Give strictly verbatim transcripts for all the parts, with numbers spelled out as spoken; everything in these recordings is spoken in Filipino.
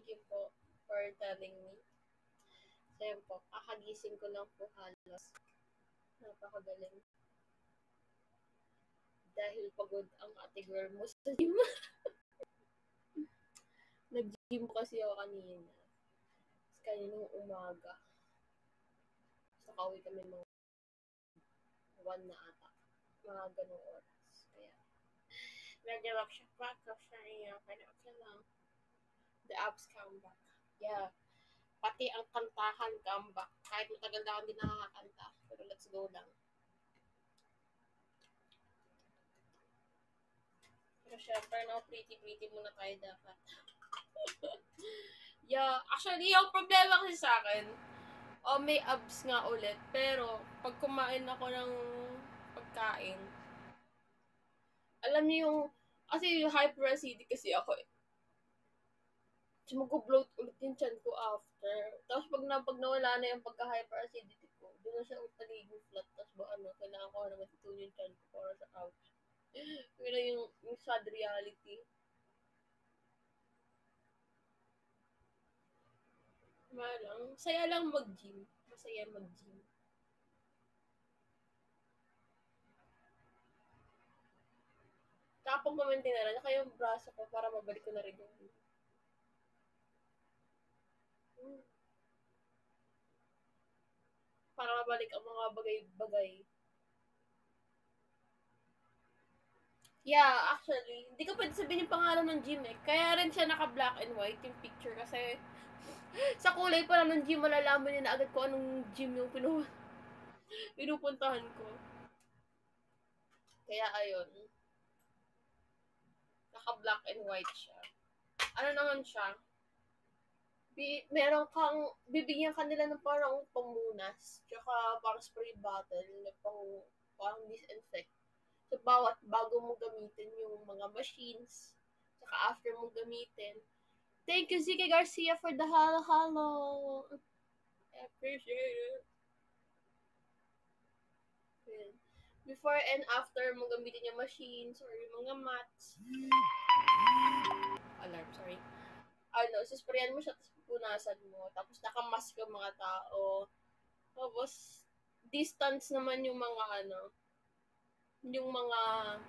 you po for telling me. So, yun po. Kakagising ko lang po halos. Napakagaling. Dahil pagod ang ate girl mo sa gym. Nag-gym kasi ako kanina. Tapos kaninang umaga. So, kauwi kami mga one na ata. Mga ganong oras. Kaya, medyo rock siya pa. Kasi iya, kaya okay lang. The abs come back. Yeah. Pati ang kantahan come back. Kahit matagal na ako hindi nakakanta. Pero let's go lang. Pero syempre, no, pretty-pretty muna tayo dapat. Yeah, actually, yung problema kasi sa akin, oh, may abs nga ulit. Pero, pag kumain ako ng pagkain, alam niyo yung, kasi yung hyperacidic kasi ako eh. So, mag-bloat ulit yung chan ko after. Tapos, pag, na, pag nawala na yung pagka-hyperacidity ko, doon na siya ulit nagiging flat. Tapos, ba ano, kailangan ko na matutun yung chan ko para sa ouch. Yun na yung, yung sad reality. Malang, saya lang mag-gym. Masaya mag-gym. Kapag mamintin na lang, kaya yung braso ko para mabalik ko na rin yung hmm. Para mabalik ang mga bagay-bagay. Yeah, actually, hindi ko pwede sabihin yung pangalan ng gym eh. Kaya rin siya naka-black and white yung picture kasi sa kulay pa lang ng gym, malalaman niya na agad ko anong gym yung pinu pinupuntahan ko. Kaya ayun. Naka-black and white siya. Ano naman siya? Bi meron kang, bibigyan ka nila ng parang pamunas, tsaka parang spray bottle na pang, parang disinfect. So, bawat bago mo gamitin yung mga machines, tsaka after mo gamitin. Thank you, Zika Garcia, for the halo-halo. I appreciate it. Good. Before and after mo gamitin yung machines or yung mga mats. Alarm, sorry. Ano, susprayan mo siya, tapos pupunasan mo. Tapos nakamask yung mga tao. Tapos, distance naman yung mga ano, yung mga,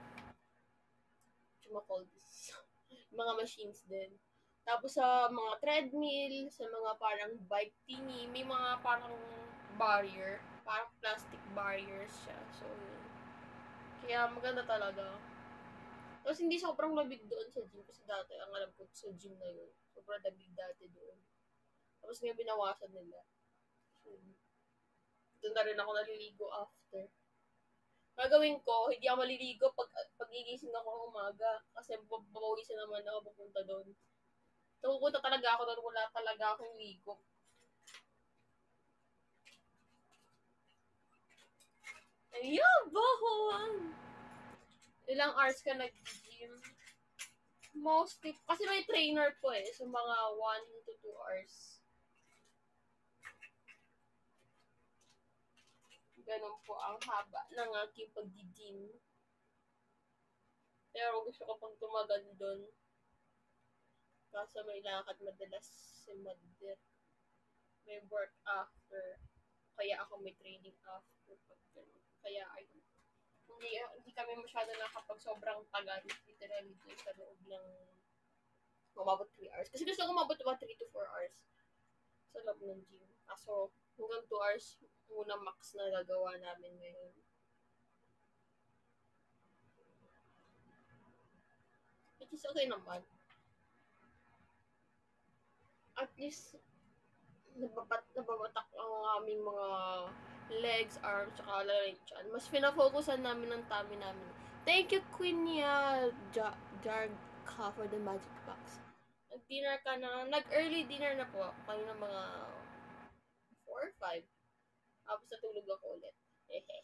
what call this? mga machines din. Tapos sa mga treadmill, sa mga parang bike thingy, may mga parang barrier, parang plastic barriers siya. So, yun. Kaya maganda talaga. Tapos hindi sobrang labig doon sa gym kasi dati, ang alam ko sa gym na yun, sobrang labig dati doon. Tapos nga binawasan nila. So, doon na rin ako naliligo after. Gagawin ko, hindi ako maliligo pag pagigising ako ng umaga kasi babawisan naman ako pupunta doon. So, pupunta talaga ako doon, wala talaga akong ligo. Ayun, bahuan! Ilang hours ka nag-gym? Mostly, kasi may trainer po eh, so mga one to two hours. Ganun po ang haba ng aking pag-gym. Pero gusto ko pang tumagal doon. Kaso may lakad madalas si Mother. May work after. Kaya ako may training after. Kaya ayun. Hindi, hindi kami masyado nakapag sobrang tagal. Literally doon sa loob ng umabot three hours. Kasi gusto ko umabot ba three to four hours sa loob ng gym. Kaso hanggang two hours muna max na gagawa namin ngayon. Which is okay naman. At least, nababat, nababatak ang aming mga legs, arms, saka lalay Mas pinafocusan namin ang tummy namin. Thank you, Queenia ja Jarka, for the magic box. Nag-dinner ka na, nag-early dinner na po. Kayo na mga four or five. Tapos natulog ako ulit. Hehe.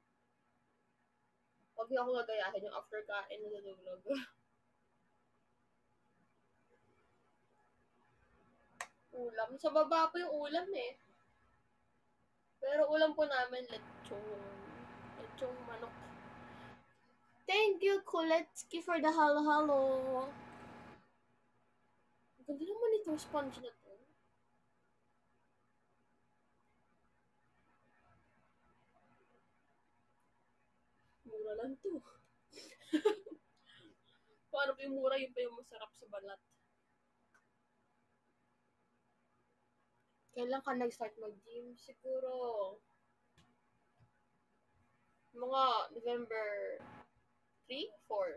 Huwag niyo ako gagayahin yung after kain na natulog. Ulam. Sa baba po yung ulam eh. Pero ulam po namin lechong. Lechong manok. Thank you, Kuletsky, for the halo-halo. Ganda naman itong sponge na to. Mura lang to. Paano yung mura, yun pa yung masarap sa balat. Kailan ka nag-start mag-gym? Siguro, mga November three, four.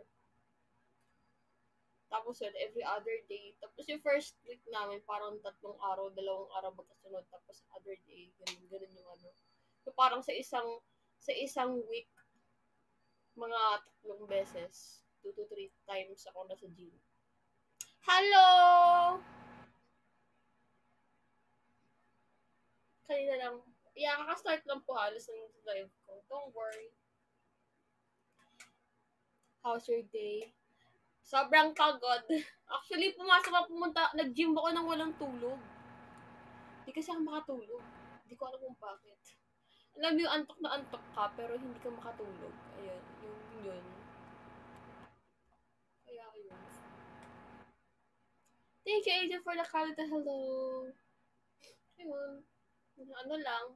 Tapos yun, every other day. Tapos yung first week namin, parang tatlong araw, dalawang araw magkasunod. Tapos other day, ganun, ganun yung ano. So parang sa isang, sa isang week, mga tatlong beses, two to three times ako nasa gym. Hello! Kanina lang, yeah, kaka-start lang po halos ng live ko. Don't worry. How's your day? Sobrang pagod. Actually, pumasok ako, pumunta, nag-gym ako nang walang tulog. Hindi kasi ako makatulog. Hindi ko alam kung bakit. Alam mo yung antok na antok ka, pero hindi ka makatulog. Ayun, yung yun. Kaya yun. Thank you, Agent, for the call. Hello. Ayun. Ano lang.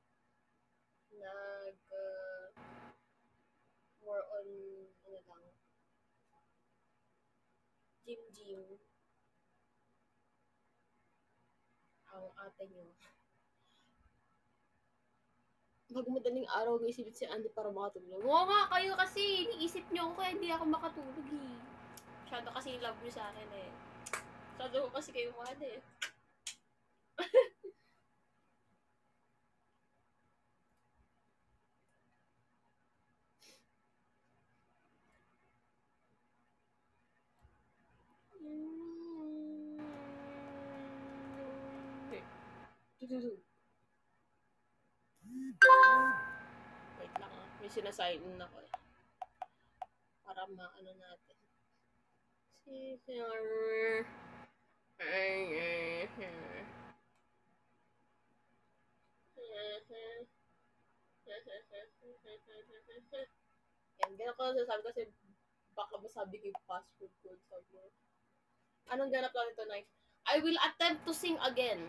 Nag, uh, more on, ano lang, gym-gym. Ang ate nyo. Magmadaling araw, may isipit si Andy para makatulog. Oo nga, kayo kasi, iniisip nyo ako kaya hindi ako makatulog eh. Masyado kasi love nyo sa akin eh. Masyado ko kasi kayo mahal eh. Wait lang ah. May sinasign in ako eh. Para maano natin. Si Sir. Yan, ganun ko sasabi kasi baka masabi ko yung password code sabi mo. Anong ganap lang ito, Night? I will attempt to sing again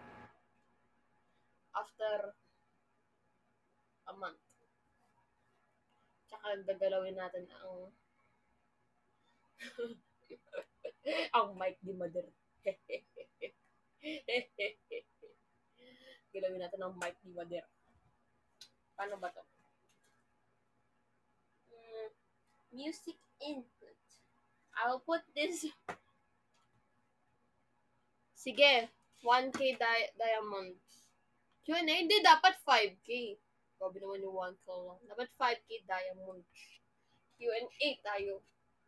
after a month. Tsaka gagalawin natin ang ang mic ni Mother. Galawin natin ang mic ni Mother. Paano ba to? Mm, music input. I'll put this. Sige, one K di- diamonds. Q and A, hindi, dapat five K. Grabe naman yung one K lang. Dapat five K diamonds. Q and A tayo.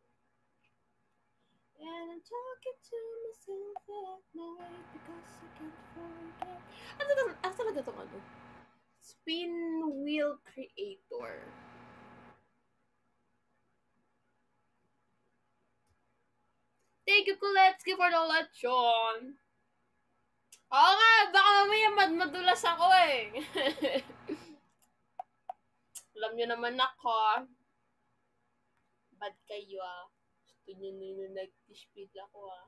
And I'm talking to myself at night because I can't forget. Ano, ano, ano talaga itong ano? Spin Wheel Creator. Thank you, Kuletsky, for the lechon. Oo nga, baka mamaya mad madulas ako eh. Alam nyo naman ako. Bad kayo ah. Gusto nyo nyo nag-speed ako ah.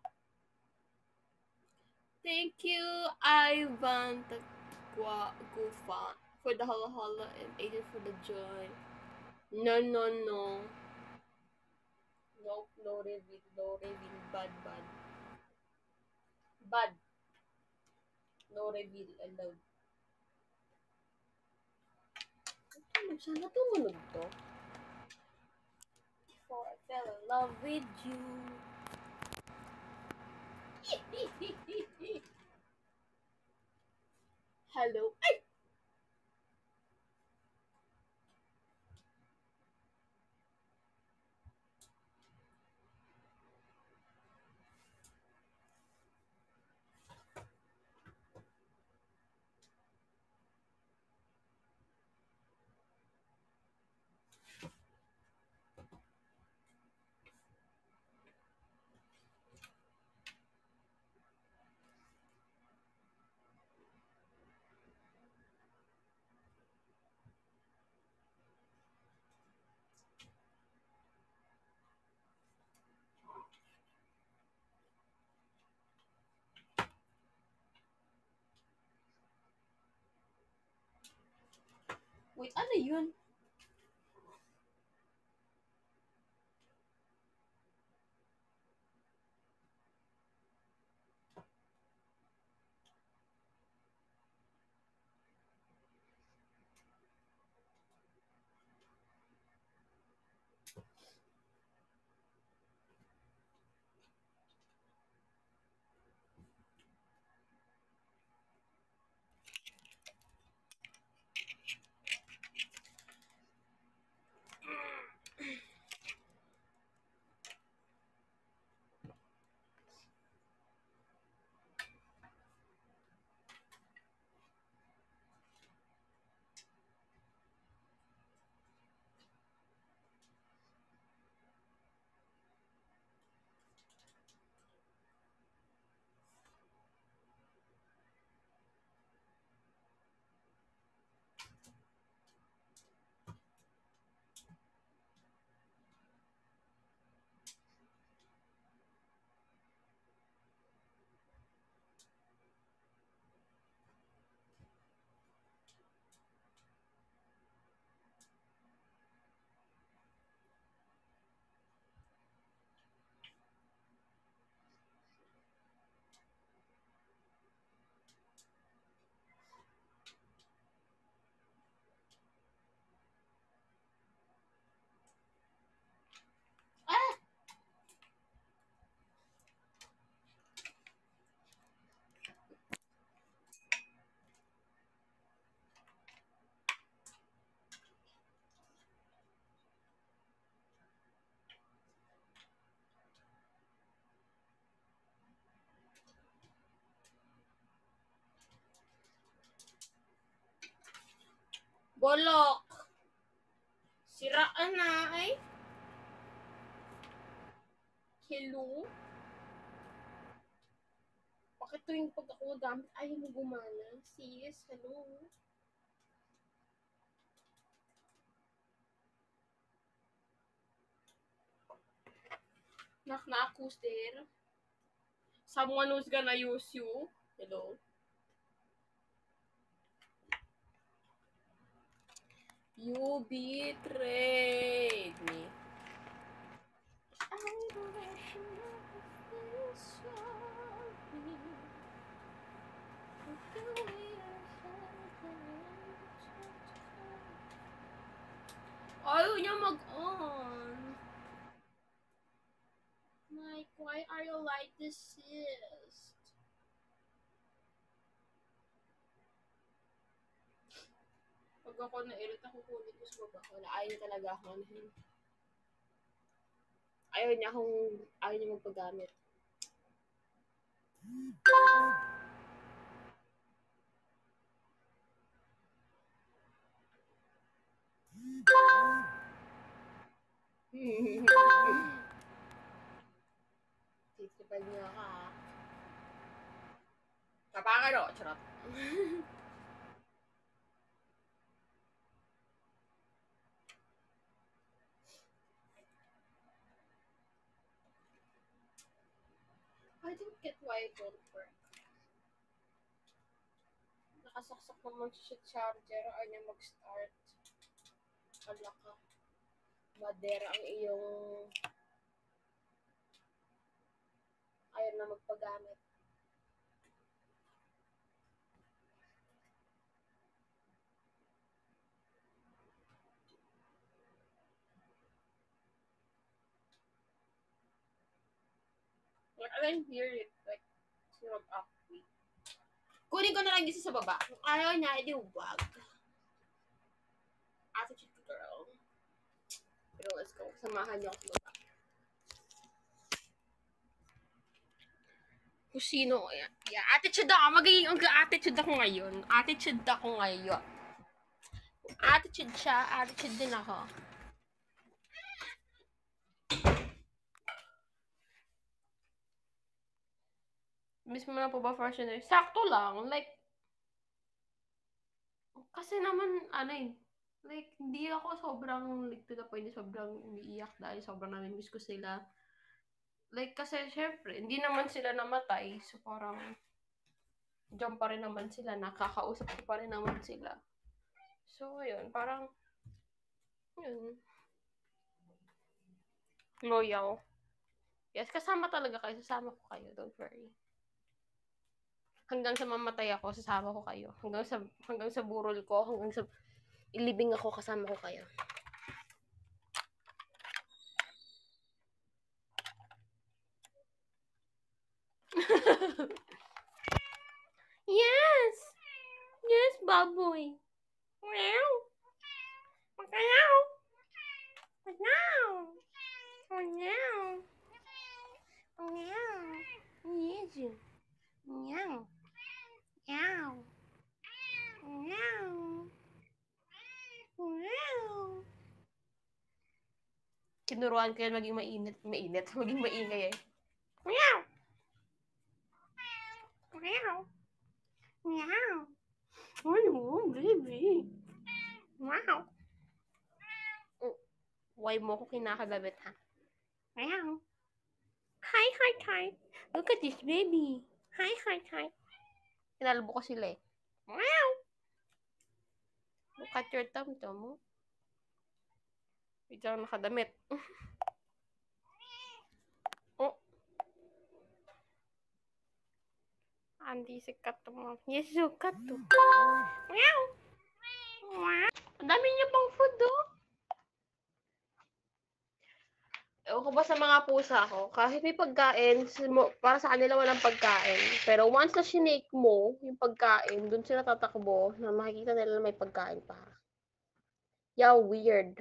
Thank you, Ivan Gufa, for the hala hala and Aiden for the joy. No, no, no. No, no reveal, no reveal. Bad, bad. Bad. No reveal allowed. Sana tumunog to. Before I fell in love with you. Hello. Ay! Wait, ano yun? Ah! Bolok! Siraan na ay. Hello? Bakit tuwing pag ako gamit, ayaw mo gumana? Sis, hello? Knock knock, who's there? Someone who's gonna use you? Hello? You betrayed me. Ayaw niya mag-on. Like, why are you like this, sis? Pag ako na-irita, kukunin ko sa baba ko. Ayaw niya talaga akong anuhin. Ayaw niya akong, ayaw niya magpagamit. Titipad niya ka, ha? Kapakan o, charot. I don't get why it don't work. Nakasaksak naman siya sa charger. Ayaw niya mag-start. Ala ka. Madera ang iyong ayaw na magpagamit. Like, I can hear it. Like, sinag up. Kunin ko na lang isa sa baba. Kung ayaw niya, edi wag. Attitude girl. Pero let's go. Samahan niyo ako sa baba. Kung sino, yan. Yeah, attitude ako. Magiging attitude ako ngayon. Attitude ako ngayon. Kung attitude siya, attitude din ako. Miss mo na po ba fashion eh? Sakto lang. Like, kasi naman, ano eh, like, hindi ako sobrang, like, to the point, sobrang umiiyak dahil sobrang namin-miss ko sila. Like, kasi, syempre, hindi naman sila namatay. So, parang, dyan pa rin naman sila. Nakakausap ko pa rin naman sila. So, ayun, parang, yun, loyal. Yes, kasama talaga kayo. Sasama ko kayo. Don't worry. Hanggang sa mamatay ako, sasama ko kayo. Hanggang sa, hanggang sa burol ko, hanggang sa ilibing ako, kasama ko kayo. Yes! Yes, baboy. Meow. Meow. Meow. Meow. Meow. Yes. Meow. Meow. Meow. Meow. Tinuruan ko yan maging mainit. Mainit. Maging maingay eh. Meow. Meow. Meow. Ano, baby? Meow. Oh, why mo ko kinakalabit, ha? Meow. Hi, hi, hi. Look at this baby. Hi, hi, hi. Kinalbo ko sila eh. Meow. Look at your tum-tum mo. Biglang nakadamit. Oh. Andi si Kato mo. Yes, so Kato. Meow. Meow. Ang dami niya pang food, oh. Ewan ko ba sa mga pusa ko, kahit may pagkain, para sa kanila walang pagkain. Pero once na sinake mo yung pagkain, dun sila tatakbo na makikita nila na may pagkain pa. Yeah, weird.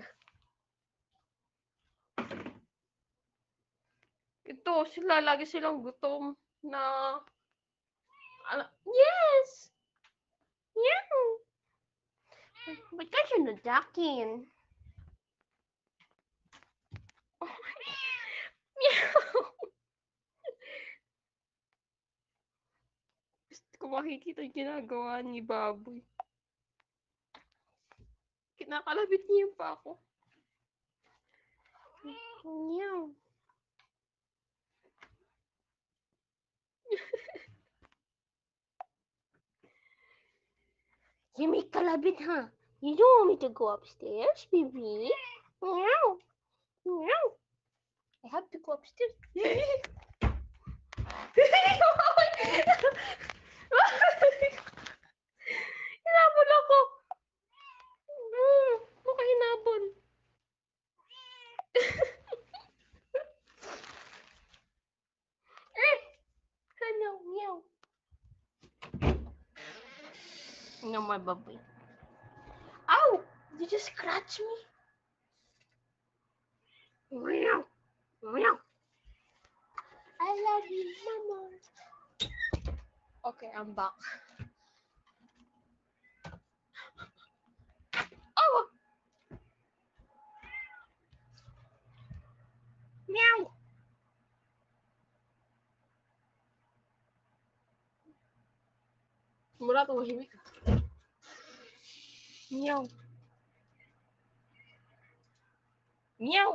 Ito, sila, lagi silang gutom na... Ano? Yes! Yeah! But kasi na Jackin. Meow! Gusto ko makikita yung ginagawa ni Baboy. Kinakalabit niya pa ako. Meow. You make kalabit, huh? You don't want me to go upstairs, baby? Meow. Meow. I have to go upstairs. Hinabol ako. Mm, mukha hinabol. Eh, hello, meow. No, my baboy. Ow! Did you scratch me? Meow. Meow. I love you, mama. Okay, I'm back. Oh! Meow. Mula tumahimik. Meow. Meow.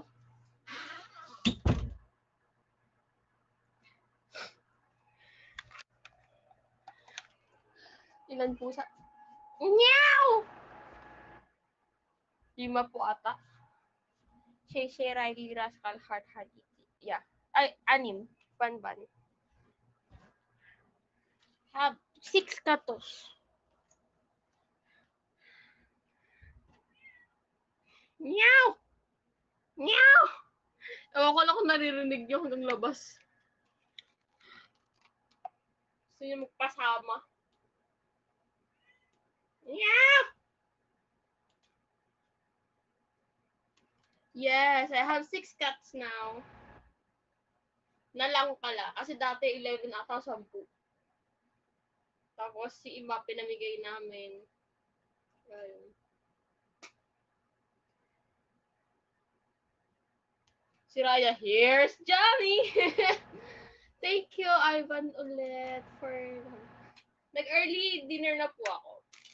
Ilan pusa? Meow! Lima po ata. Shay, Shay, Riley, Rascal, Heart, Heart, Iti. Yeah. Ay, anim. Ban, ban. Have six katos. Meow! Meow! Ewan ko lang kung naririnig nyo hanggang labas. Gusto nyo magpasama. Meow! Yes, I have six cats now. Na lang pala. Kasi dati eleven ata, sampu. Tapos si Ima pinamigay namin. Ayun. Si Raya, here's Johnny! Thank you, Ivan, ulit for... Nag-early dinner na po ako.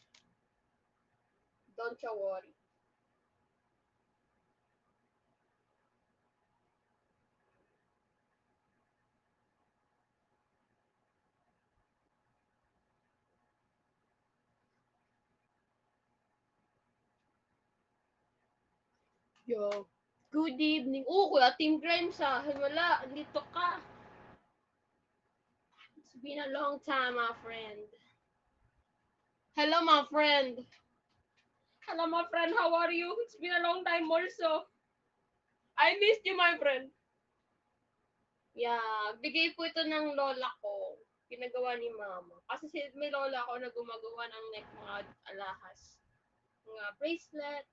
Don't you worry. Yo. Good evening. Oh, Kuya Team Grimes ah. Wala, andito ka. It's been a long time, my friend. Hello, my friend. Hello, my friend. How are you? It's been a long time also. I missed you, my friend. Yeah, bigay po ito ng lola ko. Pinagawa ni mama. Kasi si, may lola ko na gumagawa ng neck mga alahas. Mga bracelet,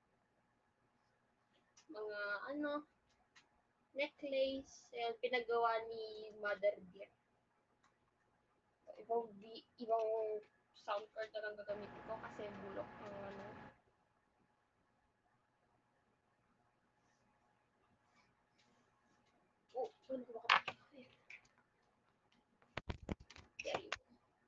mga ano, necklace. Ayan, pinagawa ni Mother Dear. Ibang, di, ibang sound card na lang gagamitin ko kasi bulok ang ano. Oh, ano ko ba? There you go.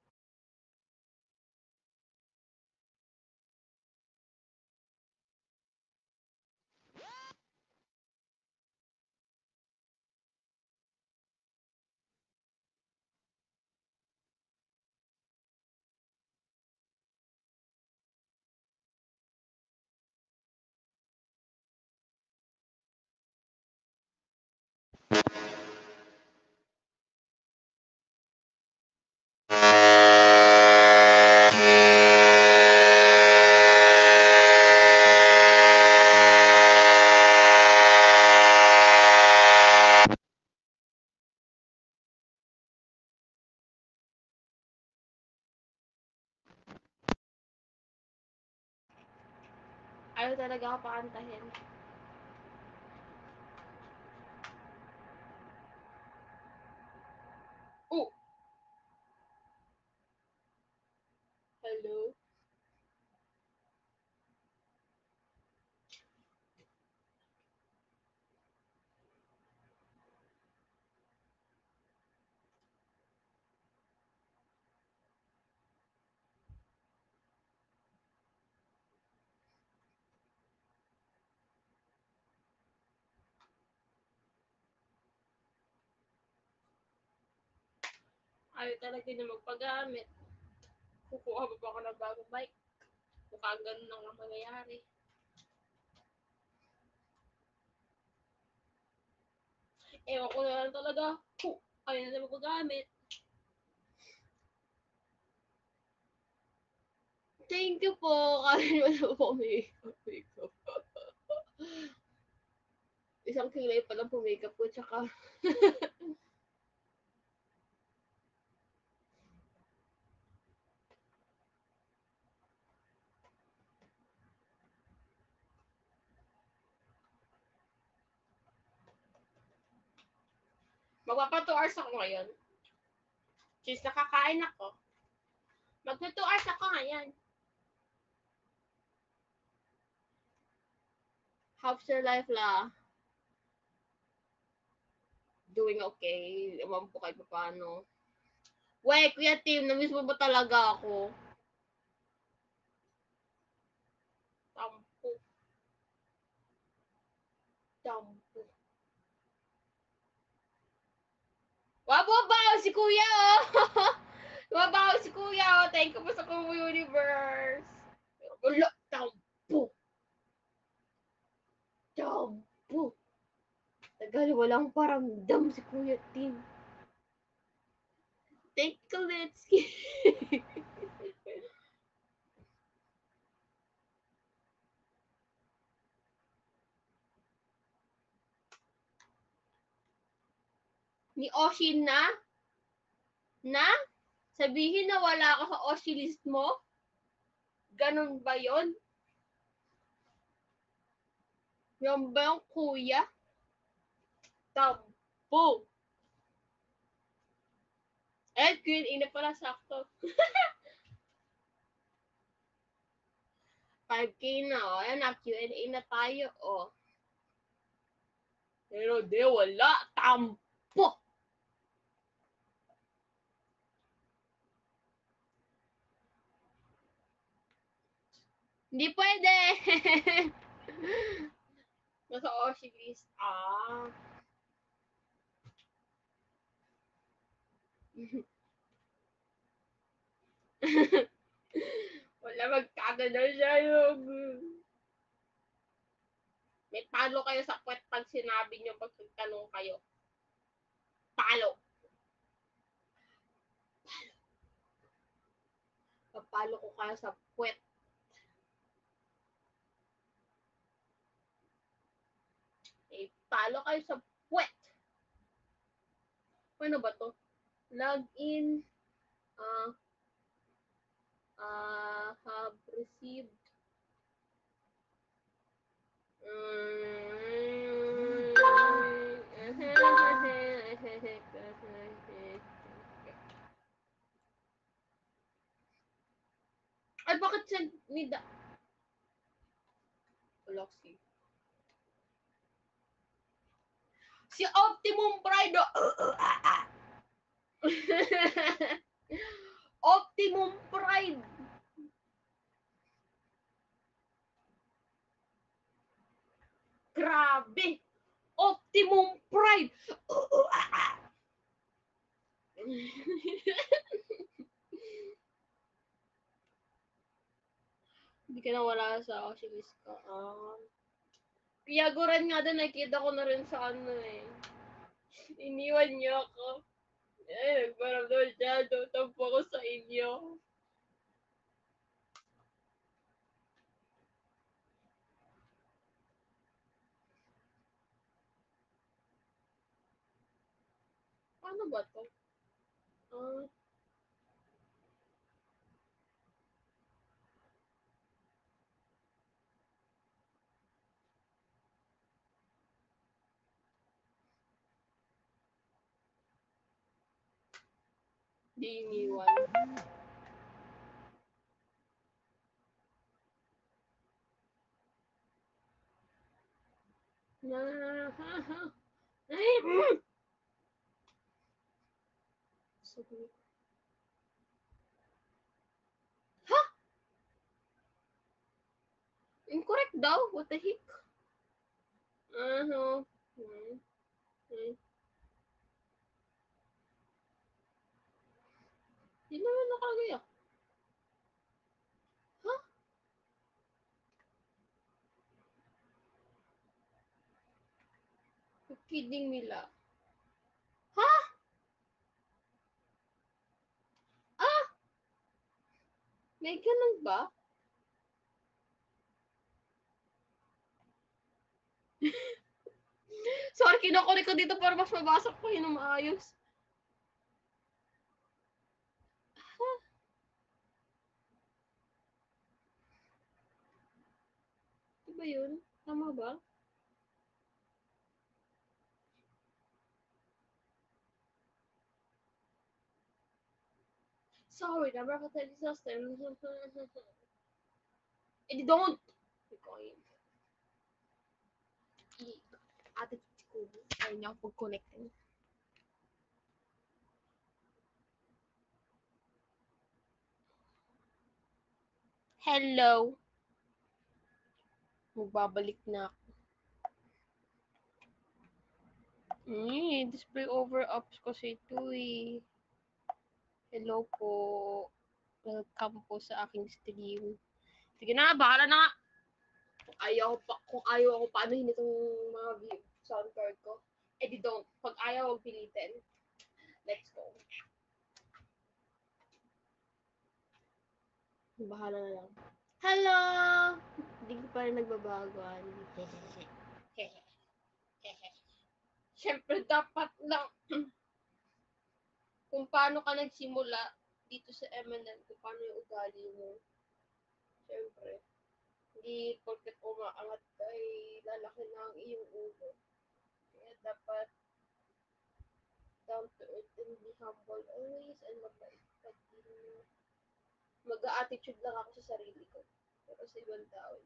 Ayaw talaga ako pakantahin. Oh! Hello? Ayaw talaga na magpagamit. Kukuha pa ba ako ng bagong bike? Mukhang ganun lang ang mangyayari. Ewan ko na lang talaga. Oh, ayaw na magpagamit. Thank you po. Kaya mo na po makeup. Isang kilay pa lang po makeup ko. Tsaka magpapa two hours ako ngayon. Since nakakain ako. Magpa two hours ako ngayon. How's your life la? Doing okay. Ewan po kahit paano. Wey, Kuya Tim, namiss mo ba talaga ako? Tampo. Tampo. Wababaw si Kuya, oh! Wababaw si Kuya, oh! Thank you po sa Kumu Universe. Wala, tampo. Tampo. Tagal, walang paramdam si Kuya Tim. Thank you, Letsky. Ni Oshin na? Na? Sabihin na wala ka sa Oshi list mo? Ganun ba yon? Yan ba yung kuya? Tampo. Eh, Q and A na pala sakto. five K na, oh. Ayan na, Q and A na tayo, oh. Pero di, wala. Tampo. Hindi pwede. Nasa Oshi list. Ah. Wala magkagano siya yung... May palo kayo sa puwet pag sinabi niyo, pag nagtanong kayo. Palo. Papalo ko kayo sa puwet. May palo kayo sa puwet. Ano ba to? Log in. Uh, uh, have received. Mm, ay, bakit send me the... Loxy. Si Optimum Pride. Oh. Optimum Pride. Grabe. Optimum Pride. Hindi ka na wala sa Oculus ka. Ah. Piyaguran nga doon, nakita ko na rin sa ano eh. Iniwan niyo ako. Eh, nagparamdam siya. Tutampo ko sa inyo. Paano ba to? Ah. Di iniwan. Ha? Incorrect daw? What the heck? Ano? Hmm. Hmm. Hindi naman nakalagay ah. Ha? You're kidding me la. Ha? Ah! May ganun ba? Sorry, kinukunik ko dito para mas mabasa ko yun ng maayos. Ha? Diba yun? Tama ba? Sorry, number of attendee system. Eh, don't! Ate ko, ayaw niya ako pag-connectin. Hello. Magbabalik na ako. Eh, display over apps kasi ito eh. Hello po. Welcome po sa aking stream. Sige na, bahala na nga. Kung ayaw pa, kung ayaw ako paanohin itong mga view, sound card ko. Eh di don't. Pag ayaw, huwag pilitin. Let's go. Bahala na lang. Hello! Hindi ko pa rin nagbabagoan. Siyempre, dapat lang kung paano ka nagsimula dito sa M N L, kung paano yung ugali mo. Siyempre, hindi porket umaangat ka ay lalaki na ang iyong ulo. Kaya dapat down to earth and be humble always and mabait. Mag-a-attitude lang ako sa sarili ko. Pero sa ibang tao.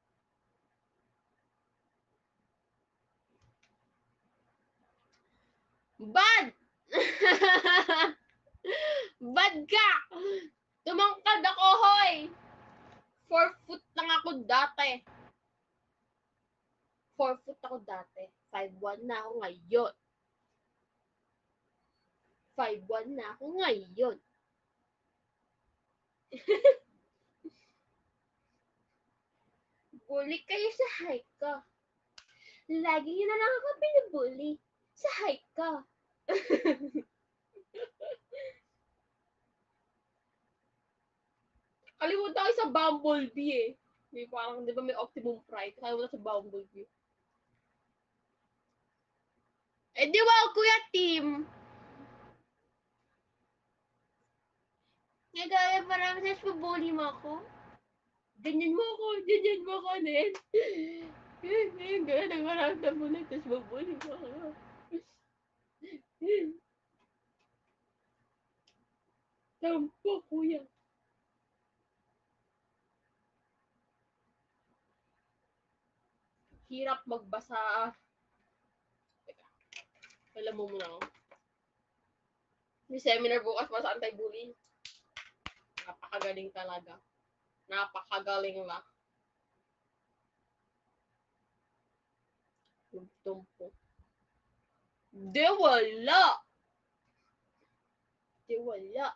Bad! Bad ka! Tumangkad ako, hoy! Four foot lang ako dati. Four foot ako dati. Five one na ako ngayon. Five one na ako ngayon. Buli kayo sa height ka. Lagi niyo na lang ako binubully. Sa height ka. Kalimutan ko sa Bumblebee eh. May parang, di ba may Optimum Prime? Kalimutan sa Bumblebee. Eh di wow, Kuya Tim. Nagaya parang sa pabully mo ako. Ganyan mo ako, ganyan mo ako, Nen. Ngayon, gano'n, nagmaramdam mo na, tapos babully mo ako. Tampo, kuya. Hirap magbasa. Alam mo muna ako. May seminar bukas pa sa anti-bullying. Napakagaling talaga. Napakagaling lang. Tumpo. De wala! De wala.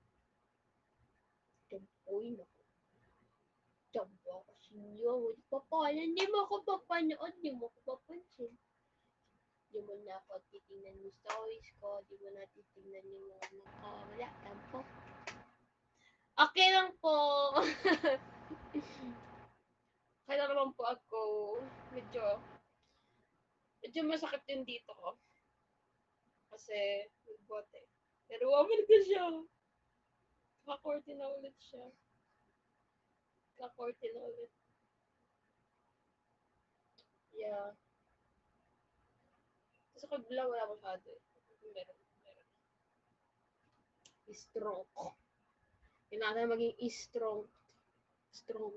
Tumpoy na ko. Tumpo ako sinyo. Papa, hindi mo ako papanood. Hindi mo ako papansin. Di mo na ako titingnan yung stories ko. Di mo na titingnan yung mga mga ko. Wala, tampo. Okay lang po. Kaya naman po ako. Medyo, medyo masakit yung dito ko. Kasi, nagbote. Pero waman ko siya. Kakorte na ulit siya. Kakorte na ulit. Yeah. Sa kabila, wala masyado eh. Meron, meron. Strong. Kailangan maging strong. Strong.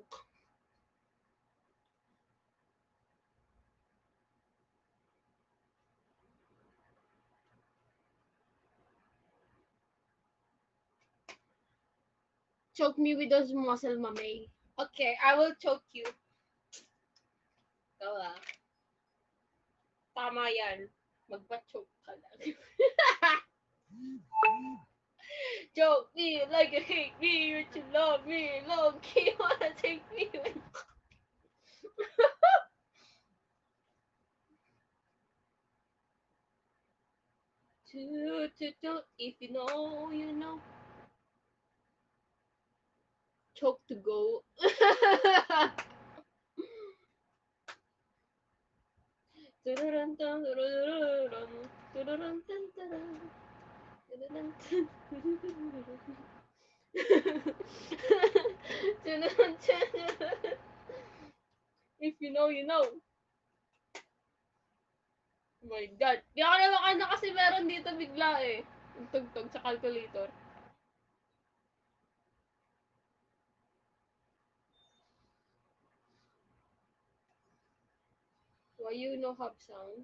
Choke me with those muscle, mamay. Okay, I will choke you. Ikaw ah. Tama yan. Magpa-choke ka lang. Choke me like you hate me, but you love me. Low-key, wanna take me with to, to, to, if you know, you know. Choke to go. If you know, you know. Oh my God. Di ako naman ano kasi meron dito bigla eh. Tugtog sa calculator. Why you no have sound?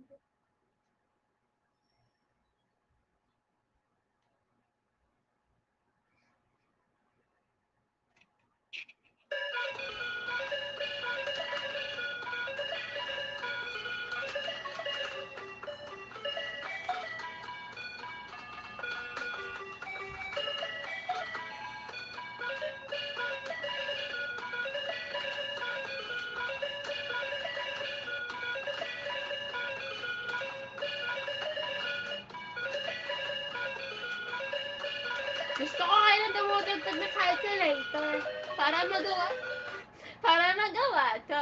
Gusto ko kayo na dumudugtog na calculator. Para magawa. Para magawa to.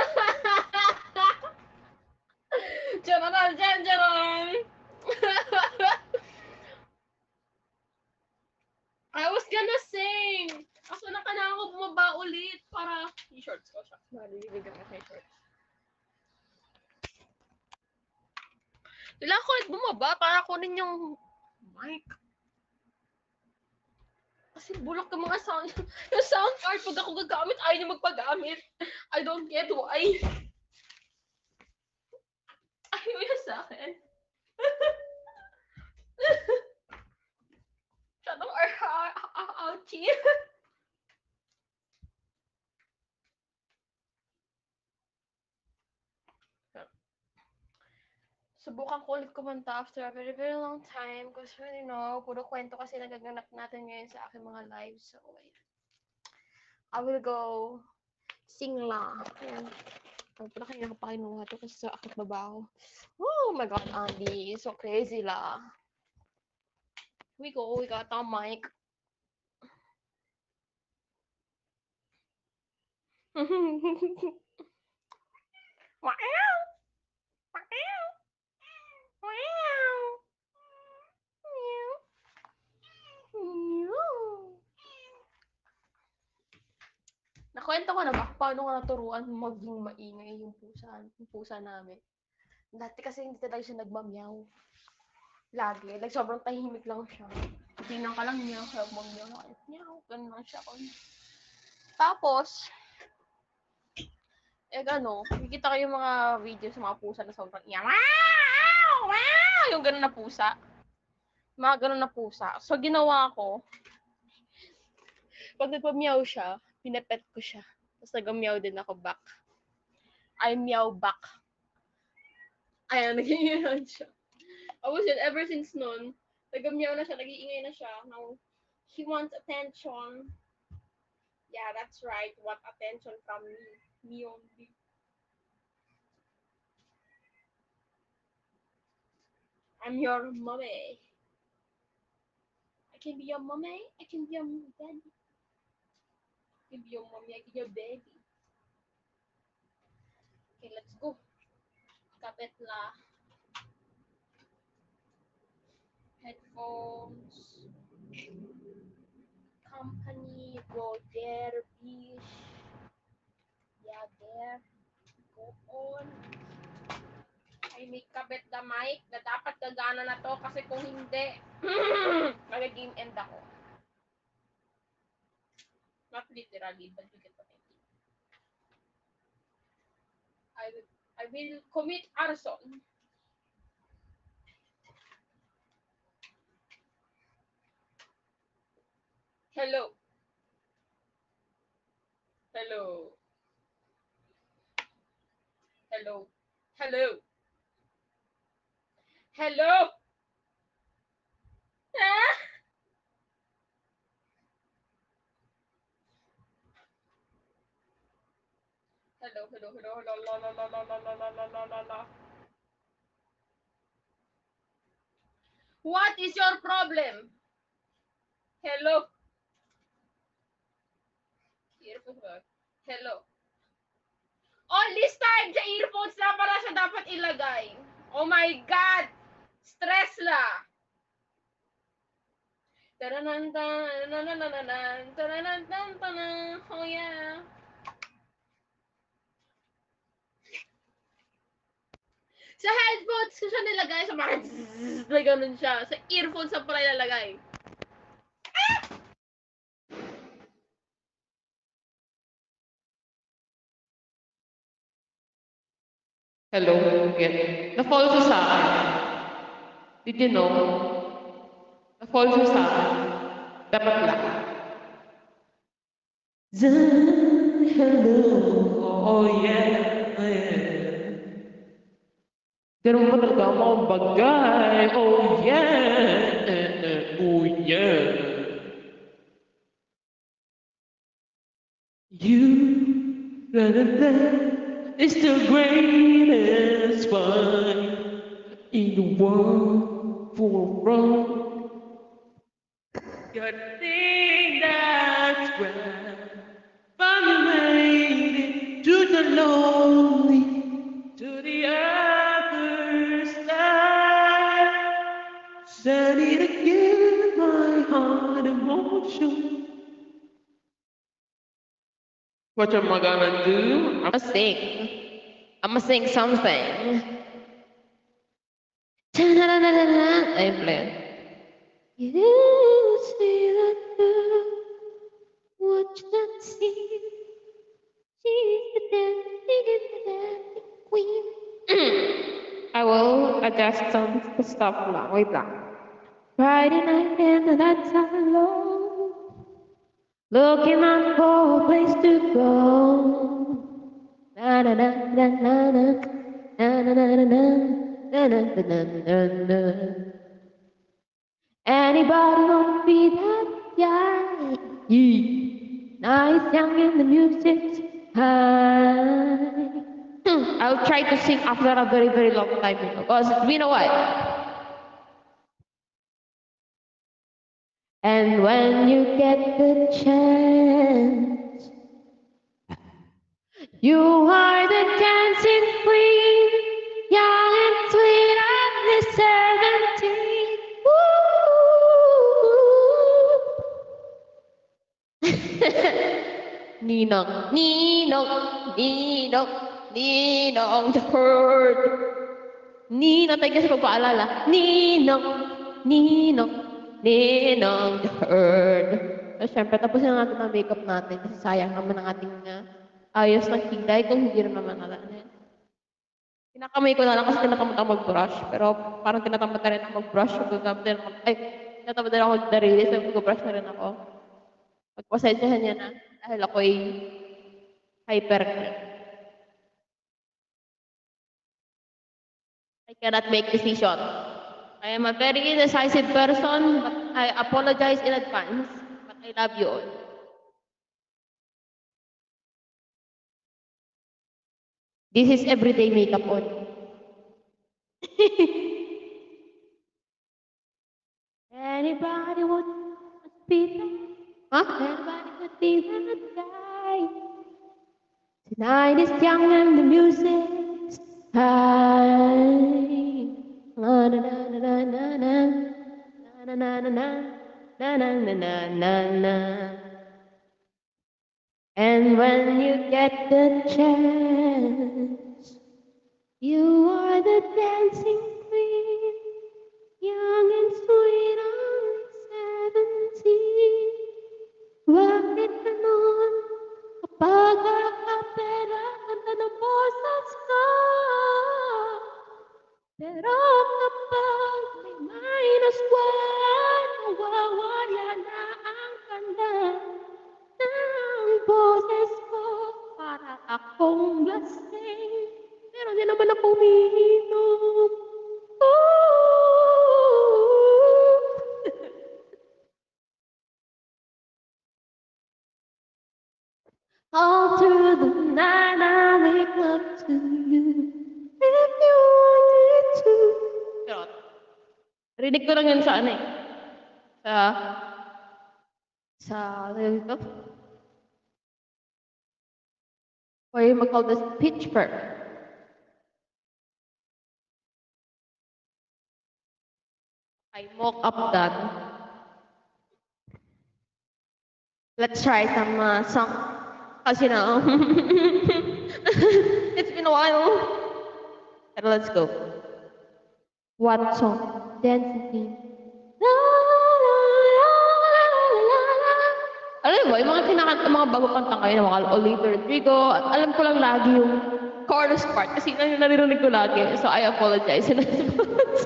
Charan, charan, charan. I was gonna sing. Kaso na kailangan ko bumaba ulit para i-shorts ko siya. Maribigyan ko sa shorts. Kailangan ko ulit bumaba para kunin yung mic. Kasi bulak yung mga sound. Yung sound card, pag ako gagamit, ayaw niya magpagamit. I don't get why. Ayaw niya sa akin. Siyadong ouchie. Subukan ko ulit kumanta after a very, very long time. Because, you know, puro kwento kasi nagaganap natin ngayon sa aking mga lives. So, I will go sing lang. Ayan. Ang pala kaya nakapakinuha to kasi sa akit baba ako. Oh my god, Andy. So crazy la. We go, we got our mic. Wow! Wow! Wow! Nakwento ko na ba paano ko naturuan maging maingay yung pusa, yung pusa namin? Dati kasi hindi talaga siya nagmamyaw. Lagi. Like, sobrang tahimik lang siya. Tingnan ka lang niya, kaya magmyaw na kayo. Meow, ganun lang siya. Tapos, eh ano, nakikita ko yung mga video sa mga pusa na sobrang iya. Wow! Wow! Yung ganun na pusa. Mga ganun na pusa. So, ginawa ko, pag nagpa-meow siya, pinapet ko siya. Tapos nag-meow din ako back. I meow back. Ayan, nag-iingan siya. Tapos yun, ever since nun, nag-meow na siya, nag-iingay na siya. Now, he wants attention. Yeah, that's right. Want attention from me. Me only. I'm your mommy. I can be your mommy. I can be your daddy. I can be your mommy. I can be your baby. Okay, let's go. Kapit la. Headphones. Company. Go there, bish. Yeah, there. Go on. Ay, may kabit na mic na dapat gagana na to kasi kung hindi, mag-game end ako. Not literally, but you get what I mean. I will, I will commit arson. Hello. Hello. Hello. Hello. Hello. Ah? Hello, hello, hello, hello, la, la, la, la, la, la, la, la, la, la, la. What is your problem? Hello. Earphones. Hello. All this time, sa earphones na para siya dapat ilagay. Oh my God! Stress la! Taranantan, nananananan, taranantan, tanan. Oh yeah. Sa headphones ko siya nilagay, sa mga zzz, na ganun siya. Sa earphones na pala ilalagay. Hello, again. Na-fall siya sa akin. Did you know? Na-fall siya sa akin. Dapat lang. Hello, oh yeah, oh yeah. Ganun ba talaga ako bagay? Oh yeah, oh yeah. You, da da da. It's the greatest fight in the world for wrong. Your thing that's right. Finally made it to the lonely, to the other side. Said it again, my heart emotion. What am I gonna do? I'm gonna sing. I'm gonna sing something. I play. You say that girl, watch that scene. She's the dancing, the dancing queen. I will adjust some stuff lang. Wait lang. Friday night and the lights are low. Looking out for a place to go. Na na na na na na na na na na na na na na na. Anybody wanna be that guy? Yeah. Nice young and the music's high. I'll try to sing after a very, very long time. Because, you know what? And when you get the chance, you are the dancing queen, young and sweet at the seventeen. Ninong, Ninong, Ninong, Ninong the third. Ninong, tayo sa pagpaalala. Ninong, Ninong, Ninong the third. So, syempre, tapos na natin ang makeup natin kasi sayang naman ang ating uh, ayos ng kilay kung hindi rin naman natin. Kinakamay ko na lang kasi tinatamad ako mag-brush. Pero parang tinatamad na rin ako mag-brush. Tinatamad din ako, ay, tinatamad din ako mag-darili. So, mag-brush na rin ako. Pagpasensyahan niya na dahil ako'y hyper. I cannot make decision. I am a very indecisive person, but I apologize in advance. But I love you all. This is everyday makeup on. Anybody would be there? Huh? Anybody would be that guy? Tonight is young and the music's high. Na na na na na na na na na na na na na na na. And when you get the chance, you are the dancing queen, young and sweet on seventeen. Bakit ganon? Kapag nakapera, ganda ng boses ko. Pero kapag may minus one, nawawala na ang ganda ng boses ko. Para akong lasing, pero di naman ako umiinom. All through the night I wake up to you. If you wanted to. Charot. Rinig ko lang yun sa ano eh. Sa... Sa... Ano dito? Or you mag-call this pitch perfect. I mock up that. Let's try some uh, song. Kasi na, it's been a while. Pero let's go. What song? Dancing Queen. Alam mo, yung mga kinakanta, mga bago kanta kayo na mga Olivia Rodrigo, alam ko lang lagi yung chorus part kasi yun yung naririnig ko lagi. So I apologize in advance.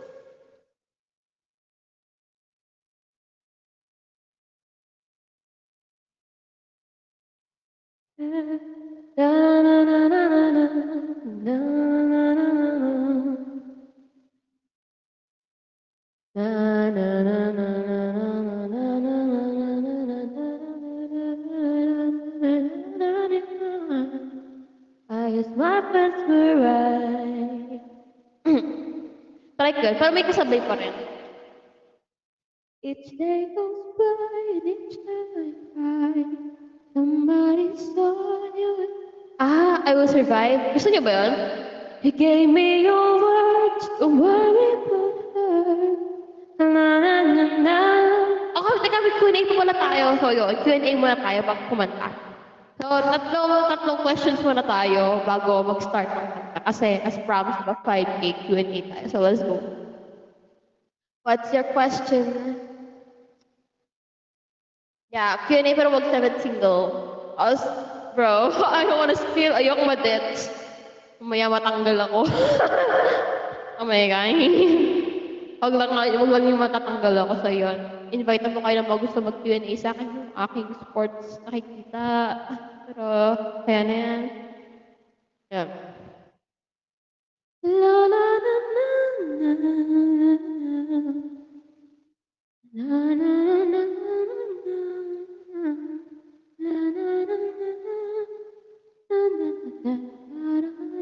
I guess my friends were right. Try ko, pero may kasabay pa rin. Each day goes by and each day I cry. Somebody saw you. Ah, I will survive. Gusto niyo ba yun? You gave me your words, don't worry about her. Na na na na. Okay, teka, may Q and A pa muna tayo. So yun, Q and A muna tayo bago kumanta. So, tatlong, tatlong questions muna tayo bago mag-start ng kanta. Kasi, as promised, ba five K Q and A tayo. So, let's go. What's your question? Yeah, Q and A pero wag seven single. Us, bro, I don't wanna spill. Ayoko madets. Mamaya matanggal ako. Oh my God. Wag lang, wag lang yung matatanggal ako sa yun. Invite mo kayo na mga gusto mag-Q and A sa akin yung aking sports nakikita. Pero, kaya na yan. Yeah. La la la la la la la la la la la.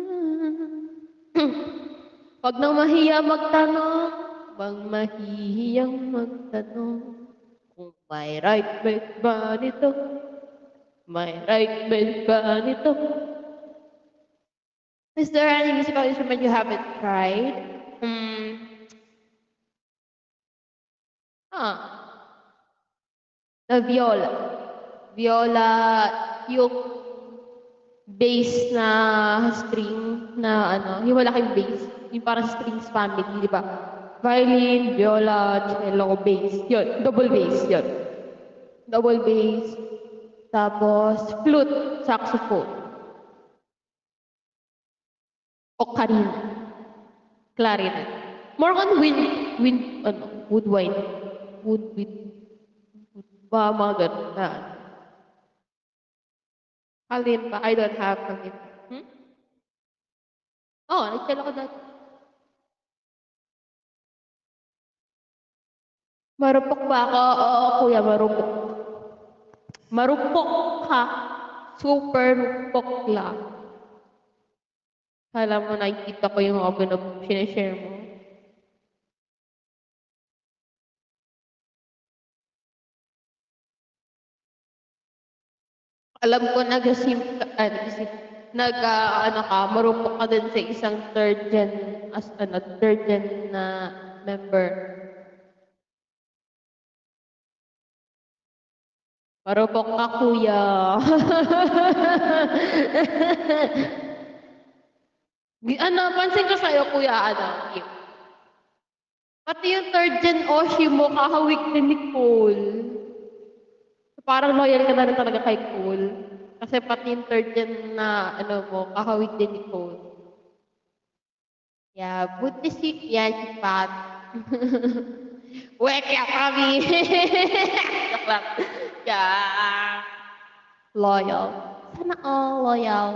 Wag nang mahiya magtanong, wag mahihiyang magtanong. Kung may right bet ba nito? May right bet ba nito? Is there any musical instrument you haven't tried? Hmm. Ah, the viola. Viola, yung bass na string na ano, yung malaking bass. Yung parang strings family, di ba? Violin, viola, cello, bass. Yun, double bass, yun. Double bass. Tapos, flute, saxophone. Ocarina. Clarinet. More on wind, wind, ano, woodwind. Woodwind. Ba, mga ganun na. Kalimba. I don't have kalimba. Hmm? Oo, oh, nag-tell ako dati. Marupok ba ako? Oo, kuya, marupok. Marupok ka. Super rupok lang. Kala mo, nakikita ko yung mga pinag- sinishare mo. Alam ko, nag-sim, ah, nag-sim, nag, ah, ano ka, marupok ka din sa isang third gen, as, ano, third gen na member. Marupok ka, kuya. Di- ano, pansin ko sa'yo, kuya, ano, Kim. Pati yung third gen Oshi mo, kahawig ni Nicole. Parang loyal ka na rin talaga kay Cole. Kasi pati yung third gen na, ano mo, kahawig din ni Cole. Yeah, buti si, yan, si Pat. Wake up kami! Joke lang. Yeah. Loyal. Sana all loyal.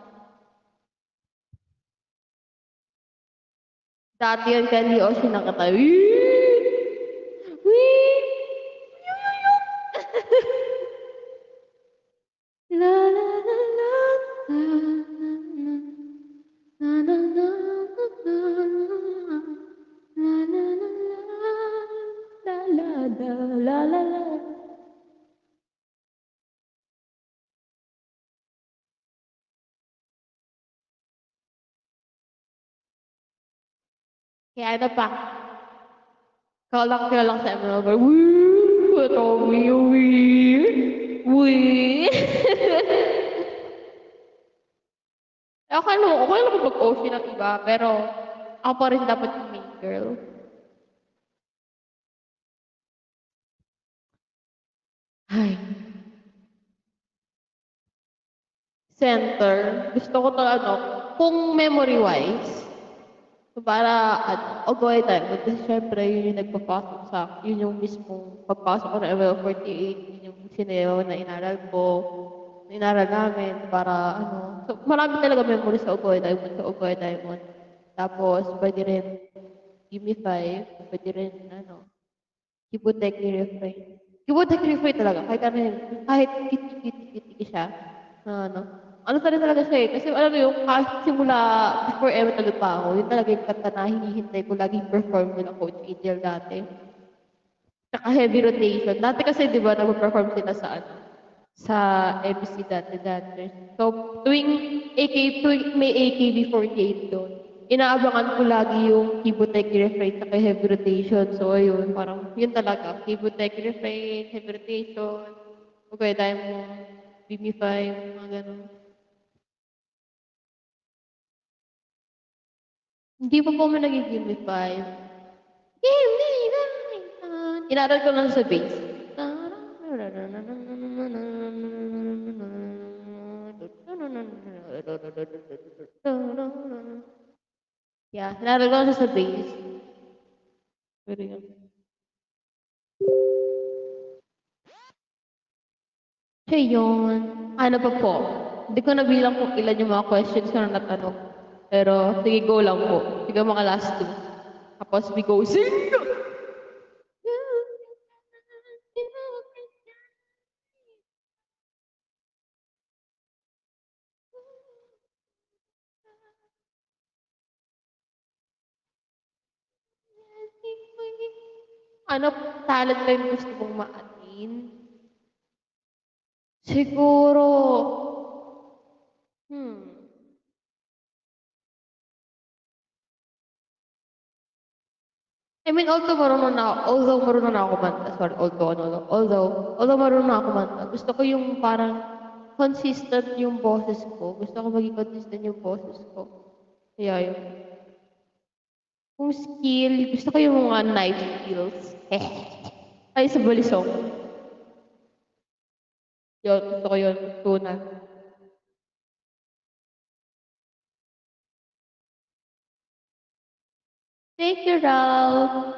Dati yun kanli Oshi nakata. Wee! Wee! La la la la la la la la la la la la la la. Kaya ano pa? Kalak ka lang sa mga ba? Wee! Patomi, wee! Wee! Okay lang, okay lang mag-ocean ng iba, pero ako pa rin dapat yung main girl. Ay. Center. Gusto ko to ano, kung memory-wise, so para ano, ogoy tayo. Kasi syempre, yun yung nagpapasok sa, yun yung mismong pagpasok ko ng M L forty-eight, yun yung sineyo na inaral ko, na inaral namin para ano. So, marami talaga memory sa Ogoy Diamond, sa Ogoy Diamond. Tapos, pwede rin, Give Me Five, pwede rin, ano, Kibutek ni Refrain. Kibutek ni Refrain talaga, kahit ano yun, kahit kiti-kiti-kiti siya, na ano, ano talaga talaga siya eh. Kasi alam mo yung kahit simula before ever talaga pa ako, yun talaga yung kanta na hinihintay ko laging perform nila Coach Angel dati. Tsaka heavy rotation. Dati kasi di ba nag-perform sila sa ano, sa M C dati dati. So, tuwing A K, tuwing may A K B forty-eight doon, inaabangan ko lagi yung Kibutek refrain sa heavy rotation. So, ayun, parang yun talaga. Kibutek refrain, heavy rotation, okay, Diamond, B B five, mga ganun. Hindi pa po man naging me five. Give me five. Inaral ko lang sa bass. Yeah, inaral ko lang siya sa bass. Pero yun. So yun. Ano pa po? Hindi ko nabilang kung ilan yung mga questions na natanong. Pero sige, go lang po. Sige mga last two. Tapos we go sing! Ano talent ba yung gusto mong ma-attain? Siguro, hmm, I mean, although marunong na ako, although marunong na ako kumanta, sorry, although, ano, ano, although, although marunong na ako kumanta, gusto ko yung parang consistent yung boses ko. Gusto ko maging consistent yung boses ko. Kaya yun. Kung skill, gusto ko yung mga knife skills. Eh. Ay, sa bulisong. Yun, gusto ko yun. Tunan. Thank you, Ralph.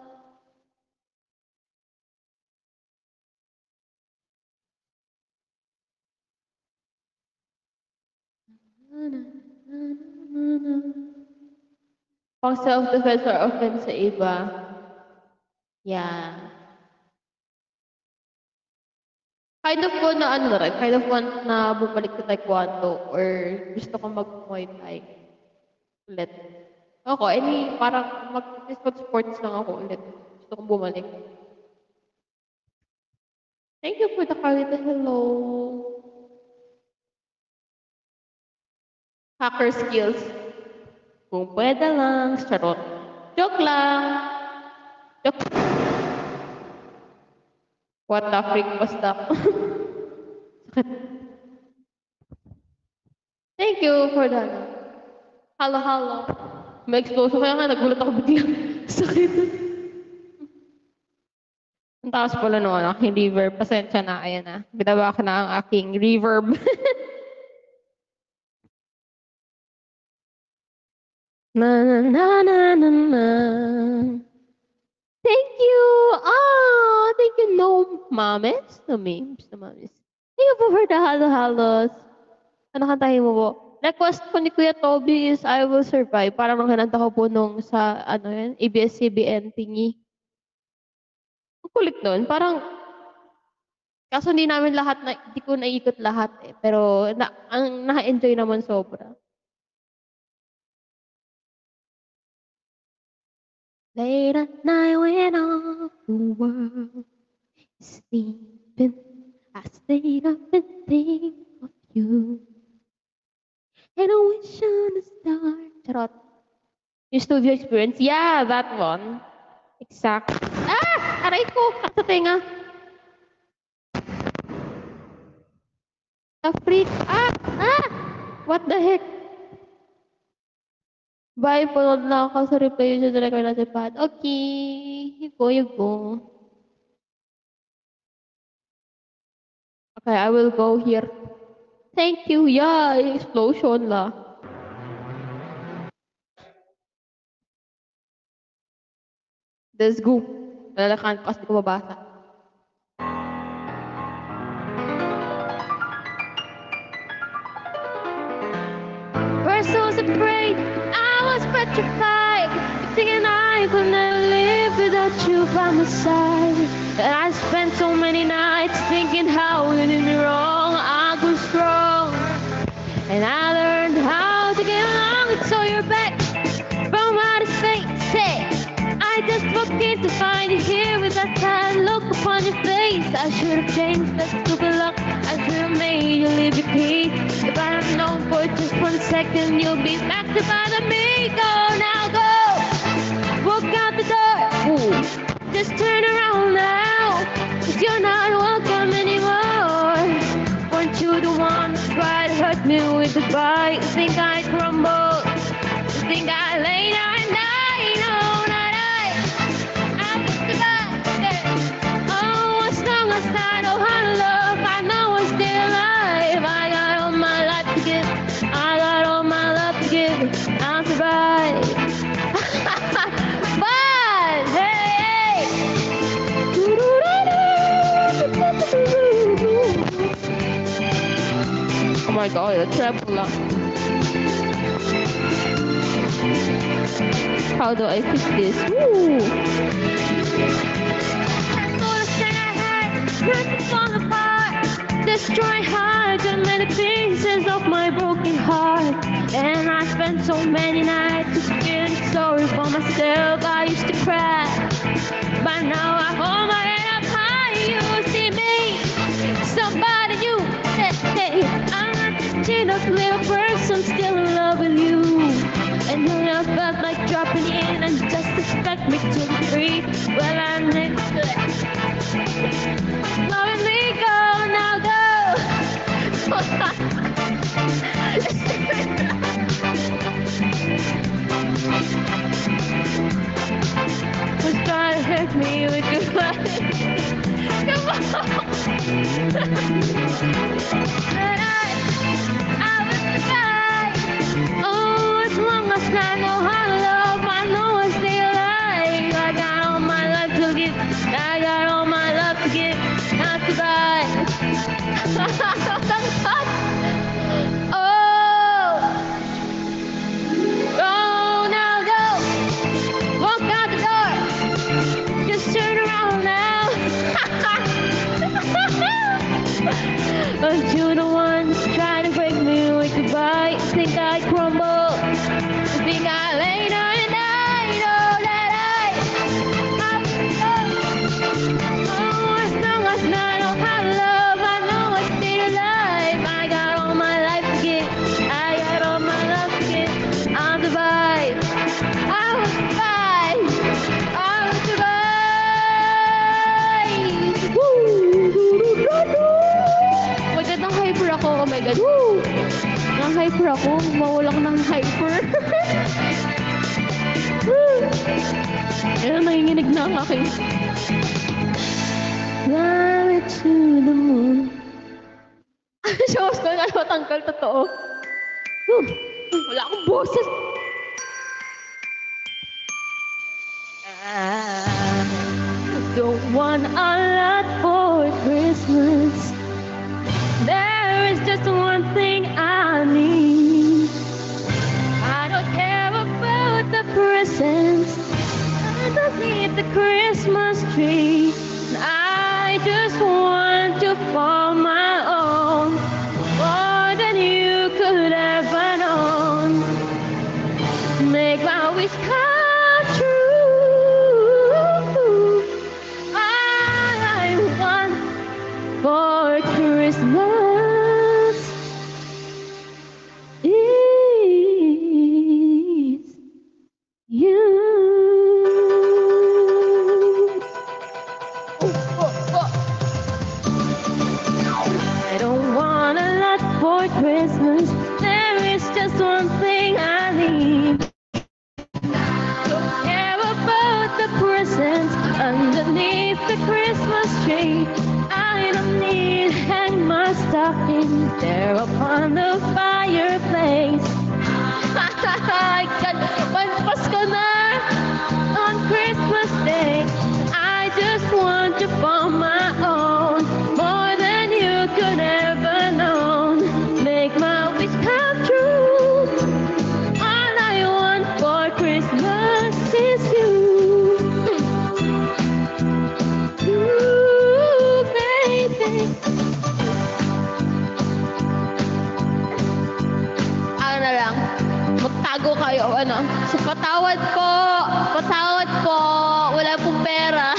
Pang self-defense or offense sa iba. Yeah. Kind of ko na ano na rin, kind of want na bumalik sa taekwondo or gusto ko mag-muay thai ulit. Ako, any, parang mag-sport sports lang ako ulit. Gusto kong bumalik. Thank you for the Carita. Hello. Hacker skills. Kung pwede lang, charot. Joke lang. Joke. What the freak was that? Thank you for that. Hello, hello. May explosion kaya nga, nagulat ako bigla. Sakit. Ang taas pala no, ano, aking reverb. Pasensya na, ayan na. Binawa ko na ang aking reverb. na na na na na na. Thank you! Ah, thank you, no mames. No memes, no mames. Thank you for the halo-halos. Ano kantahin mo po? Request ko ni Kuya Toby is I Will Survive. Parang nung kinanta ko po nung sa, ano yun, A B S C B N thingy. Ang kulit nun. Parang, kaso hindi namin lahat, na, hindi ko naikot lahat eh. Pero, na, ang na-enjoy naman sobra. Late at night when all the world is sleeping, I stayed up and think of you. And I wish on a star. Charot. Yung studio experience? Yeah, that one. Exact. Ah! Aray ko! Sa tenga. The freak. Ah! Ah! What the heck? Bye, punod na ako sa replay yun sa record na si Pat. Okay. Go, you go. Okay, I will go here. Thank you. Yeah, explosion la. Let's go. Lalakan ko kasi ko mabasa. First I was afraid, I was petrified, thinking I could never live without you by my side. And I spent so many nights thinking how you did me wrong. I grew strong, and I learned how to get along. And so you're back from outer space. Say, I just walked in to find you here with that sad look upon your face. I should have changed that stupid luck. I should have made you leave your key. If I had known for just one second you'll be back to bother me. Go now, go. Walk out the door. Ooh. Just turn around now, cause you're not welcome anymore. Weren't you the one who tried to hurt me with goodbye? You think I'd crumble? You think I'd lay down and die? No, not I. I'm survived. Oh, as long as I know how to love, I know I'm still alive. I got all my life to give. I got all my love to give. I'll survive. But, hey, hey. Oh my god, a treble lang. How do I fix this? Woo! Fall apart, destroy hundreds and many pieces of my broken heart. And I spent so many nights just feeling sorry for myself. I used to cry by now I hold my head up high. You see me, somebody you. Hey, hey, I'm not just a little person still in love with you. And then I felt like dropping in and just expect me to breathe. Well, I'm next to it. Let me go, now go. Was trying to hurt me with your life. Come on. And I, I was the guy. Oh, as long as I know how to love, I know I stay alive. I got all my love to give. I got all my love to give. Not to buy. Oh, go now, go. Walk out the door. Just turn around now. Aren't you the ones trying to break me with goodbye? Think I crumble? Think I lay down and I know that I have to go. Oh, as long as I know how to love, I know I stay alive. I got all my life to give. I got all my love to give. I'll survive. I will survive. I will survive. Woo! Oh my God, nang-hyper ako. Oh my God. Woo! Nang-hyper ako. Mawalang ng hyper. Woo! Ayan, nanginginig na ang aking. Fly to the moon. Shows ko nga matanggal, totoo. Woo! Wala akong boses. I don't want a lot for Christmas. There is just one thing I need. I don't care about the presents. I don't need the Christmas tree. I just want to form my own, more than you could ever know. Make my wish come true. I want for Christmas is you. I don't want a lot for Christmas. There is just one thing I need. Don't care about the presents underneath the Christmas tree. I don't need hang my stocking there upon the fireplace. I got one Pasko na on Christmas Day. I just want to form my own, more than you could ever know. Make my wish come true. All I want for Christmas is you. You, baby. Ano na lang, magtago kayo, ano? So, patawad po, patawad po, wala pong pera.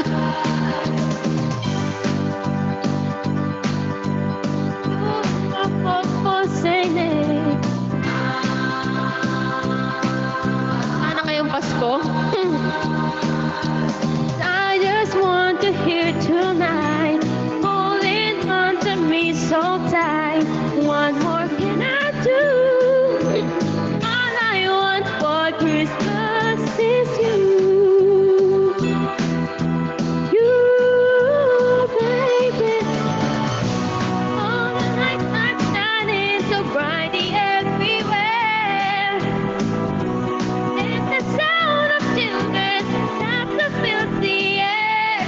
Sana ngayong Pasko. I just want to hear tonight, holding on to me so tight. What more can I do? All I want for Christmas is you. You, baby. All the nights are shining so brightly everywhere. And the sound of children starts to fill the air.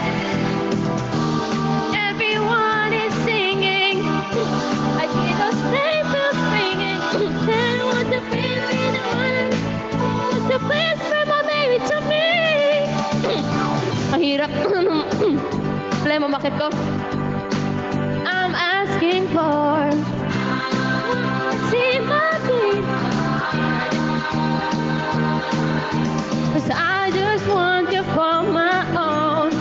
Everyone is singing. I hear those sleigh bells ringing. Then what the baby doing? What the place for my baby to me? Mahirap. Problema, bakit ko? I'm asking for see my baby. 'Cause I just want you for my own,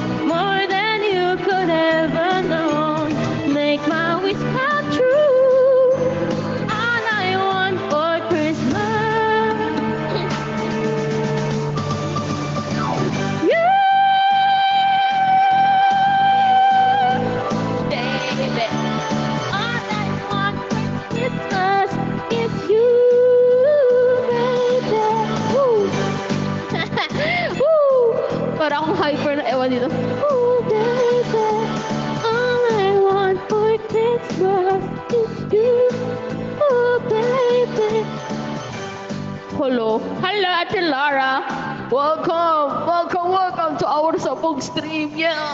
hello. Hello, Ate Lara. Welcome, welcome, welcome to our sabog stream. Yeah.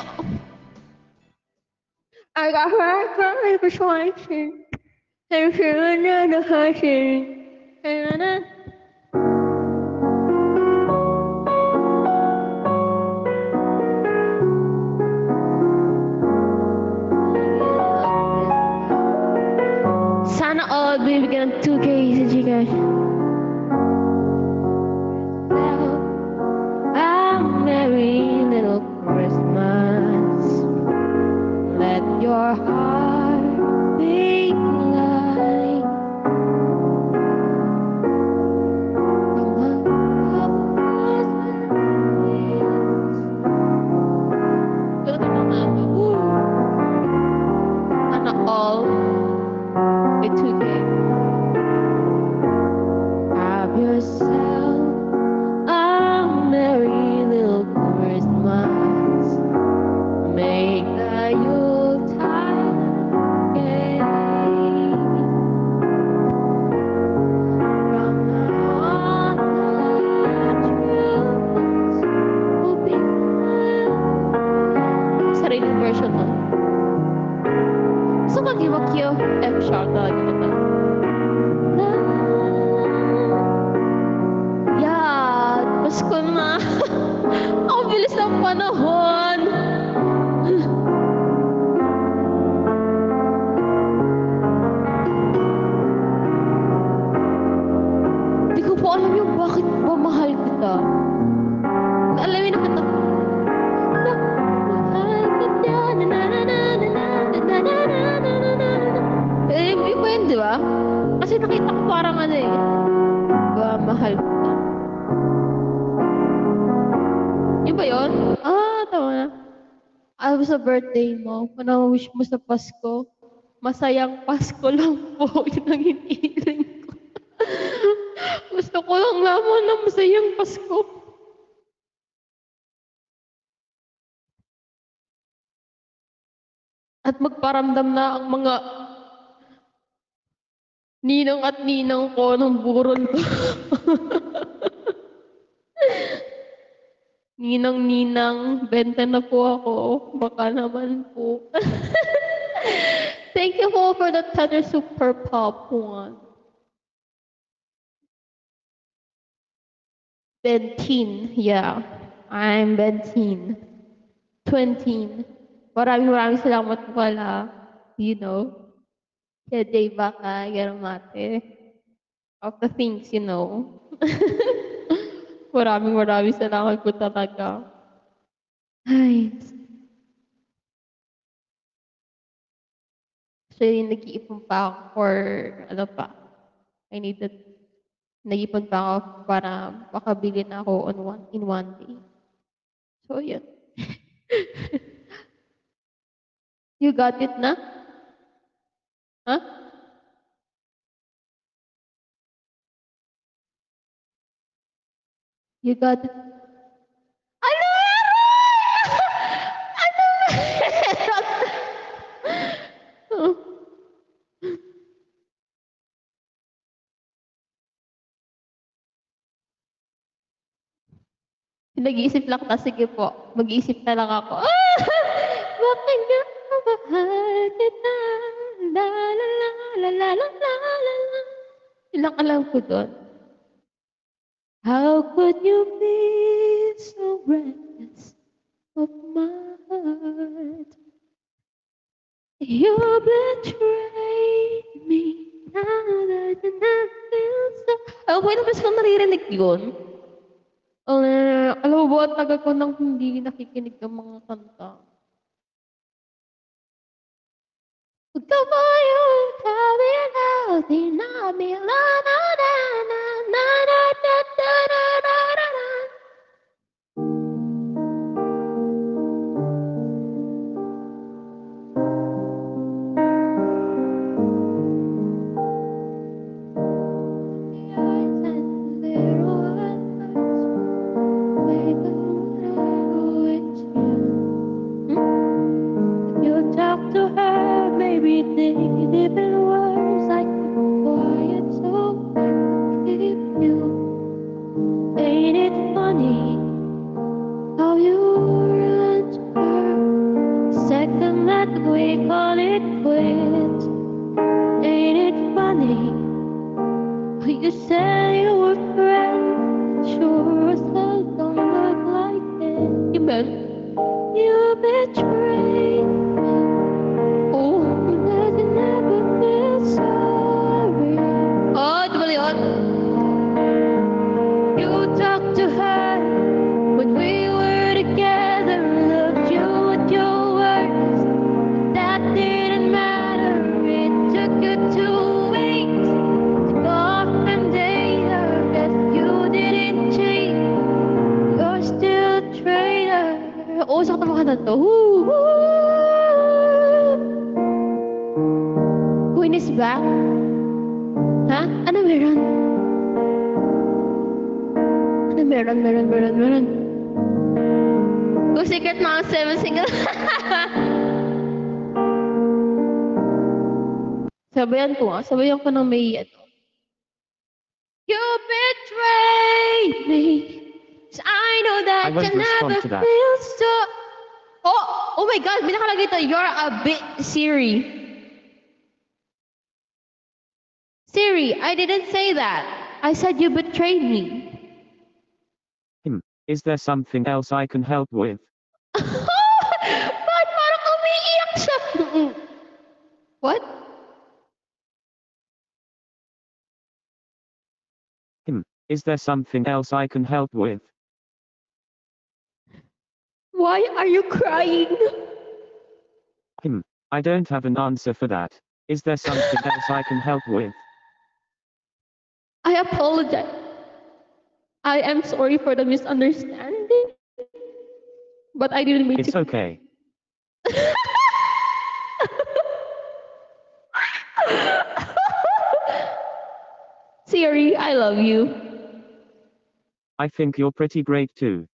I got her, her, persuasion. And she another hushing. And sana all bibigyan ng two K sa Gcash. A merry little Christmas. Let your heart be light. Sana all may two K. Have yourself a merry little Christmas. Make the Yuletide gay. From now on, the truths will be mine. Sariling version na. Gusto ko mag-Q F sharp talaga ito. Yeah, Pasko na. Ang bilis ng panahon. Di ko po alam yung bakit ba mahal kita. Alamin na kita. Mahal kita. Na na na na na na na na na na. Eh, yung ba yun, di ba? Kasi nakita ko parang ano eh. Ba, mahal kita. Yun ba yun? Ah, tama na. Ano sa birthday mo? Ano wish mo sa Pasko? Masayang Pasko lang po. Yun ang hinihiling ko. Gusto ko lang naman na masayang Pasko. At magparamdam na ang mga ninang at ninang ko ng burol ko. Ninang-ninang, benta na po ako. Baka naman po. Thank you po for the tender super pop one. Benteen, yeah. I'm Benteen. Twenteen. Maraming maraming salamat po pala. You know. Kaya day baka, gano'n mate. Of the things, you know. Maraming maraming salamat po talaga. Ay. Actually, nag-iipon pa ako for, ano pa, I needed, nag-iipon pa ako para makabili na ako on one, in one day. So, yun. You got it na? Huh? You got it? Ano meron? Ano meron? Oh. Nag-iisip lang ka, sige po. Mag-iisip na lang ako. Ah! Bakit nga mahal kita? La la la la la la la la la. Ilang alam ko doon. How could you be so reckless of my heart? You betrayed me. Now that I feel so... Oh, wait, mas ko naririnig yun. Uh, alam mo ba, tagal ko nang hindi nakikinig ng mga kanta. Come on, you tell me now, deny me, la na na na na na na na na na na na. Talk to her, maybe think even worse. I keep quiet so You said you were friends, sure as hell don't look like it. You bet. You betrayed me. Oh, that you never feel sorry. Oh, ito ba yun? You talked to her when we were together. Loved you at your worst. That didn't matter. It took you two weeks to go off and date her. Guess you didn't change. You're still a traitor. Oh, sakto mo kanta to. Woo! Woo! Queen is back? Ha? Ano meron? Ano meron, meron, meron, meron? Go Secret mga seven single. Sabayan ko ah. Sabayan ko ng may ano. You betrayed me. So I know that I won't you respond never to that. feel so... Oh! Oh my God! May nakalagay ito. You're a bit... Siri. Siri, I didn't say that. I said you betrayed me. Is there something else I can help with? Bakit parang umiiyak siya? What? Is there something else I can help with? Why are you crying? I don't have an answer for that. Is there something else I can help with? I apologize. I am sorry for the misunderstanding. But I didn't mean It's to. okay. Siri, I love you. I think you're pretty great too.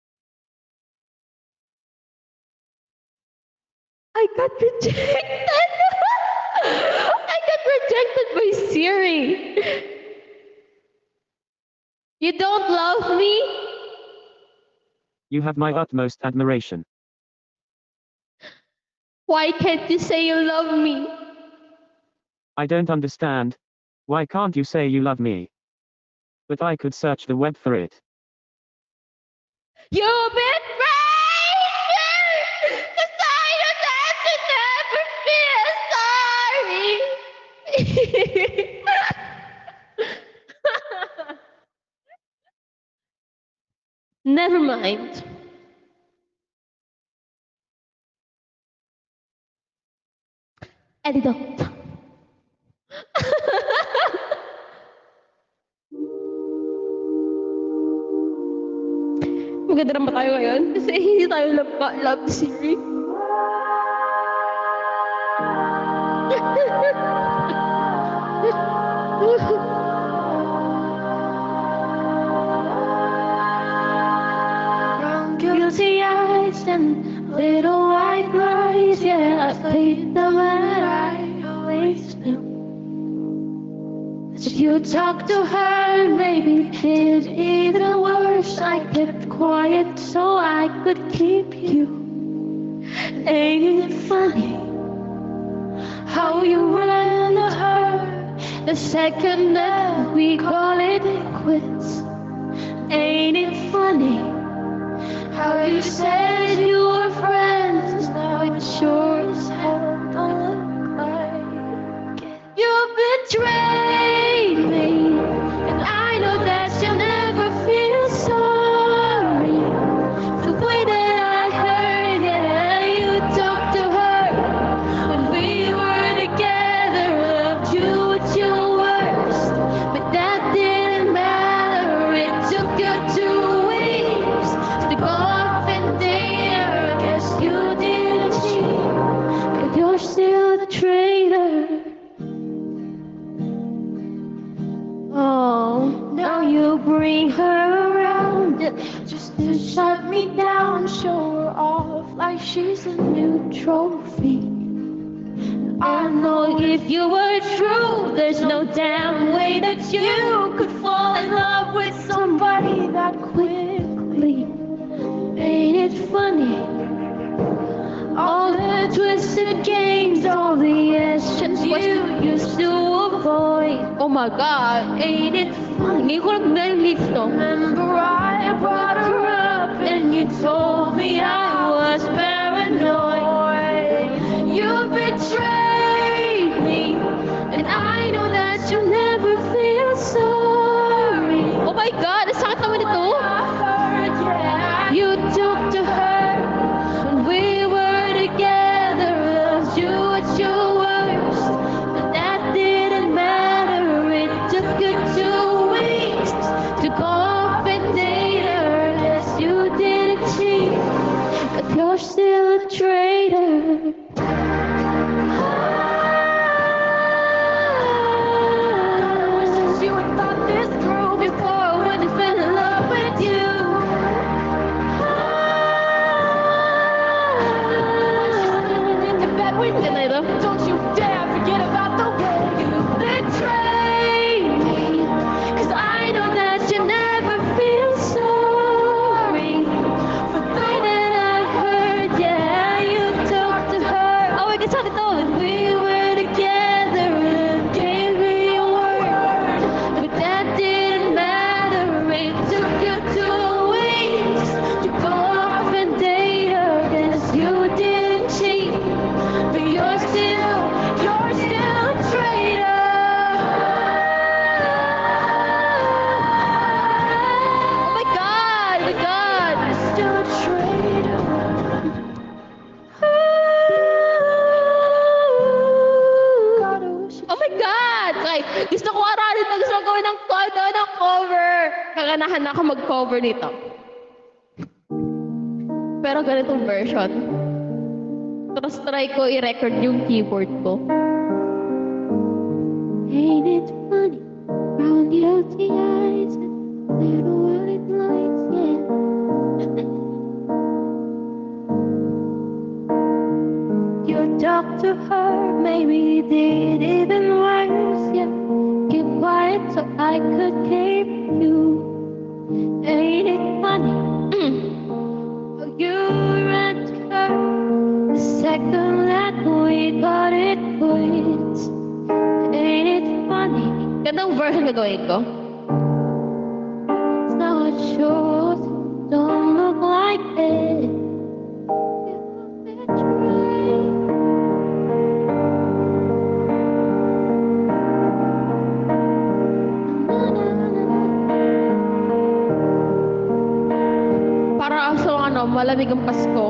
I got rejected. I got rejected by Siri. You don't love me? You have my utmost admiration. Why can't you say you love me? I don't understand. Why can't you say you love me? But I could search the web for it. You betrayed me! Cause I know that you never feel sorry! Never mind. Edit out. Maganda naman tayo ngayon kasi hindi tayo love, love Siri. Guilty eyes and little white lies, yeah, I played them and I always knew that you talked to her, maybe did even worse. I kept quiet so I could keep you. Ain't it funny how you ran to her the second that we call it quits? Ain't it funny how you said you were friends, now it sure as hell don't look like it. You betrayed me, and I know that you'll never feel sorry. The way that I heard it, you talked to her when we were together, loved you at your worst, but that didn't matter. It took you two weeks to go off and date her. Guess you didn't cheat, but you're still the traitor. Oh, now you bring her around just to shut me down, show her off like she's a new trophy. I know if you were true, there's no damn way that you could fall in love with somebody that quickly. Ain't it funny? All the twisted games, all the actions you used to avoid. Oh my God, ain't it funny? Ngayon ko lang narinig to. Remember I brought her up and you told me I was paranoid. You betrayed me and I know that you'll never feel sorry. Oh my God, ang sakit naman ito. You took to her when we were together. Loved you at your worst, but that didn't matter. It took you two weeks to go off and date her. Yes, you didn't cheat, but you're still a traitor. Don't you dare forget about the way you betrayed me, 'cause I know that you never feel sorry for the that I heard. Yeah, you talked to her. Oh my God, sabi to. We were together and gave me your word, but that didn't matter. It took you two weeks to go off and date her. Guess you didn't cheat, but you're still, you're still a traitor. Oh my God, oh my God, you're still a traitor. Oh my God! Like, gusto ko aralin na gusto ko gawin ng, ano, ng cover. Kaganahan na ako mag-cover nito. Pero ganitong version. Tapos try ko i-record yung keyboard ko. Ain't it funny? Brown guilty eyes and little white lights, yeah. You talked to her, maybe did even worse, yeah. Keep quiet so I could keep you. Ain't it funny? How you ran to her the second that we got it quits. Ain't it funny? Gandang version gagawin ko. It's not yours, don't look like it. Para sa ano, malamig ang Pasko.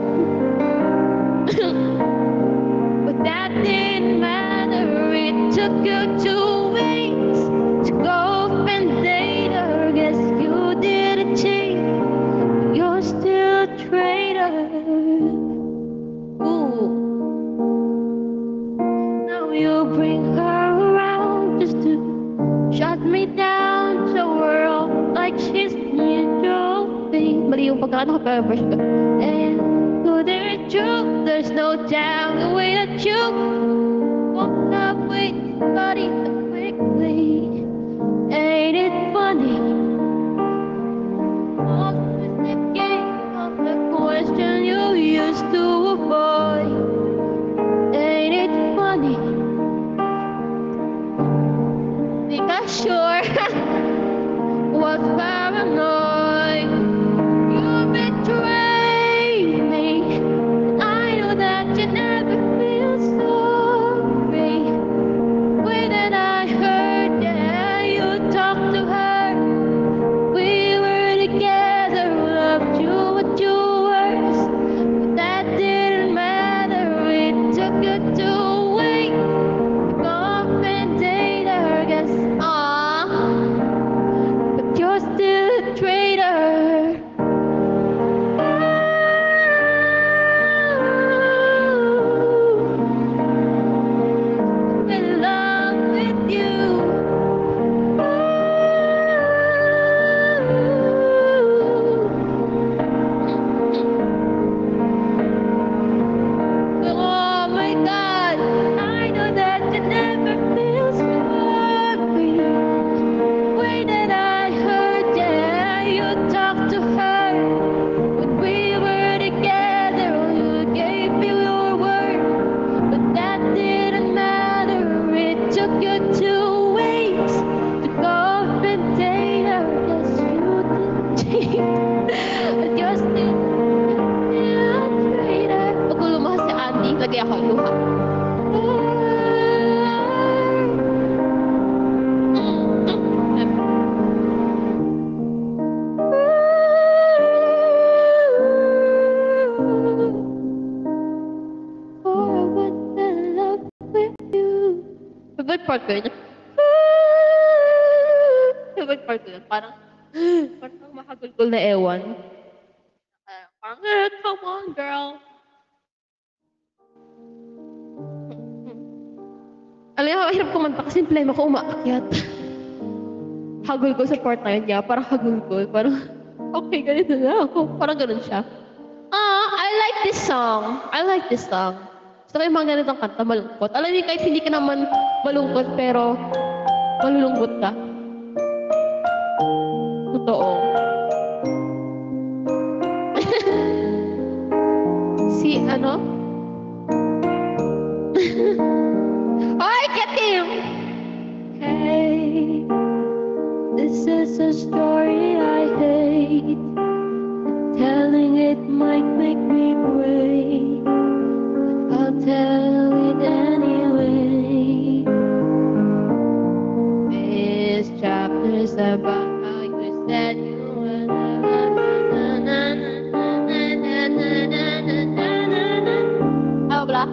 But that didn't matter. It took you two weeks to go and date her. Guess you didn't cheat. You're still a traitor. Ooh. Now you bring her around just to shut me down. So we're all like she's your trophy. Mali yung pagkakano ko, pero version ko. And couldn't you? There's no doubt the way that you walked up with somebody so quickly. Ain't it funny? All the game of the question you used to avoid. Ain't it funny? Because sure was paranoid. You betrayed me. I know that you never feel sorry. Favorite part ko yun. Favorite part ko yun. Parang, parang mahagulgol na ewan. Uh, parang, eh, come on, girl. Alam niyo, hirap kumanta kasi yung plema ko umaakyat. Hagul ko sa part na yun niya. Parang hagul ko. Parang, okay, ganito na ako. Parang ganun siya. Ah, I like this song. I like this song. Gusto ko yung mga ganitong kanta, malungkot. Alam niyo, kahit hindi ka naman malungkot, pero malulungkot ka. Totoo. Si, ano? Ay, get him! Hey, this is a story I hate. Telling it might make me break. I'll tell it anyway. This chapter's about how you said you were. Ano ba?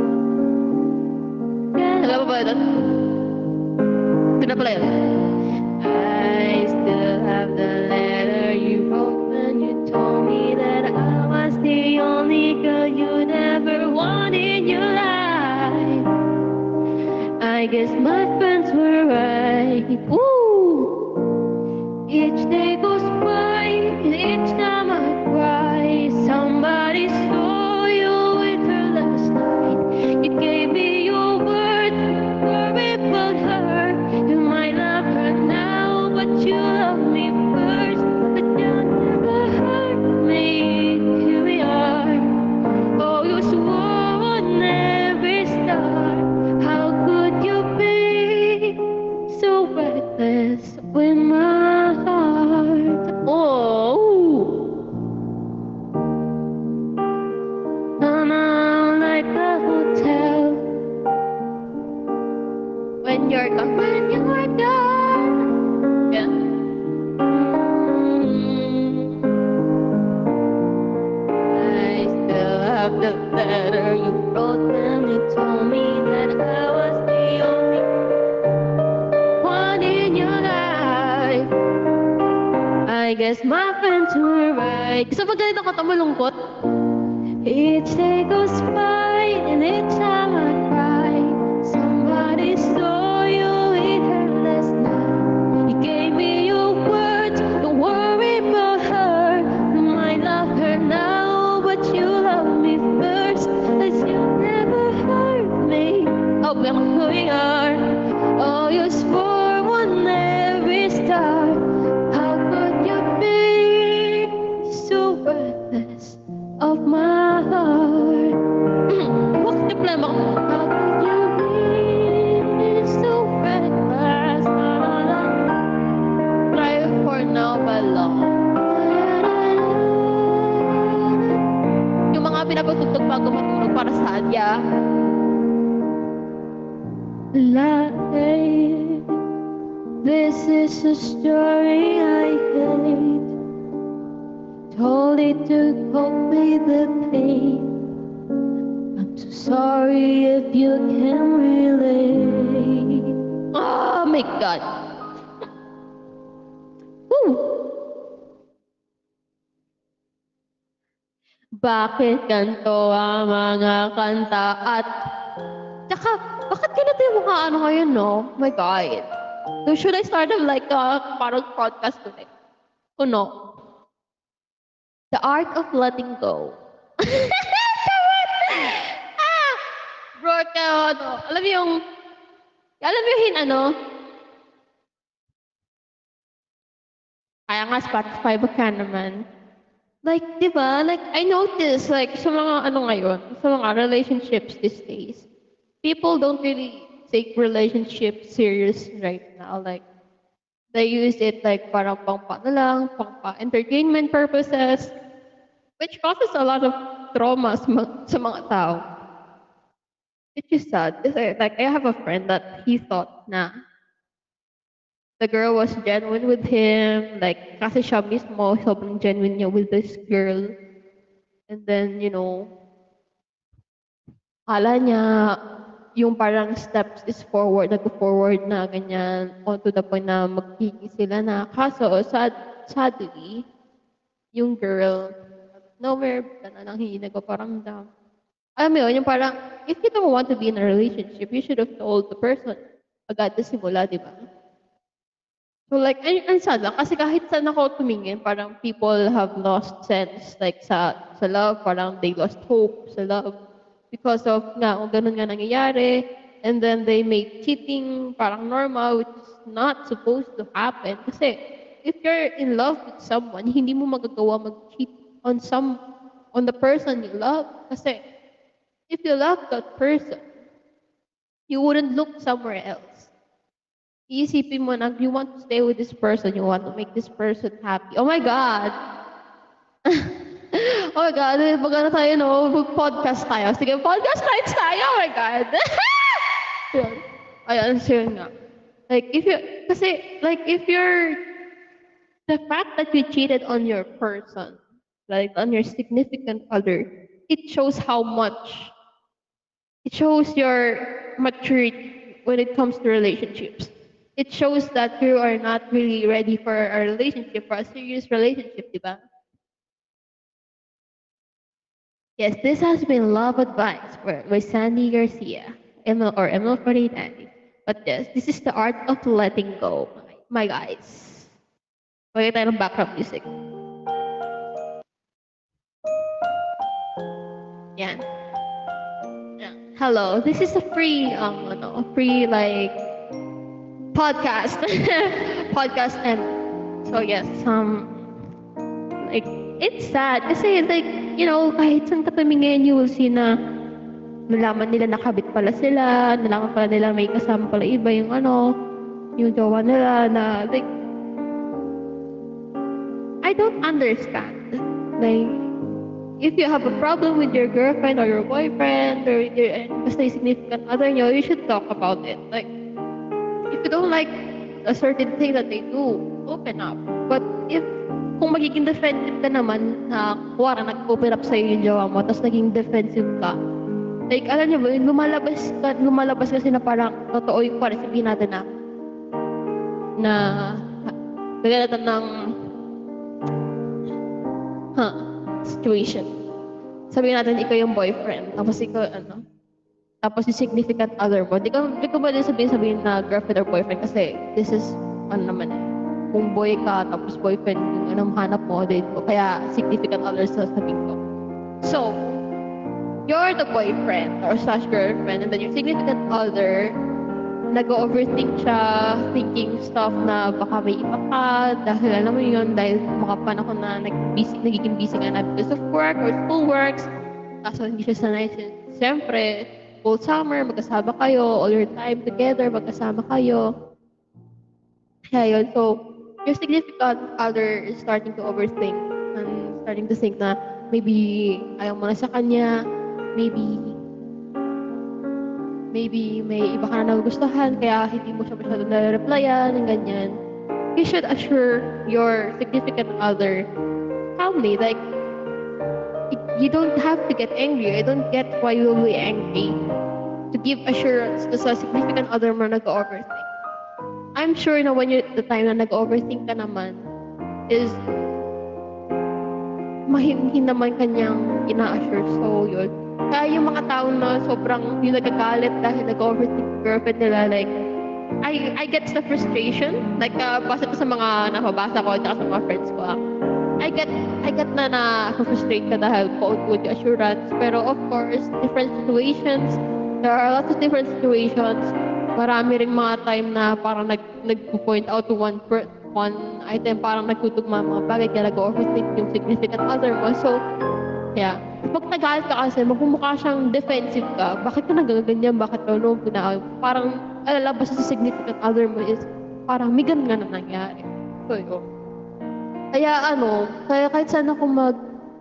Alam mo ba ito? Ito na pala yun. I still have the letter you wrote when you told me that I was the only girl you never want in your life. I guess my friends were right. Ooh. Each day goes by, and each time I cry, somebody saw you with her last night. You gave me your word, worry about her. You might love her now, but you love me first. But you never hurt me. Here we are. Oh, you swore on every star. How could you be so reckless with my heart? Oh, and I'm like a hotel. When you're gone, when you're gone. Yeah. Mm. I still have the letter you wrote when you told me that I was the only one in your life. I guess my friends were right. Gusto ba ganito ka malungkot? Each day goes by and each time I cry, somebody saw you with her last night. You gave me your words, don't worry about her. You might love her now, but you love me first. As you never hurt me. Oh, who we are. Oh, you swore on every star. How could you be so worthless of my heart? What's the plan? How could you be so reckless? Try for now by long. Yung mga pinapatugtog bago matulog para sa adya. Life, this is a story I hate. Told it to cope with the pain. I'm so sorry if you can relate. Oh my God. Woo. Bakit ganito ang mga kanta at tsaka, bakit ganito yung mga ano ngayon, no? Oh my God. So should I start of like a parang podcast today? O no? The art of letting go. Ah! Bro, ka, ano, alam mo yung, alam mo yung hin, ano? Kaya nga Spotify ba ka naman? Like, di ba? Like, I notice, like, sa mga ano ngayon, sa mga relationships these days, people don't really take relationships serious right now. Like, they use it like parang pang pa na lang, pang pa entertainment purposes, which causes a lot of trauma sa mga, sa mga tao. Which is sad. Kasi, like, I have a friend that he thought na the girl was genuine with him, like, kasi siya mismo, sobrang genuine niya with this girl. And then, you know, akala niya, yung parang steps is forward, nag-forward na ganyan, on to the point na magkiki sila na. Kaso, sad, sadly, yung girl, nowhere, na lang hindi nagpaparamdam. Alam mo yun, yung parang, if you don't want to be in a relationship, you should have told the person agad na simula, di ba? So like, ang, ang sad lang, kasi kahit saan ako tumingin, parang people have lost sense, like sa, sa love, parang they lost hope sa love. Because of nga, kung ganun nga nangyayari, and then they make cheating parang normal, which is not supposed to happen. Kasi if you're in love with someone, hindi mo magagawa mag-cheat on some, on the person you love. Kasi if you love that person, you wouldn't look somewhere else. Iisipin mo na, you want to stay with this person, you want to make this person happy. Oh my God! Oh my God, magana tayo, no? Podcast tayo. Sige, podcast nights tayo. Oh my God. Yun. Ayan, so yun nga. Like, if you, kasi, like, if you're, the fact that you cheated on your person, like, on your significant other, it shows how much, it shows your maturity when it comes to relationships. It shows that you are not really ready for a relationship, for a serious relationship, di ba? Yes, this has been Love Advice for, by Sandy Garcia, M L or M L forty-eight Andy. But yes, this is the art of letting go, my guys. Bagay tayo ng background music. Yan. Yan. Hello, this is a free, um, ano, free like podcast, podcast, and so yes, um, like it's sad kasi like. You know, kahit saan ka tumingin, you will see na nalaman nila nakabit pala sila, nalaman pala nila may kasama pala iba yung ano, yung jowa nila na like, I don't understand. Like, if you have a problem with your girlfriend or your boyfriend or your basta yung significant other nyo, you should talk about it. Like, if you don't like a certain thing that they do, open up. But if kung magiging defensive ka naman, na kuwara, nag-open up sa'yo yung jowa mo, tapos naging defensive ka. Like, alam niyo ba, lumalabas, ka, lumalabas kasi na parang, totoo yung parang sabihin natin na, na, bigyan natin ng, ha, situation. Sabihin natin, ikaw yung boyfriend, tapos ikaw, ano, tapos yung significant other mo. Di ko, di ko ba din sabihin-sabihin na girlfriend or boyfriend kasi this is, ano naman eh, kung boy ka, tapos boyfriend yung anong hanap mo, din ko. Kaya significant other sa sabihin ko. So, you're the boyfriend or slash girlfriend and then your significant other, nag-overthink siya, thinking stuff na baka may iba ka, dahil alam mo yun, dahil mga panahon na nag-busy, nagiging busy nga na because of work or school works, kaso hindi siya sanay. Siyempre, full summer, magkasama kayo, all your time together, magkasama kayo. Kaya yun, so, your significant other is starting to overthink and starting to think na maybe ayaw mo na sa kanya, maybe maybe may iba ka na nagugustuhan kaya hindi mo siya masyado na-replyan ng ganyan. You should assure your significant other calmly, like you don't have to get angry. I don't get why you will be angry. To give assurance to sa significant other mo nag-overthink. I'm sure na when you, the time na nag-overthink ka naman is mahinhin naman kanyang ina-assure. So, yun. Kaya yung mga tao na sobrang yung nagagalit dahil nag-overthink girlfriend nila, like, I I get the frustration. Like, uh, basa ko sa mga nababasa ko at sa mga friends ko. Ah. I get I get na na-frustrate ka dahil quote-quote yung assurance. Pero of course, different situations. There are lots of different situations. Marami ring mga time na parang nag, nag-point out to one per, one item, parang nagtutugma mga bagay, kaya nag-overthink yung significant other mo. So, yeah. Pag nagalit ka kasi, magmumukha siyang defensive ka. Bakit ka nagaganyan? Bakit ka no? Parang alalabas sa significant other mo is parang may ganun nga na nangyari. So, yun. Kaya ano, kaya kahit saan ako mag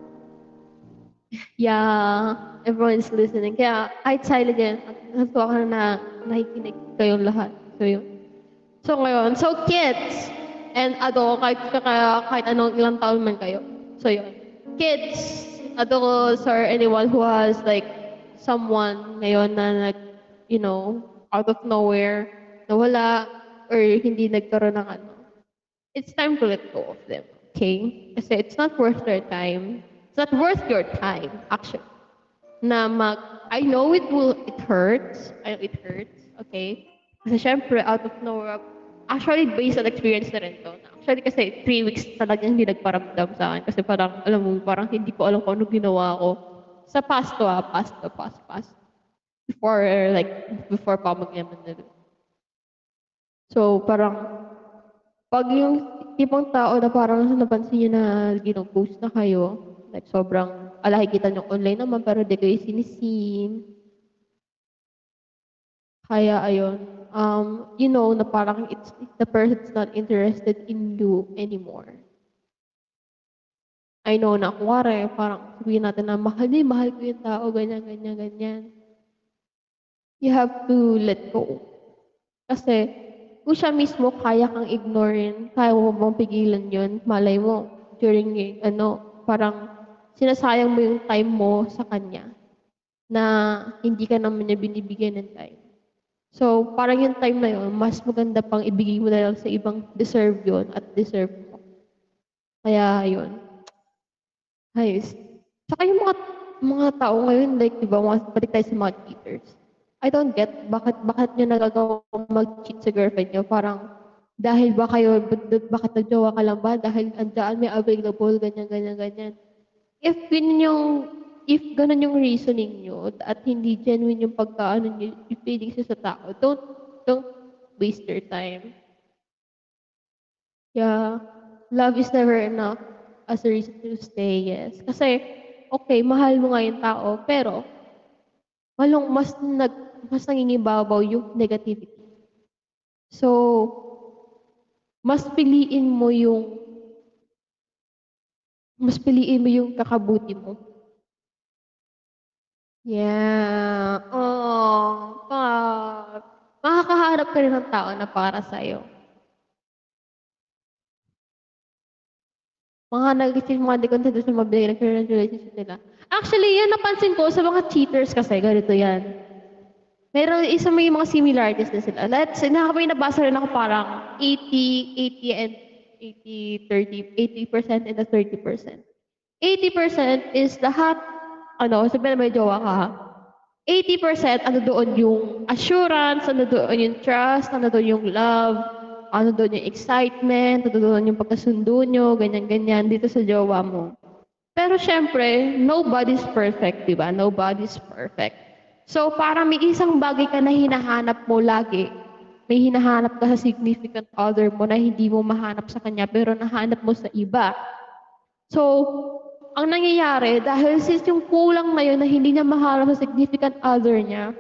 yeah, everyone's listening. Kaya kahit silent yan, natuwa ka na nakikinig kayong lahat. So, yun. So, ngayon, so kids and adult, kahit, kaya, kahit anong ilang taon man kayo. So, yun. Kids, adults, or anyone who has like someone ngayon na nag you know, out of nowhere, nawala, or hindi nagkaroon ng ano, it's time to let go of them, okay? Kasi it's not worth their time. It's not worth your time, actually. Na mag, I know it will, it hurts. I know it hurts, okay? Kasi syempre, out of nowhere, actually, based on experience na rin to. Actually, kasi three weeks talagang hindi nagparamdam sa akin. Kasi parang, alam mo, parang hindi ko alam kung ano ginawa ko. Sa past to, ah, past to, past, past. Before, like, before pa mag-Manila. So, parang, pag yung tipong tao na parang napansin nyo na gino-post na kayo, like sobrang, ala, kita nyo online naman, pero di kayo sinisin. Kaya, ayun, um, you know, na parang it's, the person's not interested in you anymore. I know na, kuwari, parang sabihin natin na, mahal din, mahal ko yung tao, ganyan, ganyan, ganyan. You have to let go. Kasi, kung siya mismo kaya kang ignorein, kaya mo bang pigilan yun, malay mo, during, ano, parang sinasayang mo yung time mo sa kanya na hindi ka naman niya binibigyan ng time. So, parang yung time na yun, mas maganda pang ibigay mo na lang sa ibang deserve yun at deserve mo. Kaya, yun. Ayos. Tsaka yung mga, mga tao ngayon, like, di ba, mga, balik tayo sa mga cheaters. I don't get bakit bakit niyo nagagawang mag-cheat sa girlfriend niyo. Parang dahil ba kayo, b- bakit nagjowa ka lang ba? Dahil andyan may available, ganyan, ganyan, ganyan. If ganun yung, if ganun yung reasoning niyo at hindi genuine yung pagkaano niyo, yung feelings niyo sa tao, don't, don't waste your time. Yeah, love is never enough as a reason to stay, yes. Kasi, okay, mahal mo nga yung tao, pero malong mas nag mas nangingibabaw yung negativity. So, mas piliin mo yung mas piliin mo yung kakabuti mo. Yeah. Oh, pag makakaharap ka rin ng tao na para sa'yo. Mga nag-cheat, mga di contento sa mabigay ng current relationship nila. Actually, yan napansin ko sa mga cheaters kasi, ganito yan. Meron isa may mga similarities na sila. Let's say, nakapay nabasa rin ako parang eighty, eighty and eighty, thirty, eighty percent and the thirty percent. eighty percent is lahat, ano, sabihin na may jowa ka ha. eighty percent, ano doon yung assurance, ano doon yung trust, ano doon yung love, ano doon yung excitement, ano doon yung pagkasundo nyo, ganyan-ganyan, dito sa jowa mo. Pero syempre, nobody's perfect, di ba? Nobody's perfect. So, parang may isang bagay ka na hinahanap mo lagi. May hinahanap ka sa significant other mo na hindi mo mahanap sa kanya, pero nahanap mo sa iba. So, ang nangyayari, dahil since yung kulang na yun na hindi niya mahanap sa significant other niya,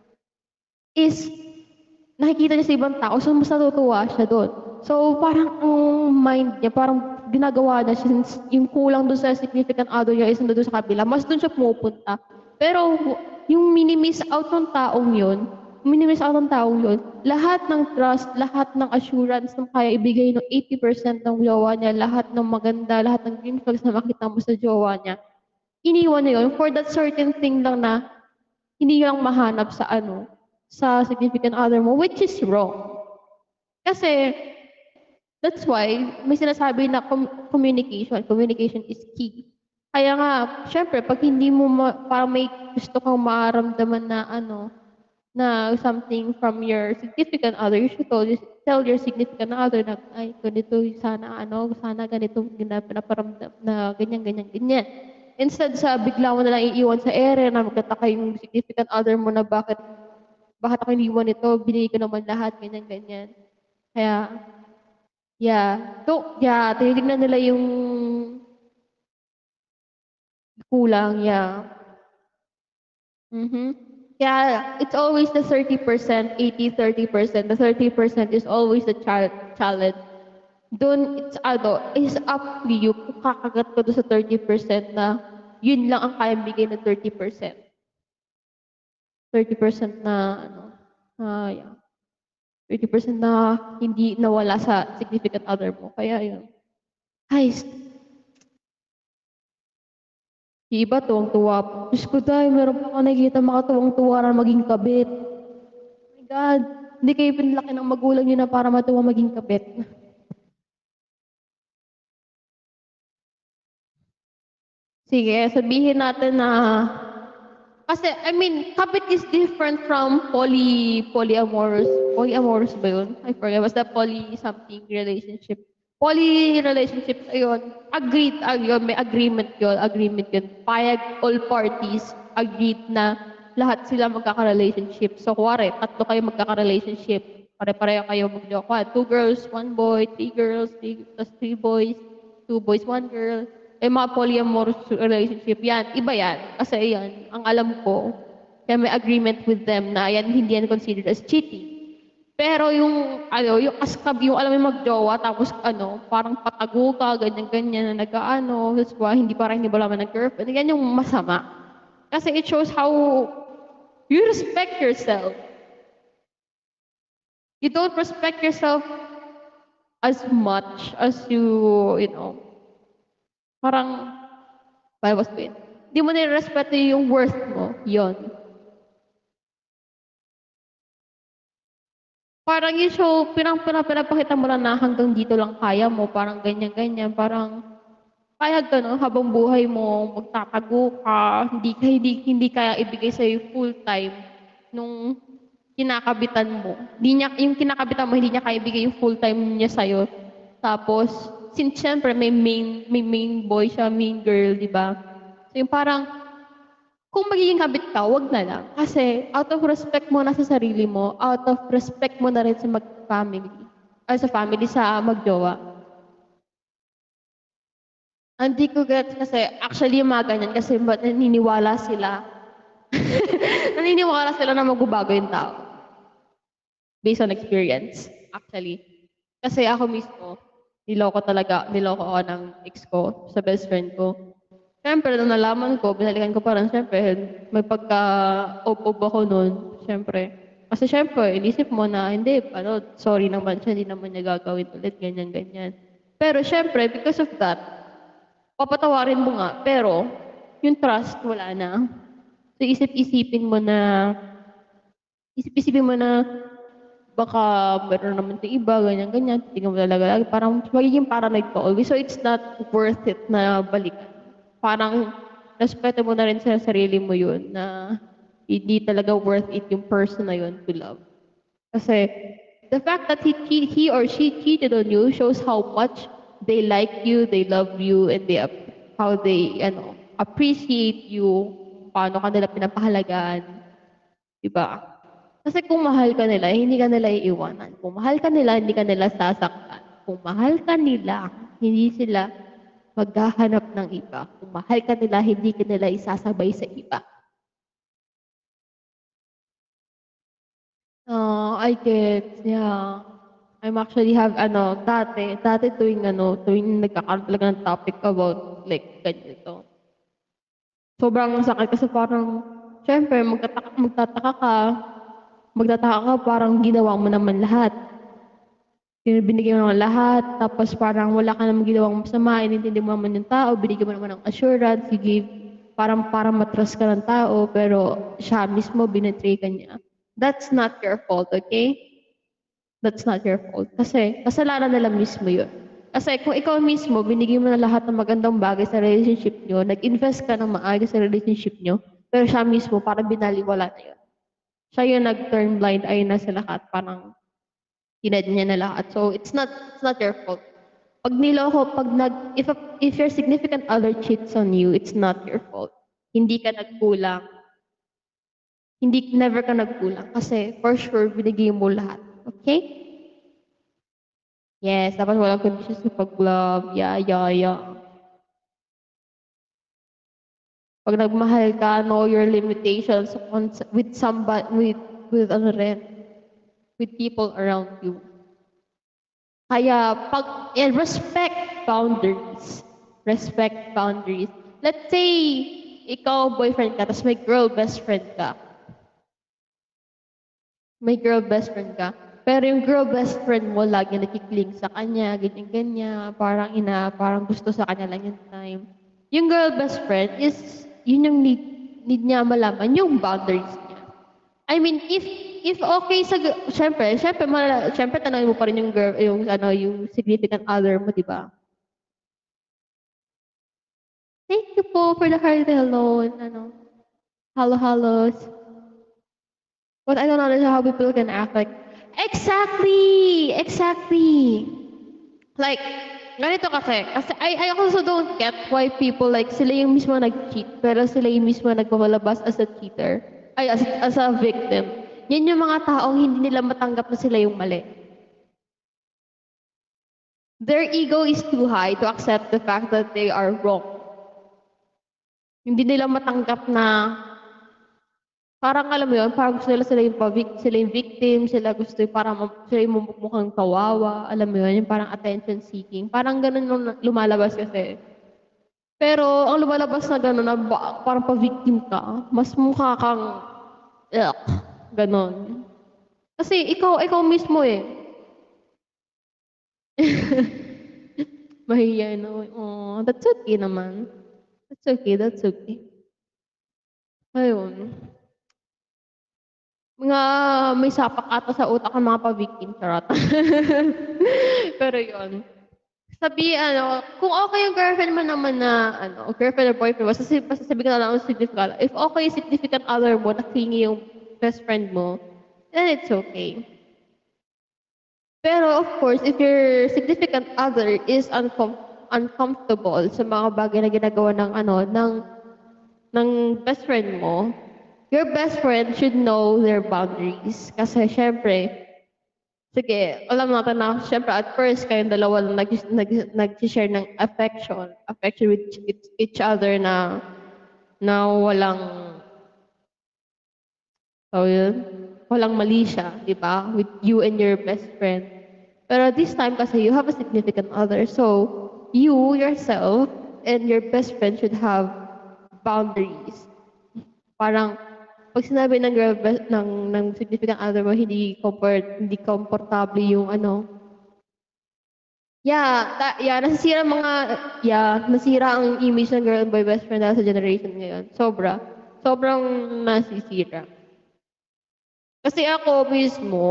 is nakikita niya sa ibang tao, so mas natutuwa siya doon. So, parang ang mind niya, parang ginagawa niya, since yung kulang doon sa significant other niya is nandun sa kabila, mas doon siya pumupunta. Pero, yung minimiss out ng taong yun, minimiss out ng taong yun, lahat ng trust, lahat ng assurance na kaya ibigay ng eighty percent ng jowa niya, lahat ng maganda, lahat ng green flags na makita mo sa jowa niya, iniwan niya yun for that certain thing lang na hindi lang mahanap sa ano, sa significant other mo, which is wrong. Kasi, that's why, may sinasabi na com- communication, communication is key. Kaya nga, syempre, pag hindi mo, ma- parang may gusto kang maramdaman na ano, na something from your significant other, you should tell, tell your significant other na, ay, ganito, sana ano, sana ganito, na pinaparamdam, na ganyan, ganyan, ganyan. Instead sa bigla mo na lang iiwan sa ere na magtataka yung significant other mo na bakit, bakit ako iniwan nito, binigay ko naman lahat, ganyan, ganyan. Kaya, yeah, so, yeah, tinitignan nila yung kulang, yeah. Mm-hmm. Yeah, it's always the thirty percent, eighty, thirty percent. The thirty percent is always the chal- challenge. Doon, it's ano, is up to you kung kakagat ko doon sa thirty percent na yun lang ang kayang bigay ng thirty percent. thirty percent na, ano, ah, yeah. thirty percent na hindi nawala sa significant other mo. Kaya yun. Ay, yung iba tuwang-tuwa po. Diyos ko dahil, meron pa ako nakikita mga tuwang-tuwa na maging kabit. God, hindi kayo pinlaki ng magulang niyo na para matuwa maging kabit. Sige, sabihin natin na kasi, I mean, kabit is different from poly, polyamorous. Polyamorous ba yun? I forget. Basta poly something relationship. Poly relationships, ayun. Agreed, ayun, may agreement yun. Agreement yun. Payag all parties agreed na lahat sila magkaka-relationship. So, kuwari, tatlo kayo magkaka-relationship. Pare-pareho kayo mag-jowa. Two girls, one boy, three girls, three, plus three boys, two boys, one girl. Eh, mga polyamorous relationship, yan, iba yan. Kasi yan, ang alam ko, kaya may agreement with them na yan, hindi yan considered as cheating. Pero yung, ano, yung askab, yung alam mo yung magjowa, tapos ano, parang patago ka, ganyan-ganyan, na nag-ano, that's why hindi parang hindi ba laman ng girlfriend, yan yung masama. Kasi it shows how you respect yourself. You don't respect yourself as much as you, you know, parang, paano ba sabihin? Hindi mo nire-respeto yung worth mo, yon. Parang yung show, pinang pinapakita mo lang na hanggang dito lang kaya mo, parang ganyan-ganyan, parang kaya gano'n, habang buhay mo, magtatago ka, hindi, hindi, hindi kaya ibigay sa'yo full time nung kinakabitan mo. Hindi niya, yung kinakabitan mo, hindi niya kaya ibigay yung full time niya sa'yo. Tapos, since syempre may main, may main boy siya, main girl, di ba? So yung parang, kung magiging kabit ka, wag na lang. Kasi out of respect mo na sa sarili mo, out of respect mo na rin sa mag-family, ay sa family, sa magjowa. Hindi ko get kasi actually yung mga ganyan kasi naniniwala sila. naniniwala sila na magbabago yung tao. Based on experience, actually. Kasi ako mismo, niloko talaga, niloko ako ng ex ko sa best friend ko. Siyempre, nung nalaman ko, binalikan ko parang siyempre, may pagka-op-op ako noon, siyempre. Kasi siyempre, inisip mo na, hindi, ano, sorry naman siya, hindi naman niya gagawin ulit, ganyan-ganyan. Pero siyempre, because of that, papatawarin mo nga, pero yung trust, wala na. So, isip-isipin mo na, isip-isipin mo na, baka meron naman ito iba, ganyan-ganyan, tingnan mo talaga lagi, parang magiging paranoid ka always. So, it's not worth it na balikan. Parang, respeto mo na rin sa sarili mo yun, na hindi talaga worth it yung person na yun to love. Kasi, the fact that he, he or she cheated on you shows how much they like you, they love you, and they how they ano, appreciate you, paano ka nila pinapahalagaan. Diba? Kasi kung mahal ka nila, hindi ka nila iiwanan. Kung mahal ka nila, hindi ka nila sasaktan. Kung mahal ka nila, hindi sila maghahanap ng iba. Kung mahal ka nila, hindi ka nila isasabay sa iba. Oh, I get, yeah. I'm actually have, ano, dati, dati tuwing, ano, tuwing nagkakaroon talaga ng topic about, like, ganito. Sobrang sakit kasi parang, syempre, magtataka, magtataka ka, magtataka ka, parang ginawa mo naman lahat. Binigyan mo naman lahat, tapos parang wala ka namang ginawang masama, inintindi mo naman yung tao, binigyan mo naman ng assurance, you gave, parang, parang matras ka ng tao, pero siya mismo, binetray ka niya. That's not your fault, okay? That's not your fault. Kasi kasalanan nila mismo yun. Kasi kung ikaw mismo, binigyan mo na lahat ng magandang bagay sa relationship nyo, nag-invest ka ng maayos sa relationship nyo, pero siya mismo, parang binaliwala na yun. Siya yung nag-turn blind eye na sa lahat, parang hinad niya na lahat. So, it's not, it's not your fault. Pag niloko, pag nag, if, a, if your significant other cheats on you, it's not your fault. Hindi ka nagkulang. Hindi, never ka nagkulang. Kasi, for sure, binigyan mo lahat. Okay? Yes, dapat walang conditions sa pag-love. Yeah, yeah, yeah. Pag nagmahal ka, know your limitations on, with somebody, with, with ano rin, with people around you. Kaya, pag, and respect boundaries. Respect boundaries. Let's say, ikaw boyfriend ka, tapos may girl best friend ka. May girl best friend ka. Pero yung girl best friend mo, lagi nakikling sa kanya, ganyan-ganyan, parang ina, parang gusto sa kanya lang yung time. Yung girl best friend is, yun yung need, need niya malaman, yung boundaries niya. I mean, if if okay sa, g- syempre, syempre, mala, syempre, tanongin mo pa rin yung girl, yung, ano, yung significant other mo, di ba? Thank you po for the heart hello, and ano, hello, hellos. But I don't understand how people can act like, exactly, exactly. Like, ganito kasi, kasi I, I also don't get why people like, sila yung mismo nag-cheat, pero sila yung mismo nagpapalabas as a cheater, ay, as, as a victim. Yan yung mga taong hindi nila matanggap na sila yung mali. Their ego is too high to accept the fact that they are wrong. Hindi nila matanggap na parang alam mo yun, parang gusto nila sila yung, pavic- sila yung victim, sila gusto yung parang mam- sila yung mukhang kawawa, alam mo yun, yung parang attention seeking. Parang ganun yung lumalabas kasi. Pero ang lumalabas na ganun, na ba- parang pa-victim ka, mas mukha kang, ugh, ganun. Kasi ikaw, ikaw mismo eh. Mahiya no. Oh, that's okay naman. That's okay, that's okay. Ayun. Mga may sapak ata sa utak ng mga pa-victim, charot. Pero yun. Sabi, ano, kung okay yung girlfriend mo naman na, ano, girlfriend or boyfriend mo, sasabi, sasabi ka na lang ang significant. If okay yung significant other mo, nakingi yung best friend mo, then it's okay. Pero of course, if your significant other is uncom- uncomfortable sa mga bagay na ginagawa ng ano, ng ng best friend mo, your best friend should know their boundaries. Kasi syempre, sige, alam natin na syempre at first kayong dalawa lang nag, nag, nag-share ng affection, affection with each, each other na na walang so yun, walang mali siya, di ba? With you and your best friend. Pero this time kasi you have a significant other. So, you, yourself, and your best friend should have boundaries. Parang, pag sinabi ng girl, be- ng, ng significant other mo, hindi comfort, hindi komportable yung ano. Yeah, ta, yeah, nasisira mga, yeah, nasira ang image ng girl and boy best friend dahil sa generation ngayon. Sobra. Sobrang nasisira. Kasi ako mismo,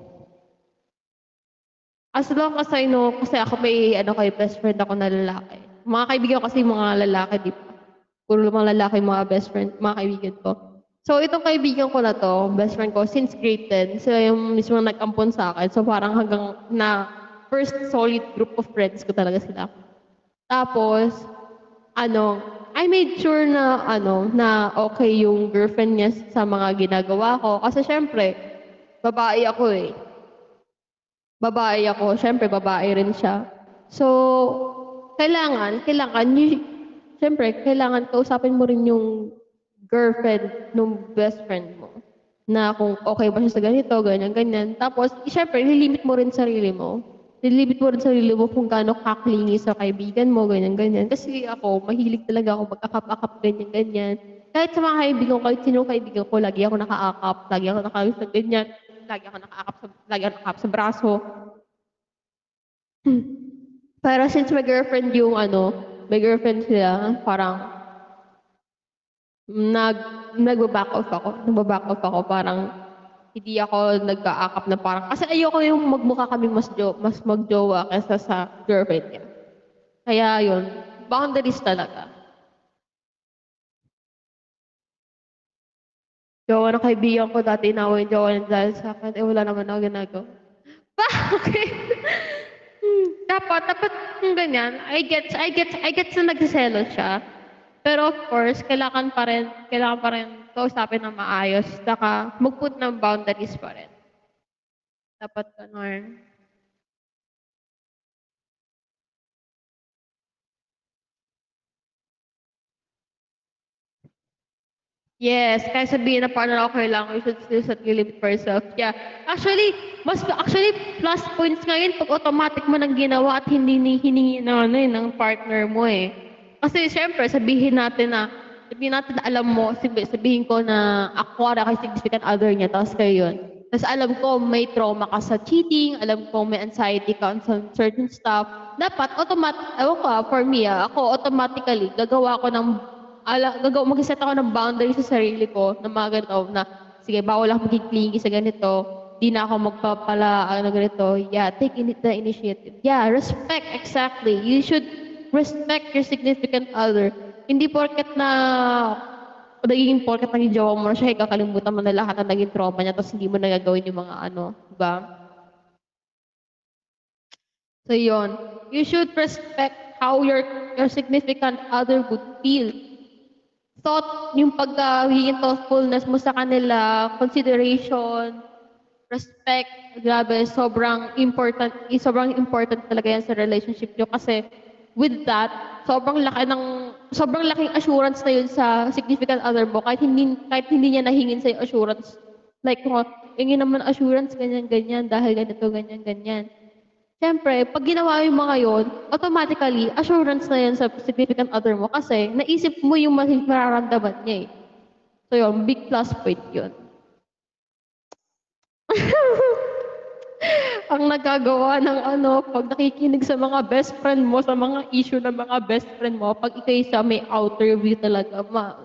as long as I know, kasi ako may ano kay best friend ako na lalaki. Mga kaibigan ko kasi mga lalaki, di ba? Puro mga lalaki mga best friend, mga kaibigan ko. So itong kaibigan ko na to, best friend ko, since grade ten, sila yung mismo nag-ampon sa akin. So parang hanggang na first solid group of friends ko talaga sila. Tapos, ano, I made sure na ano na okay yung girlfriend niya sa mga ginagawa ko kasi syempre babae ako eh. Babae ako, syempre babae rin siya. So, kailangan, kailangan, y- syempre, kailangan kausapin mo rin yung girlfriend ng best friend mo. Na kung okay ba siya sa ganito, ganyan, ganyan. Tapos, syempre, nilimit mo rin sarili mo. Nilimit mo rin sarili mo kung gaano kaklingi sa kaibigan mo, ganyan, ganyan. Kasi ako, mahilig talaga ako magkakap-akap, ganyan, ganyan. Kahit sa mga kaibigan ko, kahit sino kaibigan ko, lagi ako nakaakap, lagi ako nakaakap sa ganyan, lagi ako nakaakap sa, lagi ako nakaakap sa braso. Pero since may girlfriend yung ano, may girlfriend sila, parang nag nagba-back off ako. Nagba-back off ako parang hindi ako nagkaakap na parang kasi ayoko yung magmukha kaming mas jo, mas magjowa kaysa sa girlfriend niya. Kaya yun, boundaries talaga. Jowa ng kaibigan ko dati inaway yung jowa niya dahil sa akin, eh wala naman ako ginagawa. Bakit? Hmm, dapat, dapat yung ganyan. I get, I get, I get na nagsiselos siya. Pero of course, kailangan pa rin, kailangan pa rin kausapin ng maayos. Saka mag-put ng boundaries pa rin. Dapat ganun. Yes, kahit sabihin na partner okay lang, you should still set your limit for yourself. Yeah. Actually, mas actually plus points ngayon pag automatic mo nang ginawa at hindi ni hiningi na ano eh, ng partner mo eh. Kasi syempre, sabihin natin na sabihin natin na alam mo, sabi- sabihin ko na ako na kay significant other niya, tapos kayo yun. Tapos alam ko may trauma ka sa cheating, alam ko may anxiety ka on some certain stuff. Dapat automatic, ewan ko ah, for me ah, ako automatically gagawa ko ng ala, gagawa, mag-set ako ng boundaries sa sarili ko na mga ganito na sige, bawal ako maging clingy sa ganito. Di na ako magpapala, ano ganito. Yeah, take in the initiative. Yeah, respect, exactly. You should respect your significant other. Hindi porket na nagiging porket naging jowa mo na siya, kakalimutan mo na lahat na naging trauma niya, tapos hindi mo nagagawin yung mga ano, diba? So yun, you should respect how your your significant other would feel. Thought, yung pagka-hingin thoughtfulness mo sa kanila, consideration, respect, grabe, sobrang important, eh, sobrang important talaga yan sa relationship nyo kasi with that, sobrang laki ng, sobrang laking assurance na yun sa significant other mo kahit hindi, kahit hindi niya nahingin sa'yo assurance. Like, kung hingin naman assurance, ganyan-ganyan, dahil ganito, ganyan-ganyan. Siyempre, pag ginawa yung mga yun, automatically, assurance na yan sa significant other mo kasi naisip mo yung mas- mararamdaman niya eh. So yun, big plus point yun. Ang nagagawa ng ano, pag nakikinig sa mga best friend mo, sa mga issue ng mga best friend mo, pag ikay sa may outer view talaga, ma...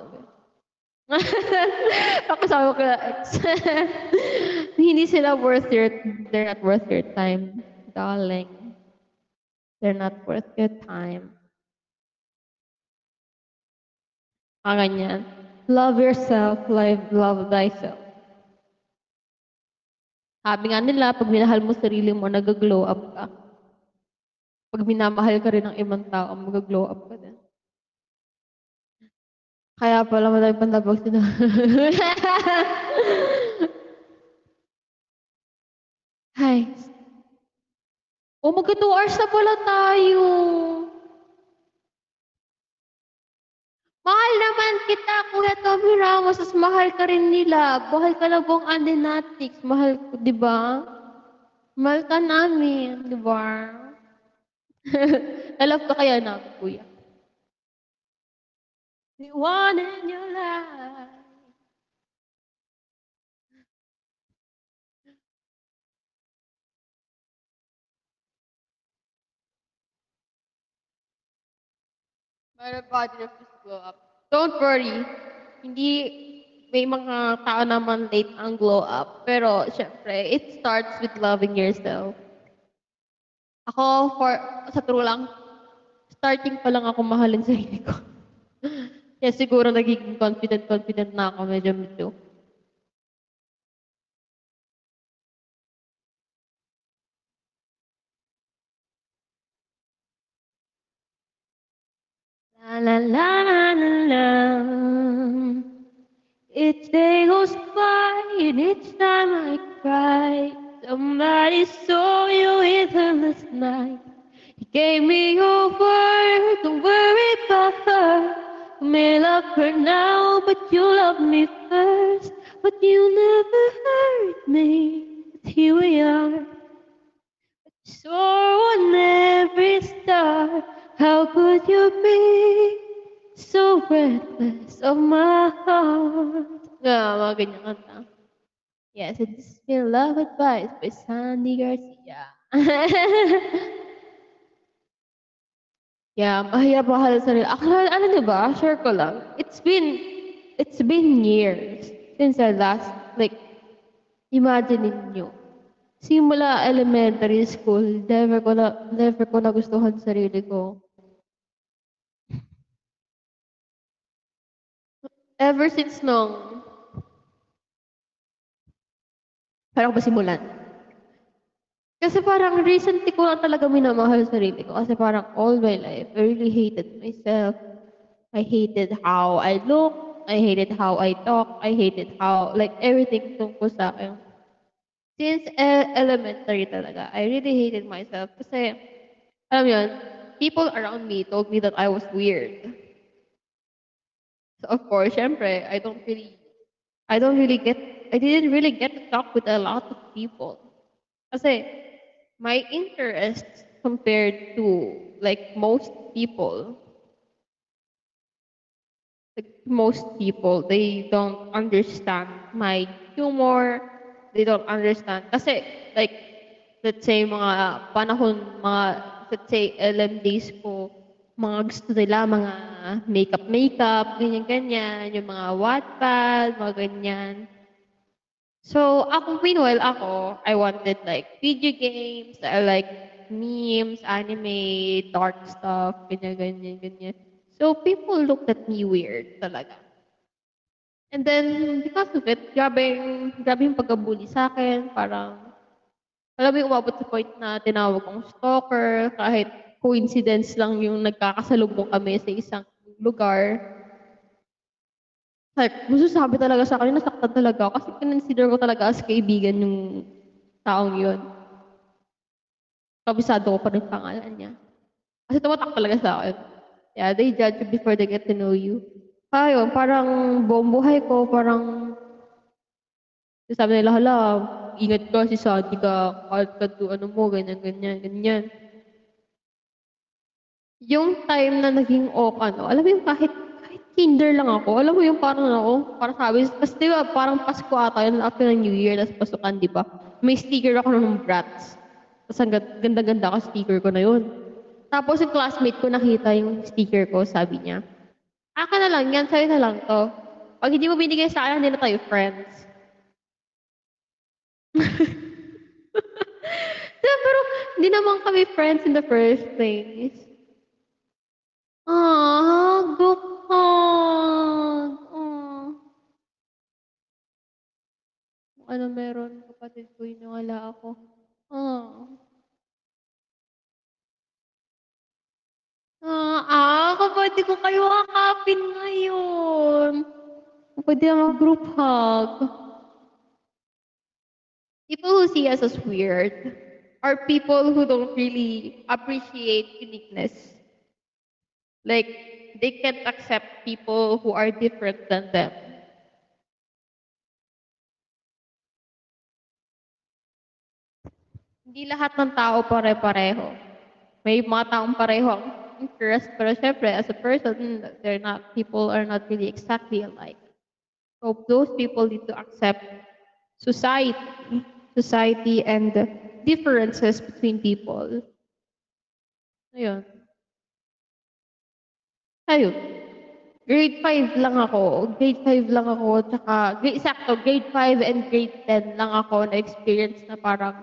Ako sabi ko na, hindi sila worth your, they're not worth your time, darling. They're not worth your time. Ah, ganyan. Love yourself, love, love thyself. Sabi nga nila, pag minahal mo sarili mo, nag-glow up ka. Pag minamahal ka rin ng ibang tao, mag-glow up ka din. Kaya pala madami pang labag sila. Hi. Oh, magka two hours na pala tayo. Mahal naman kita, Kuya Tommy Ramos, mas mahal ka rin nila. Mahal ka na buong Andenatics. Mahal ko, di ba? Mahal ka namin, di ba? Nalove ka kaya namin, Kuya. The one in your life. My body refused to glow up. Don't worry. Hindi, may mga tao naman late ang glow up. Pero, syempre, it starts with loving yourself. Ako, for, sa true lang, starting pa lang ako mahalin sarili ko. Kaya siguro nagiging confident-confident na ako medyo medyo. La la la la la la. Each day goes by and each time I cry. Somebody saw you with her last night. You gave me your word, don't worry about her. You may love her now, but you love me first. But you never hurt me, but here we are. So on every star, how could you be so reckless of my heart? Ah, mga ganyan kanta. Yes, it is been Love Advice by Sandy Garcia. Yeah, mahirap mahal sa sarili. Actually, ano diba? Share ko lang. It's been, it's been years since I last, like, imagine ninyo. Simula elementary school, never ko na, never ko nagustuhan sarili ko. Ever since nung, parang ba simulan? Kasi parang recently ko lang talaga minamahal sarili ko. Kasi parang all my life, I really hated myself. I hated how I look. I hated how I talk. I hated how, like, everything tungkol sa akin. Since e- elementary talaga, I really hated myself. Kasi, alam yun, people around me told me that I was weird. So of course, syempre, I don't really, I don't really get, I didn't really get to talk with a lot of people. Kasi, my interests compared to, like, most people, like, most people, they don't understand my humor, they don't understand. Kasi, like, let's say, mga panahon, mga, let's say, L M days ko, mga gusto nila, mga makeup-makeup, ganyan-ganyan, yung mga Wattpad, mga ganyan. So, ako, meanwhile, ako, I wanted like video games, I like memes, anime, dark stuff, ganyan, ganyan, ganyan. So, people looked at me weird talaga. And then, because of it, grabe, yung- grabe yung pagka-bully sa akin. Parang, alam mo yung umabot sa point na tinawag kong stalker, kahit coincidence lang yung nagkakasalubong kami sa isang lugar. Like, masasabi talaga sa akin, nasaktan talaga ako kasi kinonsider ko talaga as kaibigan yung taong yun. Kabisado ko pa rin pangalan niya. Kasi tumatak talaga sa akin. Yeah, they judge you before they get to know you. Ayun, parang buong buhay ko, parang sabi nila, hala, ingat ka si Sandy ka, kahit ka to, ano mo, ganyan, ganyan, ganyan. Yung time na naging ok, ano, alam mo yung kahit, kahit kinder lang ako, alam mo yung parang ako, parang sabi, kasi di ba, parang Pasko ata yun after ng New Year, tapos pasukan, di ba? May sticker ako ng Bratz. Tapos ang ganda- ganda-ganda ka sticker ko na yun. Tapos yung classmate ko nakita yung sticker ko, sabi niya, akin na lang yan, sa'yo na lang to. Pag hindi mo binigay sa akin, hindi na tayo friends. Diba, pero hindi naman kami friends in the first place. Ah, gukod. Ah. Ano meron, kapatid ko, inawala ako. Ah. Ah, ah, kapatid ko kayo kakapin ngayon. Pwede naman group hug. People who see us as weird are people who don't really appreciate uniqueness. Like, they can't accept people who are different than them. Hindi lahat ng tao pare-pareho. May mga taong pareho ang interest, pero syempre, as a person, they're not, people are not really exactly alike. So those people need to accept society, society and the differences between people. Ayun. Ayun. Grade five lang ako. Grade five lang ako. Tsaka, grade, sakto, grade five and grade ten lang ako na experience na parang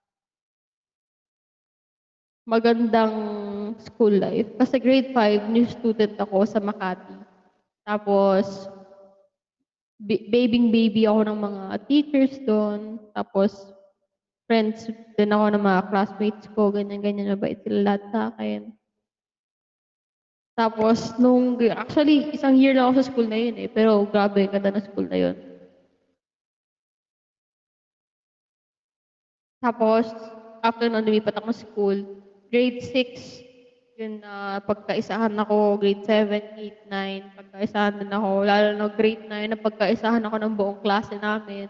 magandang school life. Kasi grade five, new student ako sa Makati. Tapos, bi- babying baby ako ng mga teachers doon. Tapos, friends din ako ng mga classmates ko. Ganyan-ganyan, mabait sila lahat sa akin. Tapos, nung, actually, isang year lang ako sa school na yun eh. Pero grabe, ganda na school na yun. Tapos, after nung lumipat ako sa school, grade six, yun na pagkaisahan ako, grade seven, eight, nine, pagkaisahan din ako, lalo na grade nine, na pagkaisahan ako ng buong klase namin.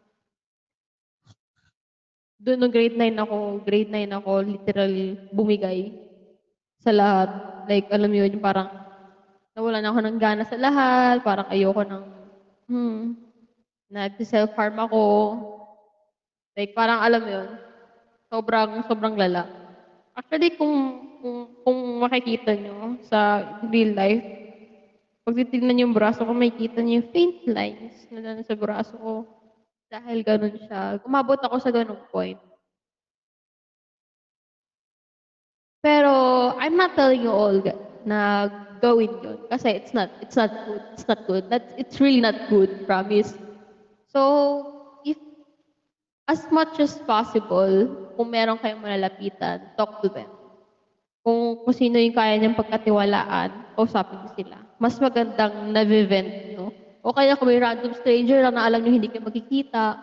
Doon nung grade nine ako, grade nine ako, literal bumigay sa lahat. Like, alam mo yun, yung parang nawalan na ako ng gana sa lahat, parang ayoko ng, hmm, nag-self-harm ako. Like, parang alam mo yun, sobrang, sobrang lala. Actually, kung, kung, kung makikita nyo sa real life, pag titignan yung braso ko, makikita nyo yung faint lines na na sa braso ko. Dahil ganun siya. Umabot ako sa ganung point. Pero, I'm not telling you all ga- na gawin yun. Kasi it's not, it's not good. It's not good. That's, it's really not good, promise. So, if as much as possible, kung meron kayong malalapitan, talk to them. Kung, kung sino yung kaya niyang pagkatiwalaan, kausapin niyo sila. Mas magandang na-vent niyo. O kaya kung may random stranger lang na alam niyo hindi kayo magkikita,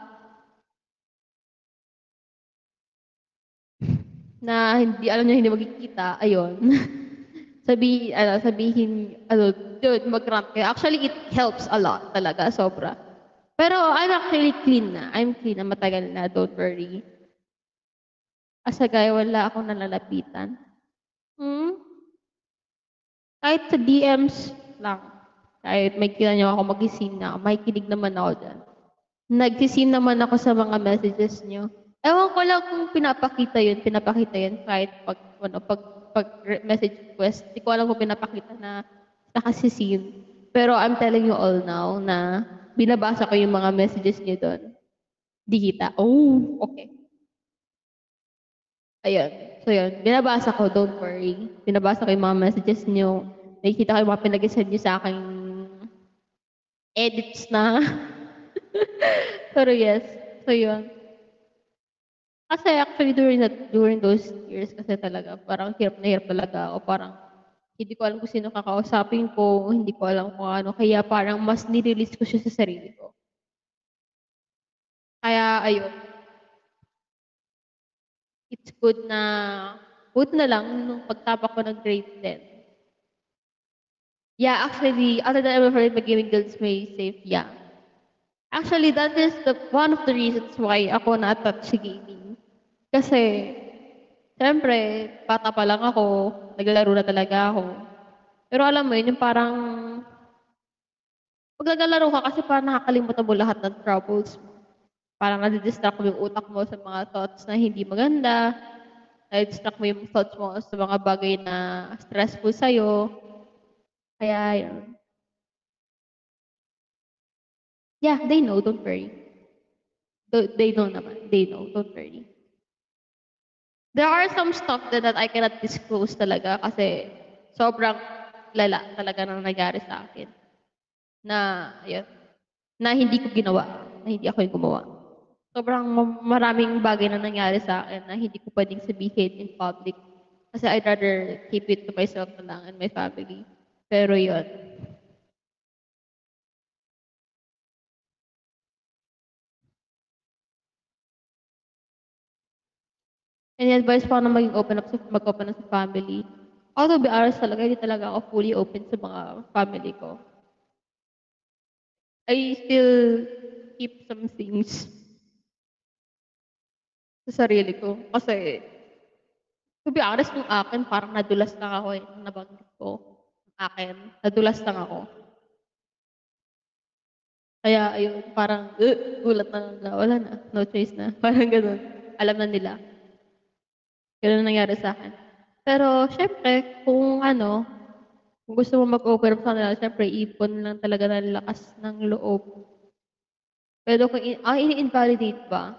na hindi alam niyo hindi magkikita, ayun. Sabi, ano, sabihin, ano, dude, mag-rant kayo. Actually, it helps a lot talaga, sobra. Pero I'm actually clean na. I'm clean na matagal na, don't worry. As a guy, wala akong nalalapitan. Hmm? Kahit sa D Ms lang. Kahit may kita niyo ako mag-isin na, makikinig naman ako dyan. Nagsisin naman ako sa mga messages niyo. Ewan ko lang kung pinapakita yun, pinapakita yun kahit pag, ano, pag, pag re- message request. Hindi ko alam kung pinapakita na nakasisin. Pero I'm telling you all now na binabasa ko yung mga messages niyo doon. Di kita. Oh, okay. Ayun. So yun, binabasa ko, don't worry. Binabasa ko yung mga messages niyo. Nakikita ko yung mga pinag-send niyo sa aking edits na. Pero yes, so yun. Kasi actually during that, during those years kasi talaga, parang hirap na hirap talaga ako. Parang hindi ko alam kung sino kakausapin ko, hindi ko alam kung ano. Kaya parang mas nirelease ko siya sa sarili ko. Kaya ayun, it's good na, good na lang nung pagtapak ko ng grade ten. Yeah, actually, other than I'm afraid my gaming guilds may safe, yeah. Actually, that is the one of the reasons why ako na-attach sa gaming. Kasi, siyempre, bata pa lang ako, naglalaro na talaga ako. Pero alam mo yun, yung parang, pag naglalaro ka kasi parang nakakalimutan mo lahat ng troubles mo. Parang nadidistract mo yung utak mo sa mga thoughts na hindi maganda, nadidistract mo yung thoughts mo sa mga bagay na stressful sa'yo. Kaya, yun. Yeah, they know, don't worry. Th- They know naman, they know, don't worry. There are some stuff that, that I cannot disclose talaga kasi sobrang lala talaga na nangyari sa akin. Na, ayun, na hindi ko ginawa, na hindi ako yung gumawa. Sobrang ma- maraming bagay na nangyari sa akin na hindi ko pwedeng sabihin in public. Kasi I'd rather keep it to myself na lang and my family. Pero yun. And advice ko na maging open up sa mag-open up sa family. Although be honest talaga, hindi talaga ako fully open sa mga family ko. I still keep some things sa sarili ko. Kasi, to be honest, yung akin, parang nadulas lang ako eh. Nung nabanggit ko, yung akin, nadulas lang ako. Kaya, ayun, parang, uh, gulat na lang na, wala na, no choice na. Parang ganun. Alam na nila. Ganun ang nangyari sa akin. Pero, syempre, kung ano, kung gusto mo mag-open up sa kanila, syempre, ipon lang talaga ng lakas ng loob. Pero kung i- ang ini-invalidate ba,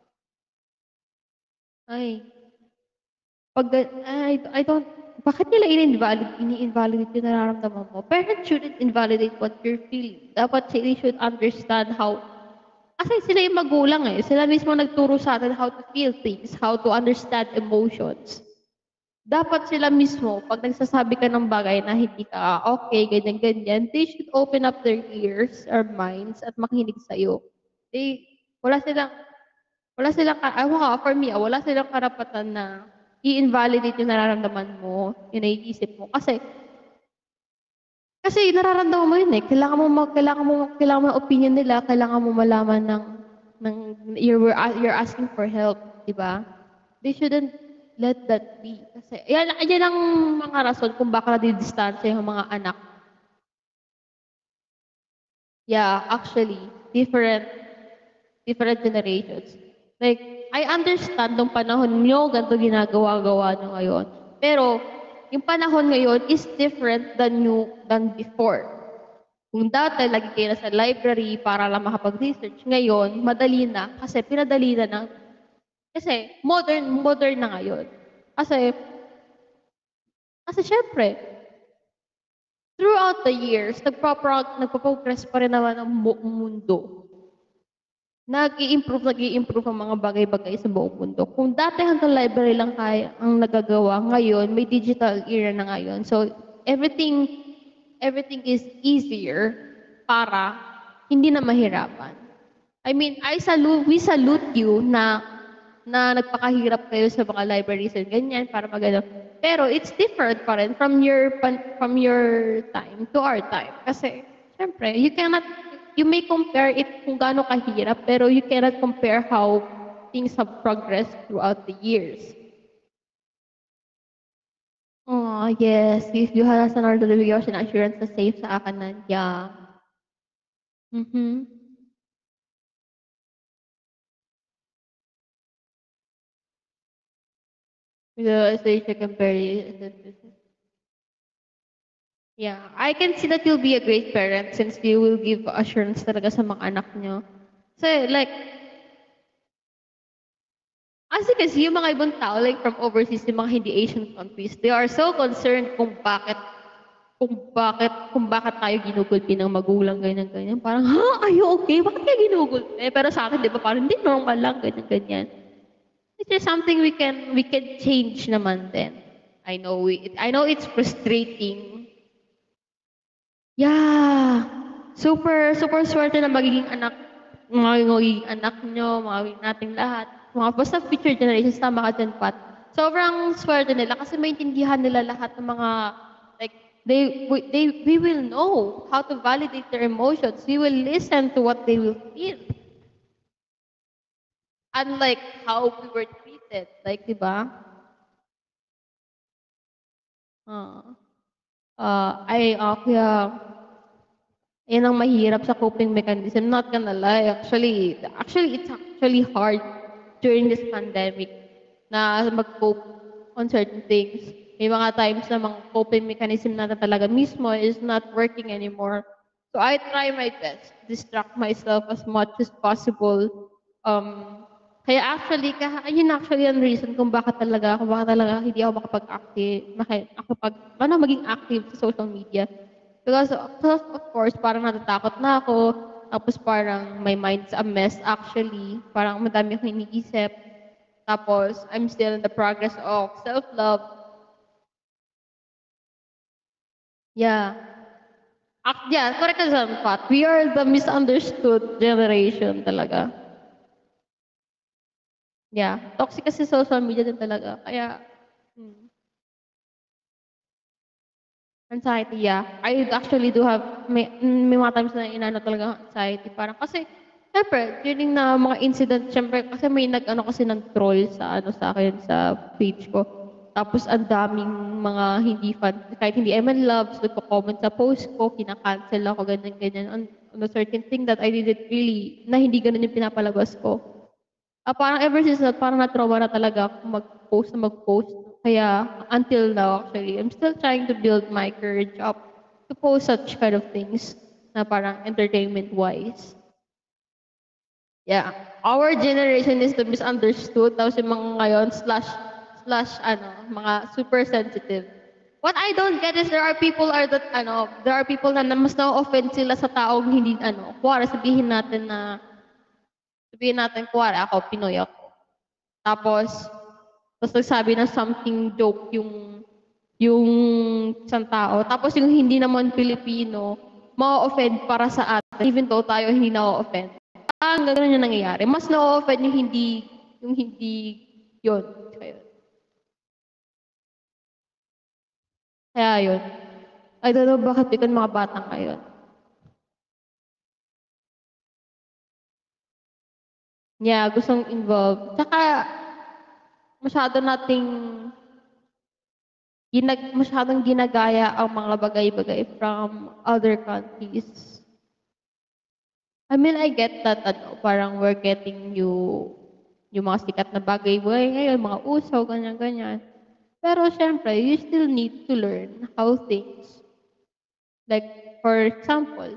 ay, pag, I, I don't, bakit nila ini-invalidate, ini-invalidate yung nararamdaman mo? Parents shouldn't invalidate what you're feeling. Dapat they should understand how, kasi sila yung magulang eh. Sila mismo nagturo sa atin how to feel things, how to understand emotions. Dapat sila mismo, pag nagsasabi ka ng bagay na hindi ka okay, ganyan-ganyan, they should open up their ears or minds at makinig sa'yo. They, wala silang, wala silang, ka- ewan ka, for me, ah, wala silang karapatan na i-invalidate yung nararamdaman mo, yung naiisip mo. Kasi, kasi nararamdaman mo yun eh. Kailangan mo, mag, kailangan mo, kailangan mo ng opinion nila, kailangan mo malaman ng, ng you're, you're asking for help, di ba? They shouldn't let that be. Kasi, yan, yan ang mga rason kung bakit nadidistansya yung mga anak. Yeah, actually, different different generations. Like, I understand nung panahon nyo, ganito ginagawa-gawa nyo ngayon. Pero, yung panahon ngayon is different than you, than before. Kung dati, lagi kayo sa library para lang makapag-research, ngayon, madali na. Kasi pinadali na ng, kasi modern, modern na ngayon. Kasi, kasi syempre, throughout the years, nagpo-prog- nagpo-progress pa rin naman ang mu- mundo. Nag-i-improve, nag-i-improve ang mga bagay-bagay sa buong mundo. Kung dati hanggang library lang kaya ang nagagawa, ngayon may digital era na ngayon. So everything everything is easier para hindi na mahirapan. I mean, I salute, we salute you na na nagpakahirap kayo sa mga libraries and ganyan para magano. Pero it's different pa rin from your pan- from your time to our time. Kasi, syempre, you cannot, you may compare it kung gaano kahirap, pero you cannot compare how things have progressed throughout the years. Oh, yes. If you have an order navigation assurance na safe sa akin na, yeah. Mm-hmm. Yeah, so you should compare it. Yeah, I can see that you'll be a great parent since you will give assurance talaga sa mga anak nyo. So, like, Kasi kasi yung mga ibang tao, like from overseas, yung mga hindi Asian countries, they are so concerned kung bakit, kung bakit, kung bakit tayo ginugulpi ng magulang, ganyan, ganyan. Parang, ha? Are you okay? Bakit kayo ginugulpi? Pero sa atin, di ba, parang hindi normal lang, ganyan, ganyan. It's just something we can, we can change naman din. I know, we, I know it's frustrating. Yeah. Super, super swerte na magiging anak, mga magiging anak nyo, mga magiging nating lahat. Mga basta future generations, tama ka dyan, Pat. Sobrang swerte nila kasi maintindihan nila lahat ng mga, like, they, we, they, we will know how to validate their emotions. We will listen to what they will feel. Unlike how we were treated. Like, di ba? Uh, uh, ay, uh, kaya, yan ang mahirap sa coping mechanism. Not gonna lie, actually, actually, it's actually hard during this pandemic na mag-cope on certain things. May mga times na mga coping mechanism na talaga mismo is not working anymore. So I try my best to distract myself as much as possible. Um, kaya actually, kaya, yun actually ang reason kung bakit talaga, kung bakit talaga hindi ako makapag-active, maki, ako pag, ano, maging active sa social media. Because of, of course, parang natatakot na ako. Tapos parang my mind's a mess actually. Parang madami akong iniisip. Tapos I'm still in the progress of self-love. Yeah. Ak yeah, correct ka dyan, Pat. We are the misunderstood generation talaga. Yeah. Toxic kasi social media din talaga. Kaya, hmm. Anxiety, yeah. I actually do have, may, may mga times na inano talaga anxiety. Parang kasi, syempre, during na mga incident, syempre, kasi may nag-ano kasi ng troll sa, ano, sa akin, sa page ko. Tapos, ang daming mga hindi fan, kahit hindi I'm in love, so nagko-comment sa post ko, kinakancel ako, ganyan, ganyan, on, on a certain thing that I didn't really, na hindi ganun yung pinapalabas ko. Ah, parang ever since that, parang na-trauma na talaga ako mag-post na mag-post. Kaya until now, actually, I'm still trying to build my courage up to post such kind of things na parang entertainment-wise. Yeah. Our generation is the misunderstood. Tapos yung mga ngayon, slash, slash, ano, mga super sensitive. What I don't get is there are people are that, ano, there are people na, na mas na-offend sila sa taong hindi, ano, kuwara sabihin natin na, sabihin natin, kuwara ako, Pinoy ako. Tapos, tapos nagsabi ng something joke yung, yung isang tao. Tapos yung hindi naman Pilipino, ma-offend para sa atin, even though tayo hindi na-offend. Ang gano'n yung nangyayari. Mas na-offend yung hindi, yung hindi, yun. Kaya, kaya yun. I don't know bakit bigyan mga batang ngayon. Yeah, gustong involve. Tsaka, masyado nating ginag masyadong ginagaya ang mga bagay-bagay from other countries. I mean, I get that, ano, parang we're getting new, yung mga sikat na bagay-bagay ngayon, mga uso, ganyan-ganyan. Pero syempre, you still need to learn how things, like, for example,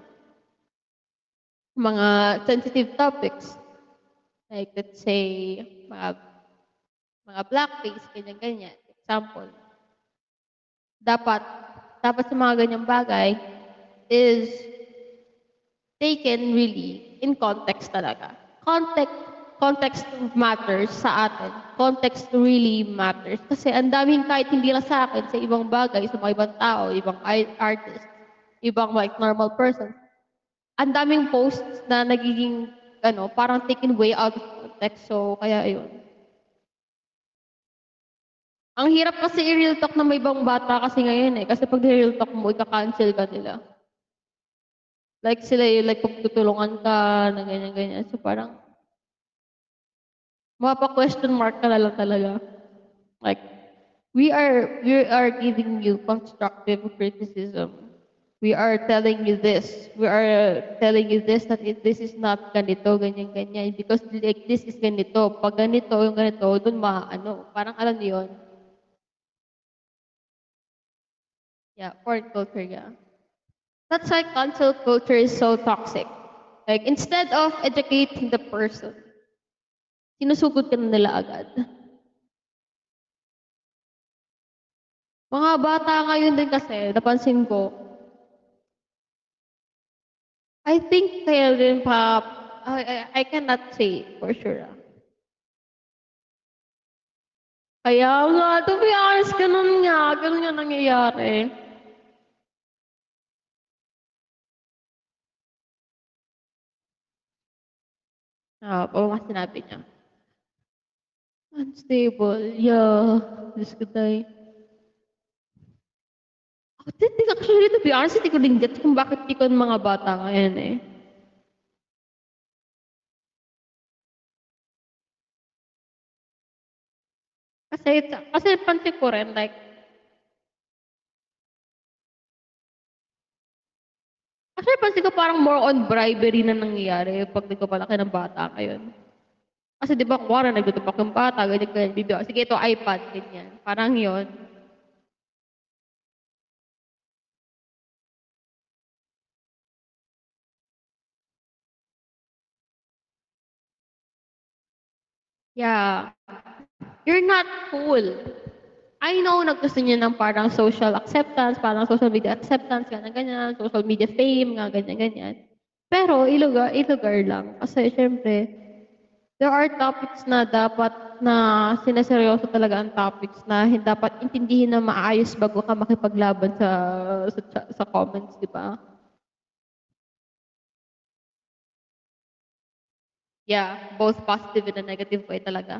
mga sensitive topics, like, let's say, mga, mga blackface, ganyan-ganyan, example. Dapat, dapat sa mga ganyang bagay is taken really in context talaga. Context, context matters sa atin. Context really matters. Kasi ang daming kahit hindi lang sa akin, sa ibang bagay, sa mga ibang tao, ibang artist, ibang like normal person, ang daming posts na nagiging, ano, parang taken way out of context. So, kaya ayun. Ang hirap kasi i-real talk na may ibang bata kasi ngayon eh. Kasi pag real talk mo, ika-cancel ka nila. Like sila yung like pagtutulungan ka na ganyan-ganyan. So parang, mapa-question mark ka na lang talaga. Like, we are, we are giving you constructive criticism. We are telling you this. We are telling you this, that it, this is not ganito, ganyan-ganyan. Because like, this is ganito. Pag ganito, yung ganito, dun maano. Parang alam niyo yun. Yeah, foreign culture, yeah. That's why cancel culture is so toxic. Like, instead of educating the person, Sinusugod ka na nila agad. Mga bata ngayon din kasi, napansin ko, I think kaya rin pa, I, I, I cannot say for sure. ah. Kaya nga, to be honest, ganun nga, ganun nga nangyayari. Ah, oo nga sinabi niya. Unstable, yeah. Diyos ko tayo. Ako din, di- actually, to be honest, hindi ko din get kung bakit tikon mga bata ngayon eh. Kasi, it's- kasi pansin ko rin, like, actually, pansin ko parang more on bribery na nangyayari pag nagpapalaki ng bata ngayon. Kasi di ba, kuwara, nagtutupak yung bata, ganyan, ganyan, bibigyan, sige, ito, iPad, ganyan. Parang yon. Yeah. You're not cool. I know naggusto niya ng parang social acceptance, parang social media acceptance, ganyan, ganyan, social media fame, nga, ganyan, ganyan. Pero ilugar, ilugar lang. Kasi syempre, there are topics na dapat na sineseryoso talaga ang topics na hin- dapat intindihin na maayos bago ka makipaglaban sa sa, sa comments, di ba? Yeah, both positive and a negative way talaga.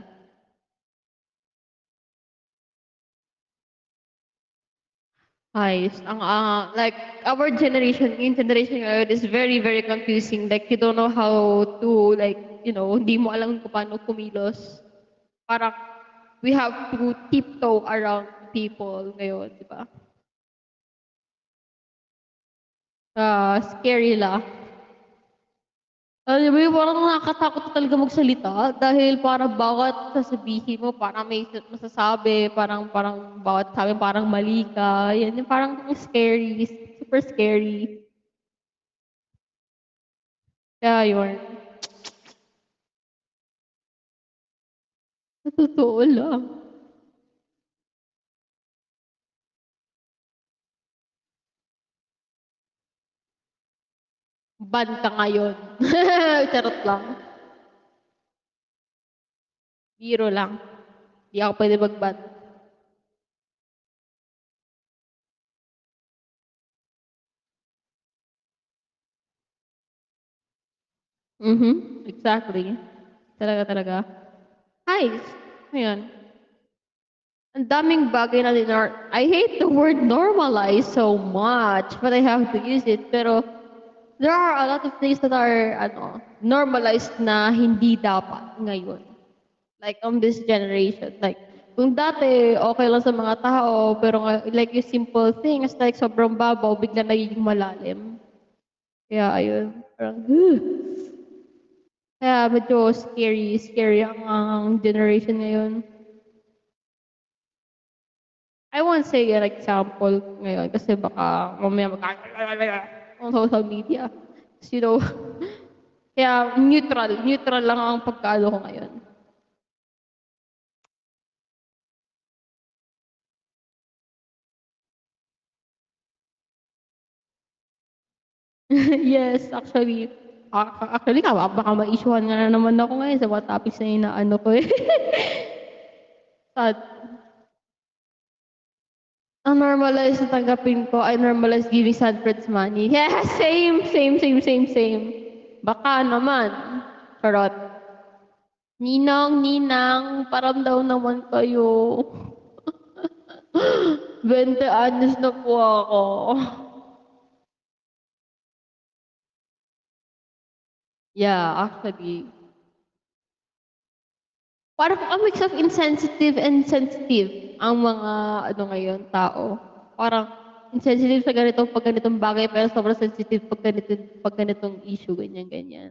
Ayos. Ang, ah, like, our generation, yung generation ngayon is very, very confusing. Like, you don't know how to, like, you know, hindi mo alam kung paano kumilos. Parang, we have to tiptoe around people ngayon, di ba? Ah, scary lang. Alam mo, yung parang nakakatakot talaga magsalita dahil para bawat sasabihin mo, parang may masasabi, parang, parang bawat sabi, parang mali ka. Yan, yung parang scary, super scary. Kaya yun. Sa totoo lang. Ban ka ngayon. Charot lang. Biro lang. Di ako pwede mag-ban. Mhm. Exactly. Talaga, talaga. Ay, ngayon. Ang daming bagay na dinor... I hate the word normalize so much, but I have to use it. Pero there are a lot of things that are ano, normalized na hindi dapat ngayon. Like on this generation. Like, kung dati okay lang sa mga tao, pero nga- like yung simple things, like sobrang babaw, bigla nagiging malalim. Kaya ayun, parang, huh. Kaya medyo scary, scary ang, ang generation ngayon. I won't say an example ngayon kasi baka mamaya mag on social media. 'Cause, you know, kaya neutral, neutral lang ang pagkalo ko ngayon. Yes, actually, a- actually nga, baka ma-issuehan nga na naman ako ngayon sa mga topics na inaano ko eh. Sad. Ang normalize na tanggapin ko, I normalize giving Sanfred's money. Yeah, same, same, same, same, same. Baka naman. Charot. Ninang, ninang, paramdaw naman kayo. twenty anyos na po ako. Yeah, actually. Parang a mix of insensitive and sensitive ang mga ano ngayon, tao. Parang insensitive sa ganitong pag ganitong bagay pero sobrang sensitive pag ganitong, pag ganitong issue, ganyan, ganyan.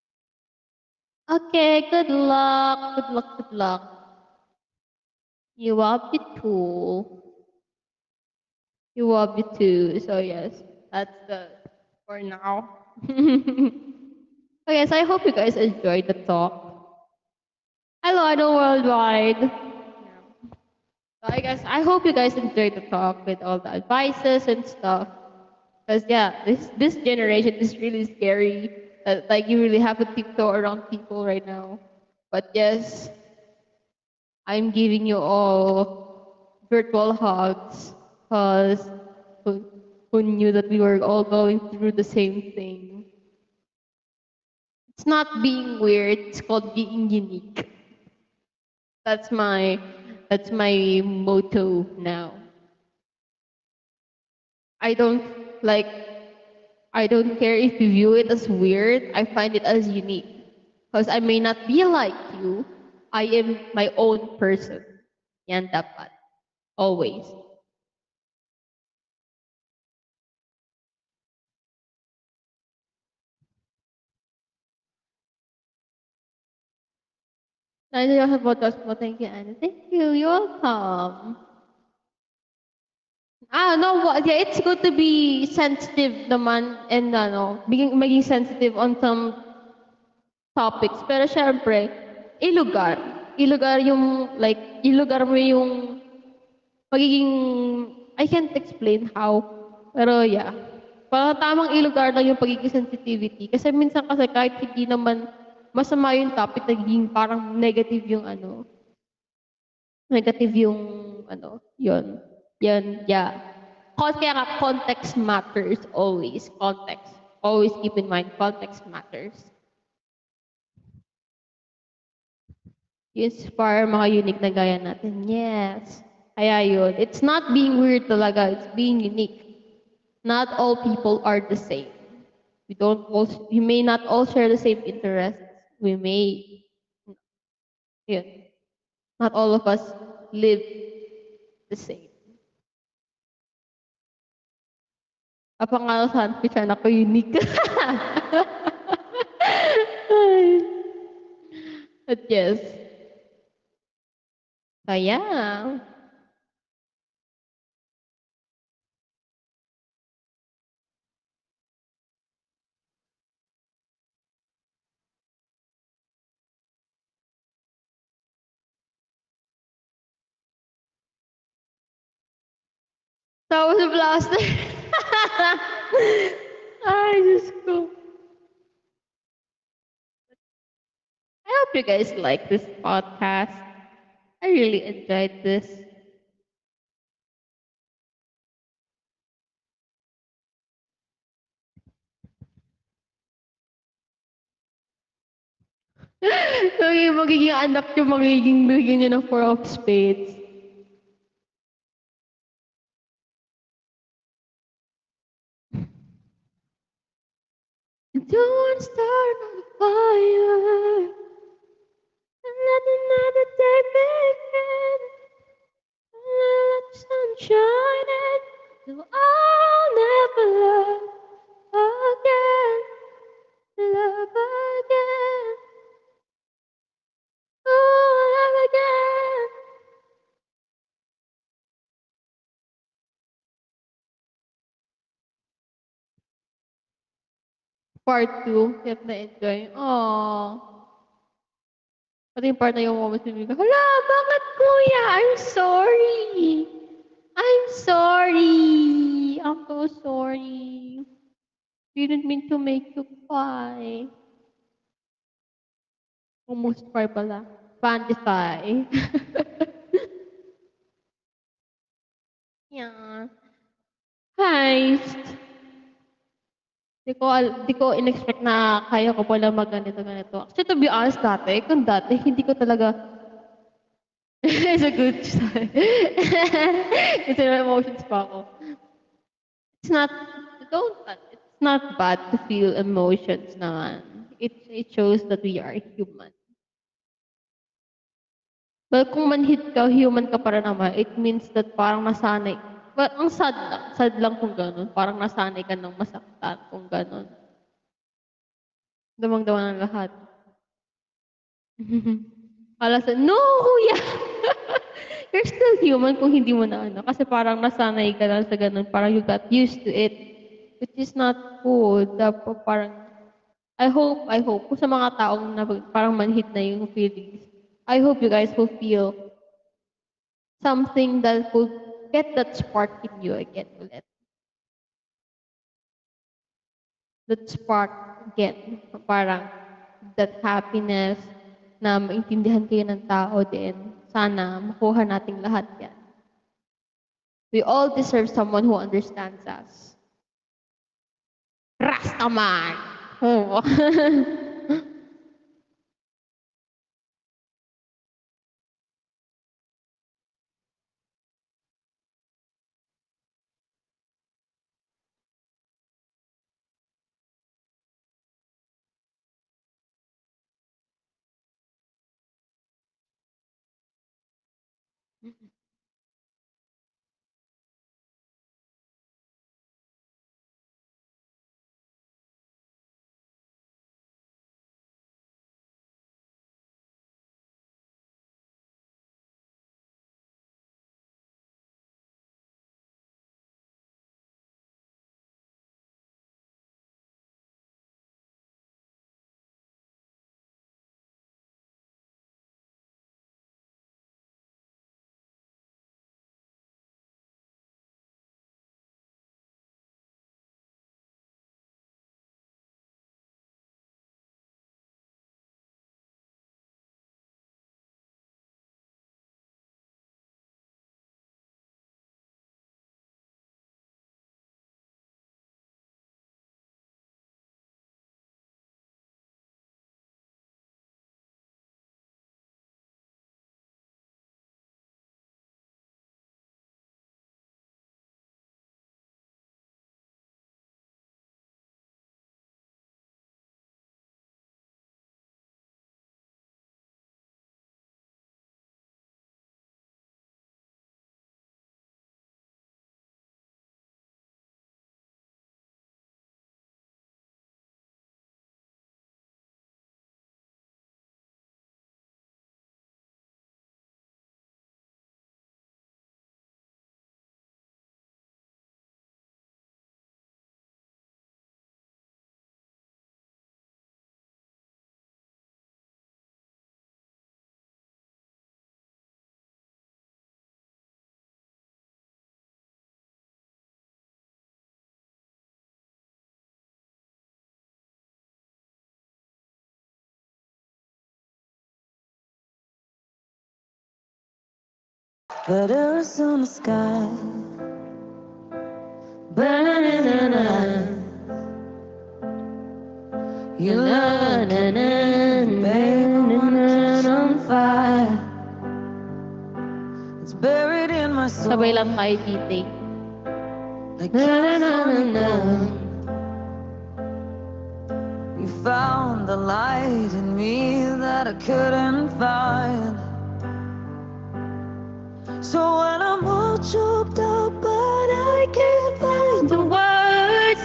Okay, good luck. Good luck, good luck. You love it too. You love it too. So yes, that's the for now. Okay, so I hope you guys enjoyed the talk. Hello, hello worldwide. So I guess I hope you guys enjoyed the talk with all the advices and stuff. Cause yeah, this this generation is really scary. Uh, like you really have to tiptoe around people right now. But yes, I'm giving you all virtual hugs. Cause who, who knew that we were all going through the same thing? It's not being weird. It's called being unique. That's my that's my motto now. I don't like I don't care if you view it as weird. I find it as unique. Because I may not be like you. I am my own person. Yan dapat. Always. Nice you have about us mo. Thank you, Anna. Thank you. You're welcome. Ah, no, what? Yeah, it's good to be sensitive naman and ano, maging, maging sensitive on some topics. Pero syempre, ilugar. Ilugar yung, like, ilugar mo yung magiging, I can't explain how. Pero yeah. Parang tamang ilugar lang yung pagiging sensitivity. Kasi minsan kasi kahit hindi naman masama yung topic, nagiging parang negative yung ano. Negative yung ano, yun. Yan, yeah. Cause kaya nga, context matters always. Context. Always keep in mind, context matters. Inspire mga unique na gaya natin. Yes. Kaya yun. It's not being weird talaga. It's being unique. Not all people are the same. We don't all, we may not all share the same interests. We may, yun. Not all of us live the same. Kapangalasan ko siya na ko unique. But yes. Kaya, tapos sa blaster. Ay, Diyos ko. I hope you guys like this podcast. I really enjoyed this. So, yung magiging anak nyo, magiging bigyan nyo ng four of spades. Don't start on fire. And let another day begin. Let the sun shine in. So I'll never love again. Love again. Oh, love again. Part two, yet na-enjoy. Aww. Pati yung part na yung moment ni Mika, hala, bakit kuya? I'm sorry. I'm sorry. I'm so sorry. Didn't mean to make you cry. Almost cry pala. Fantasy. Yeah. Heist. Di ko, al- di ko in-expect na kaya ko pala mag ganito ganito. Actually, to be honest, dati, kung dati, hindi ko talaga, it's a good sign. Kasi may emotions pa ako. It's not, don't, it's not bad to feel emotions naman. It, it shows that we are human. But kung manhit ka, human ka para naman, it means that parang nasanay. But ang sad lang, sad lang kung ganun. Parang nasanay ka ng masaktan kung ganun. Damang-dama ng lahat. Kala sa, no, kuya! You're still human kung hindi mo na ano. Kasi parang nasanay ka lang sa ganun. Parang you got used to it. Which is not good. Dapat parang, I hope, I hope, kung sa mga taong na parang manhit na yung feelings, I hope you guys will feel something that will get that spark in you again ulit. That spark again. Parang that happiness na maintindihan kayo ng tao din. Sana makuha nating lahat yan. We all deserve someone who understands us. Rastaman! Oh. Letters on the sky, banana, you learning, baby, on fire. It's buried in my soul. Sabay lang tayo dito. Like na-na-na-na-na. You found the light in me that I couldn't find. So when I'm all choked up, but I can't find the words.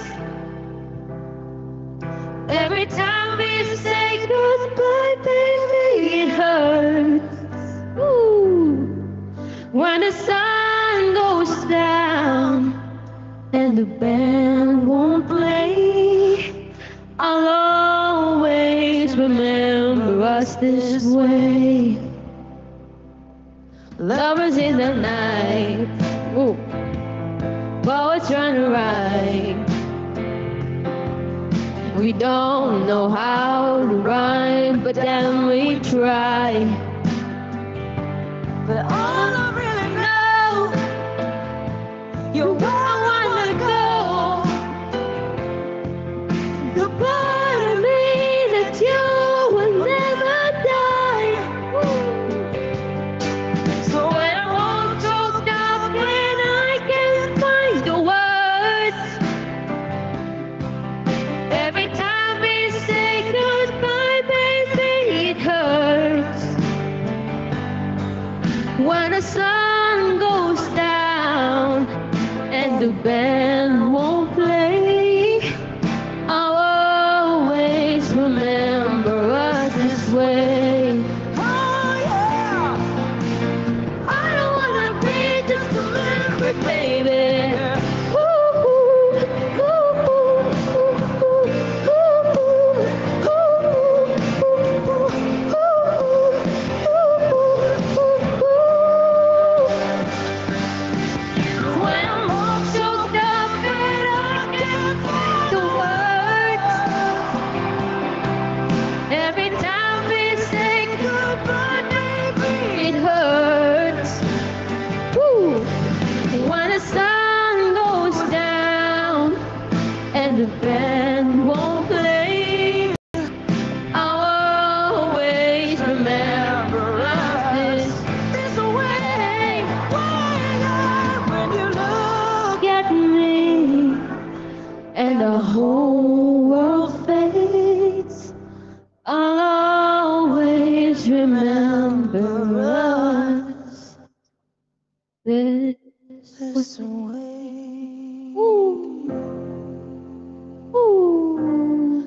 Every time we say goodbye, baby, it hurts. Ooh. When the sun goes down and the band won't play, I'll always remember us this way. Lovers in the night, ooh, poets trying to write. We don't know how to rhyme, but then we try. But all I really know, you're where I wanna go. The part of me that you will never die. So when I'm all choked up, when I can't find the words, every time we say goodbye, baby, it hurts. When the sun goes down and the band won't play, I'll always remember us this way. Oh yeah, I don't wanna be just a memory, baby. Ooh, ooh, ooh, ooh, ooh, ooh, ooh, ooh, ooh, ooh, ooh, ooh, ooh, ooh. This This was way. ooh, ooh,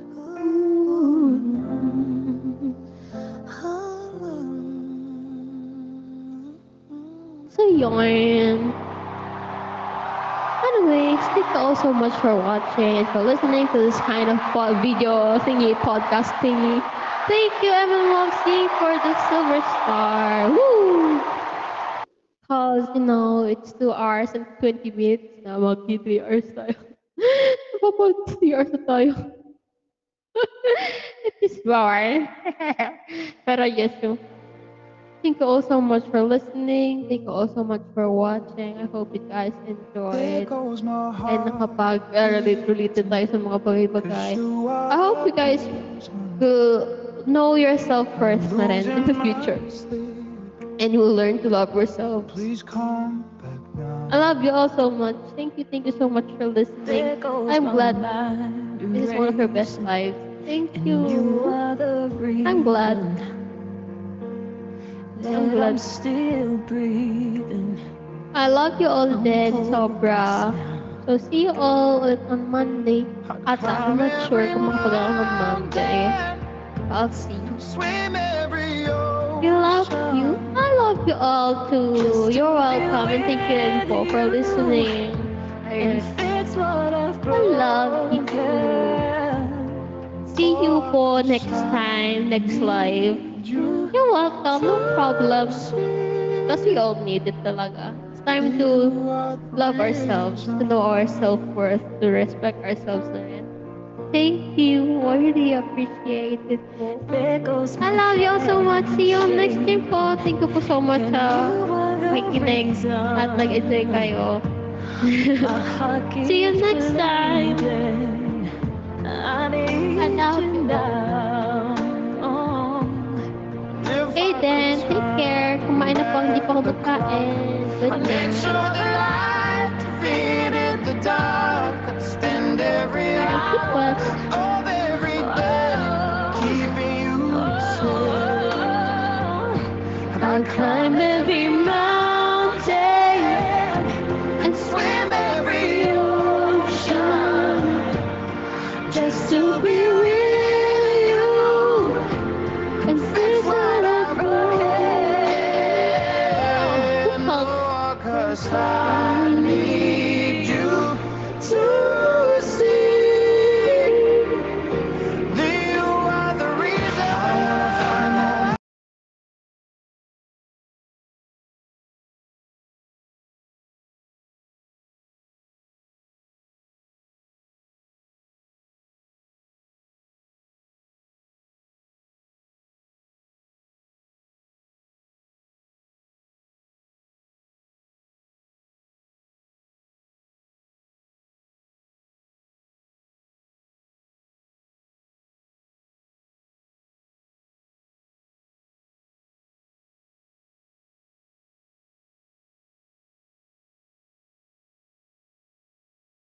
ooh. So yarn. Anyways, thank you all so much for watching and for listening to this kind of pod video thingy, podcast thingy. Thank you, Evan Lovesy, for the silver star. Woo! Cause, you know, it's two hours and twenty minutes na magki three hours tayo. Kapag three hours na tayo. It is boring. Pero yes, yung thank you all so much for listening. Thank you all so much for watching. I hope you guys There enjoyed. goes my And heart. nakapag-relate-relate tayo sa mga bagay-bagay. You I are hope you guys the will know yourself first na rin in the losing future. my sleep. And you will learn to love yourselves. Please come back now. I love you all so much. Thank you, thank you so much for listening. I'm glad this is one of your best lives. Thank you. I'm glad. I'm glad. Still breathing. I love you all then, Sobra. So see you all ulit on Monday. Ata, I'm not sure kung makapag ako on Monday. I'll see. Swim every We love you. I love you all too. You're welcome and thank you Info for listening. I I love you. See you for next time, next live. You're welcome, no problem. Because we all need it talaga. It's time to love ourselves, to know our self-worth, to respect ourselves na rin. Thank you. I really appreciate it po. I love you all so much. See you on next stream po. Thank you po so much sa makikinig at nag-enjoy kayo. See you next time. I love you. Okay then, take care. Kumain na po, hindi pa ako magkain. Good night. Spend every Thank you hour po. of every day keeping you safe. I'll climb every mountain And Swim every ocean just to be with you. and It's what I ocean, oh, 'cause I need you to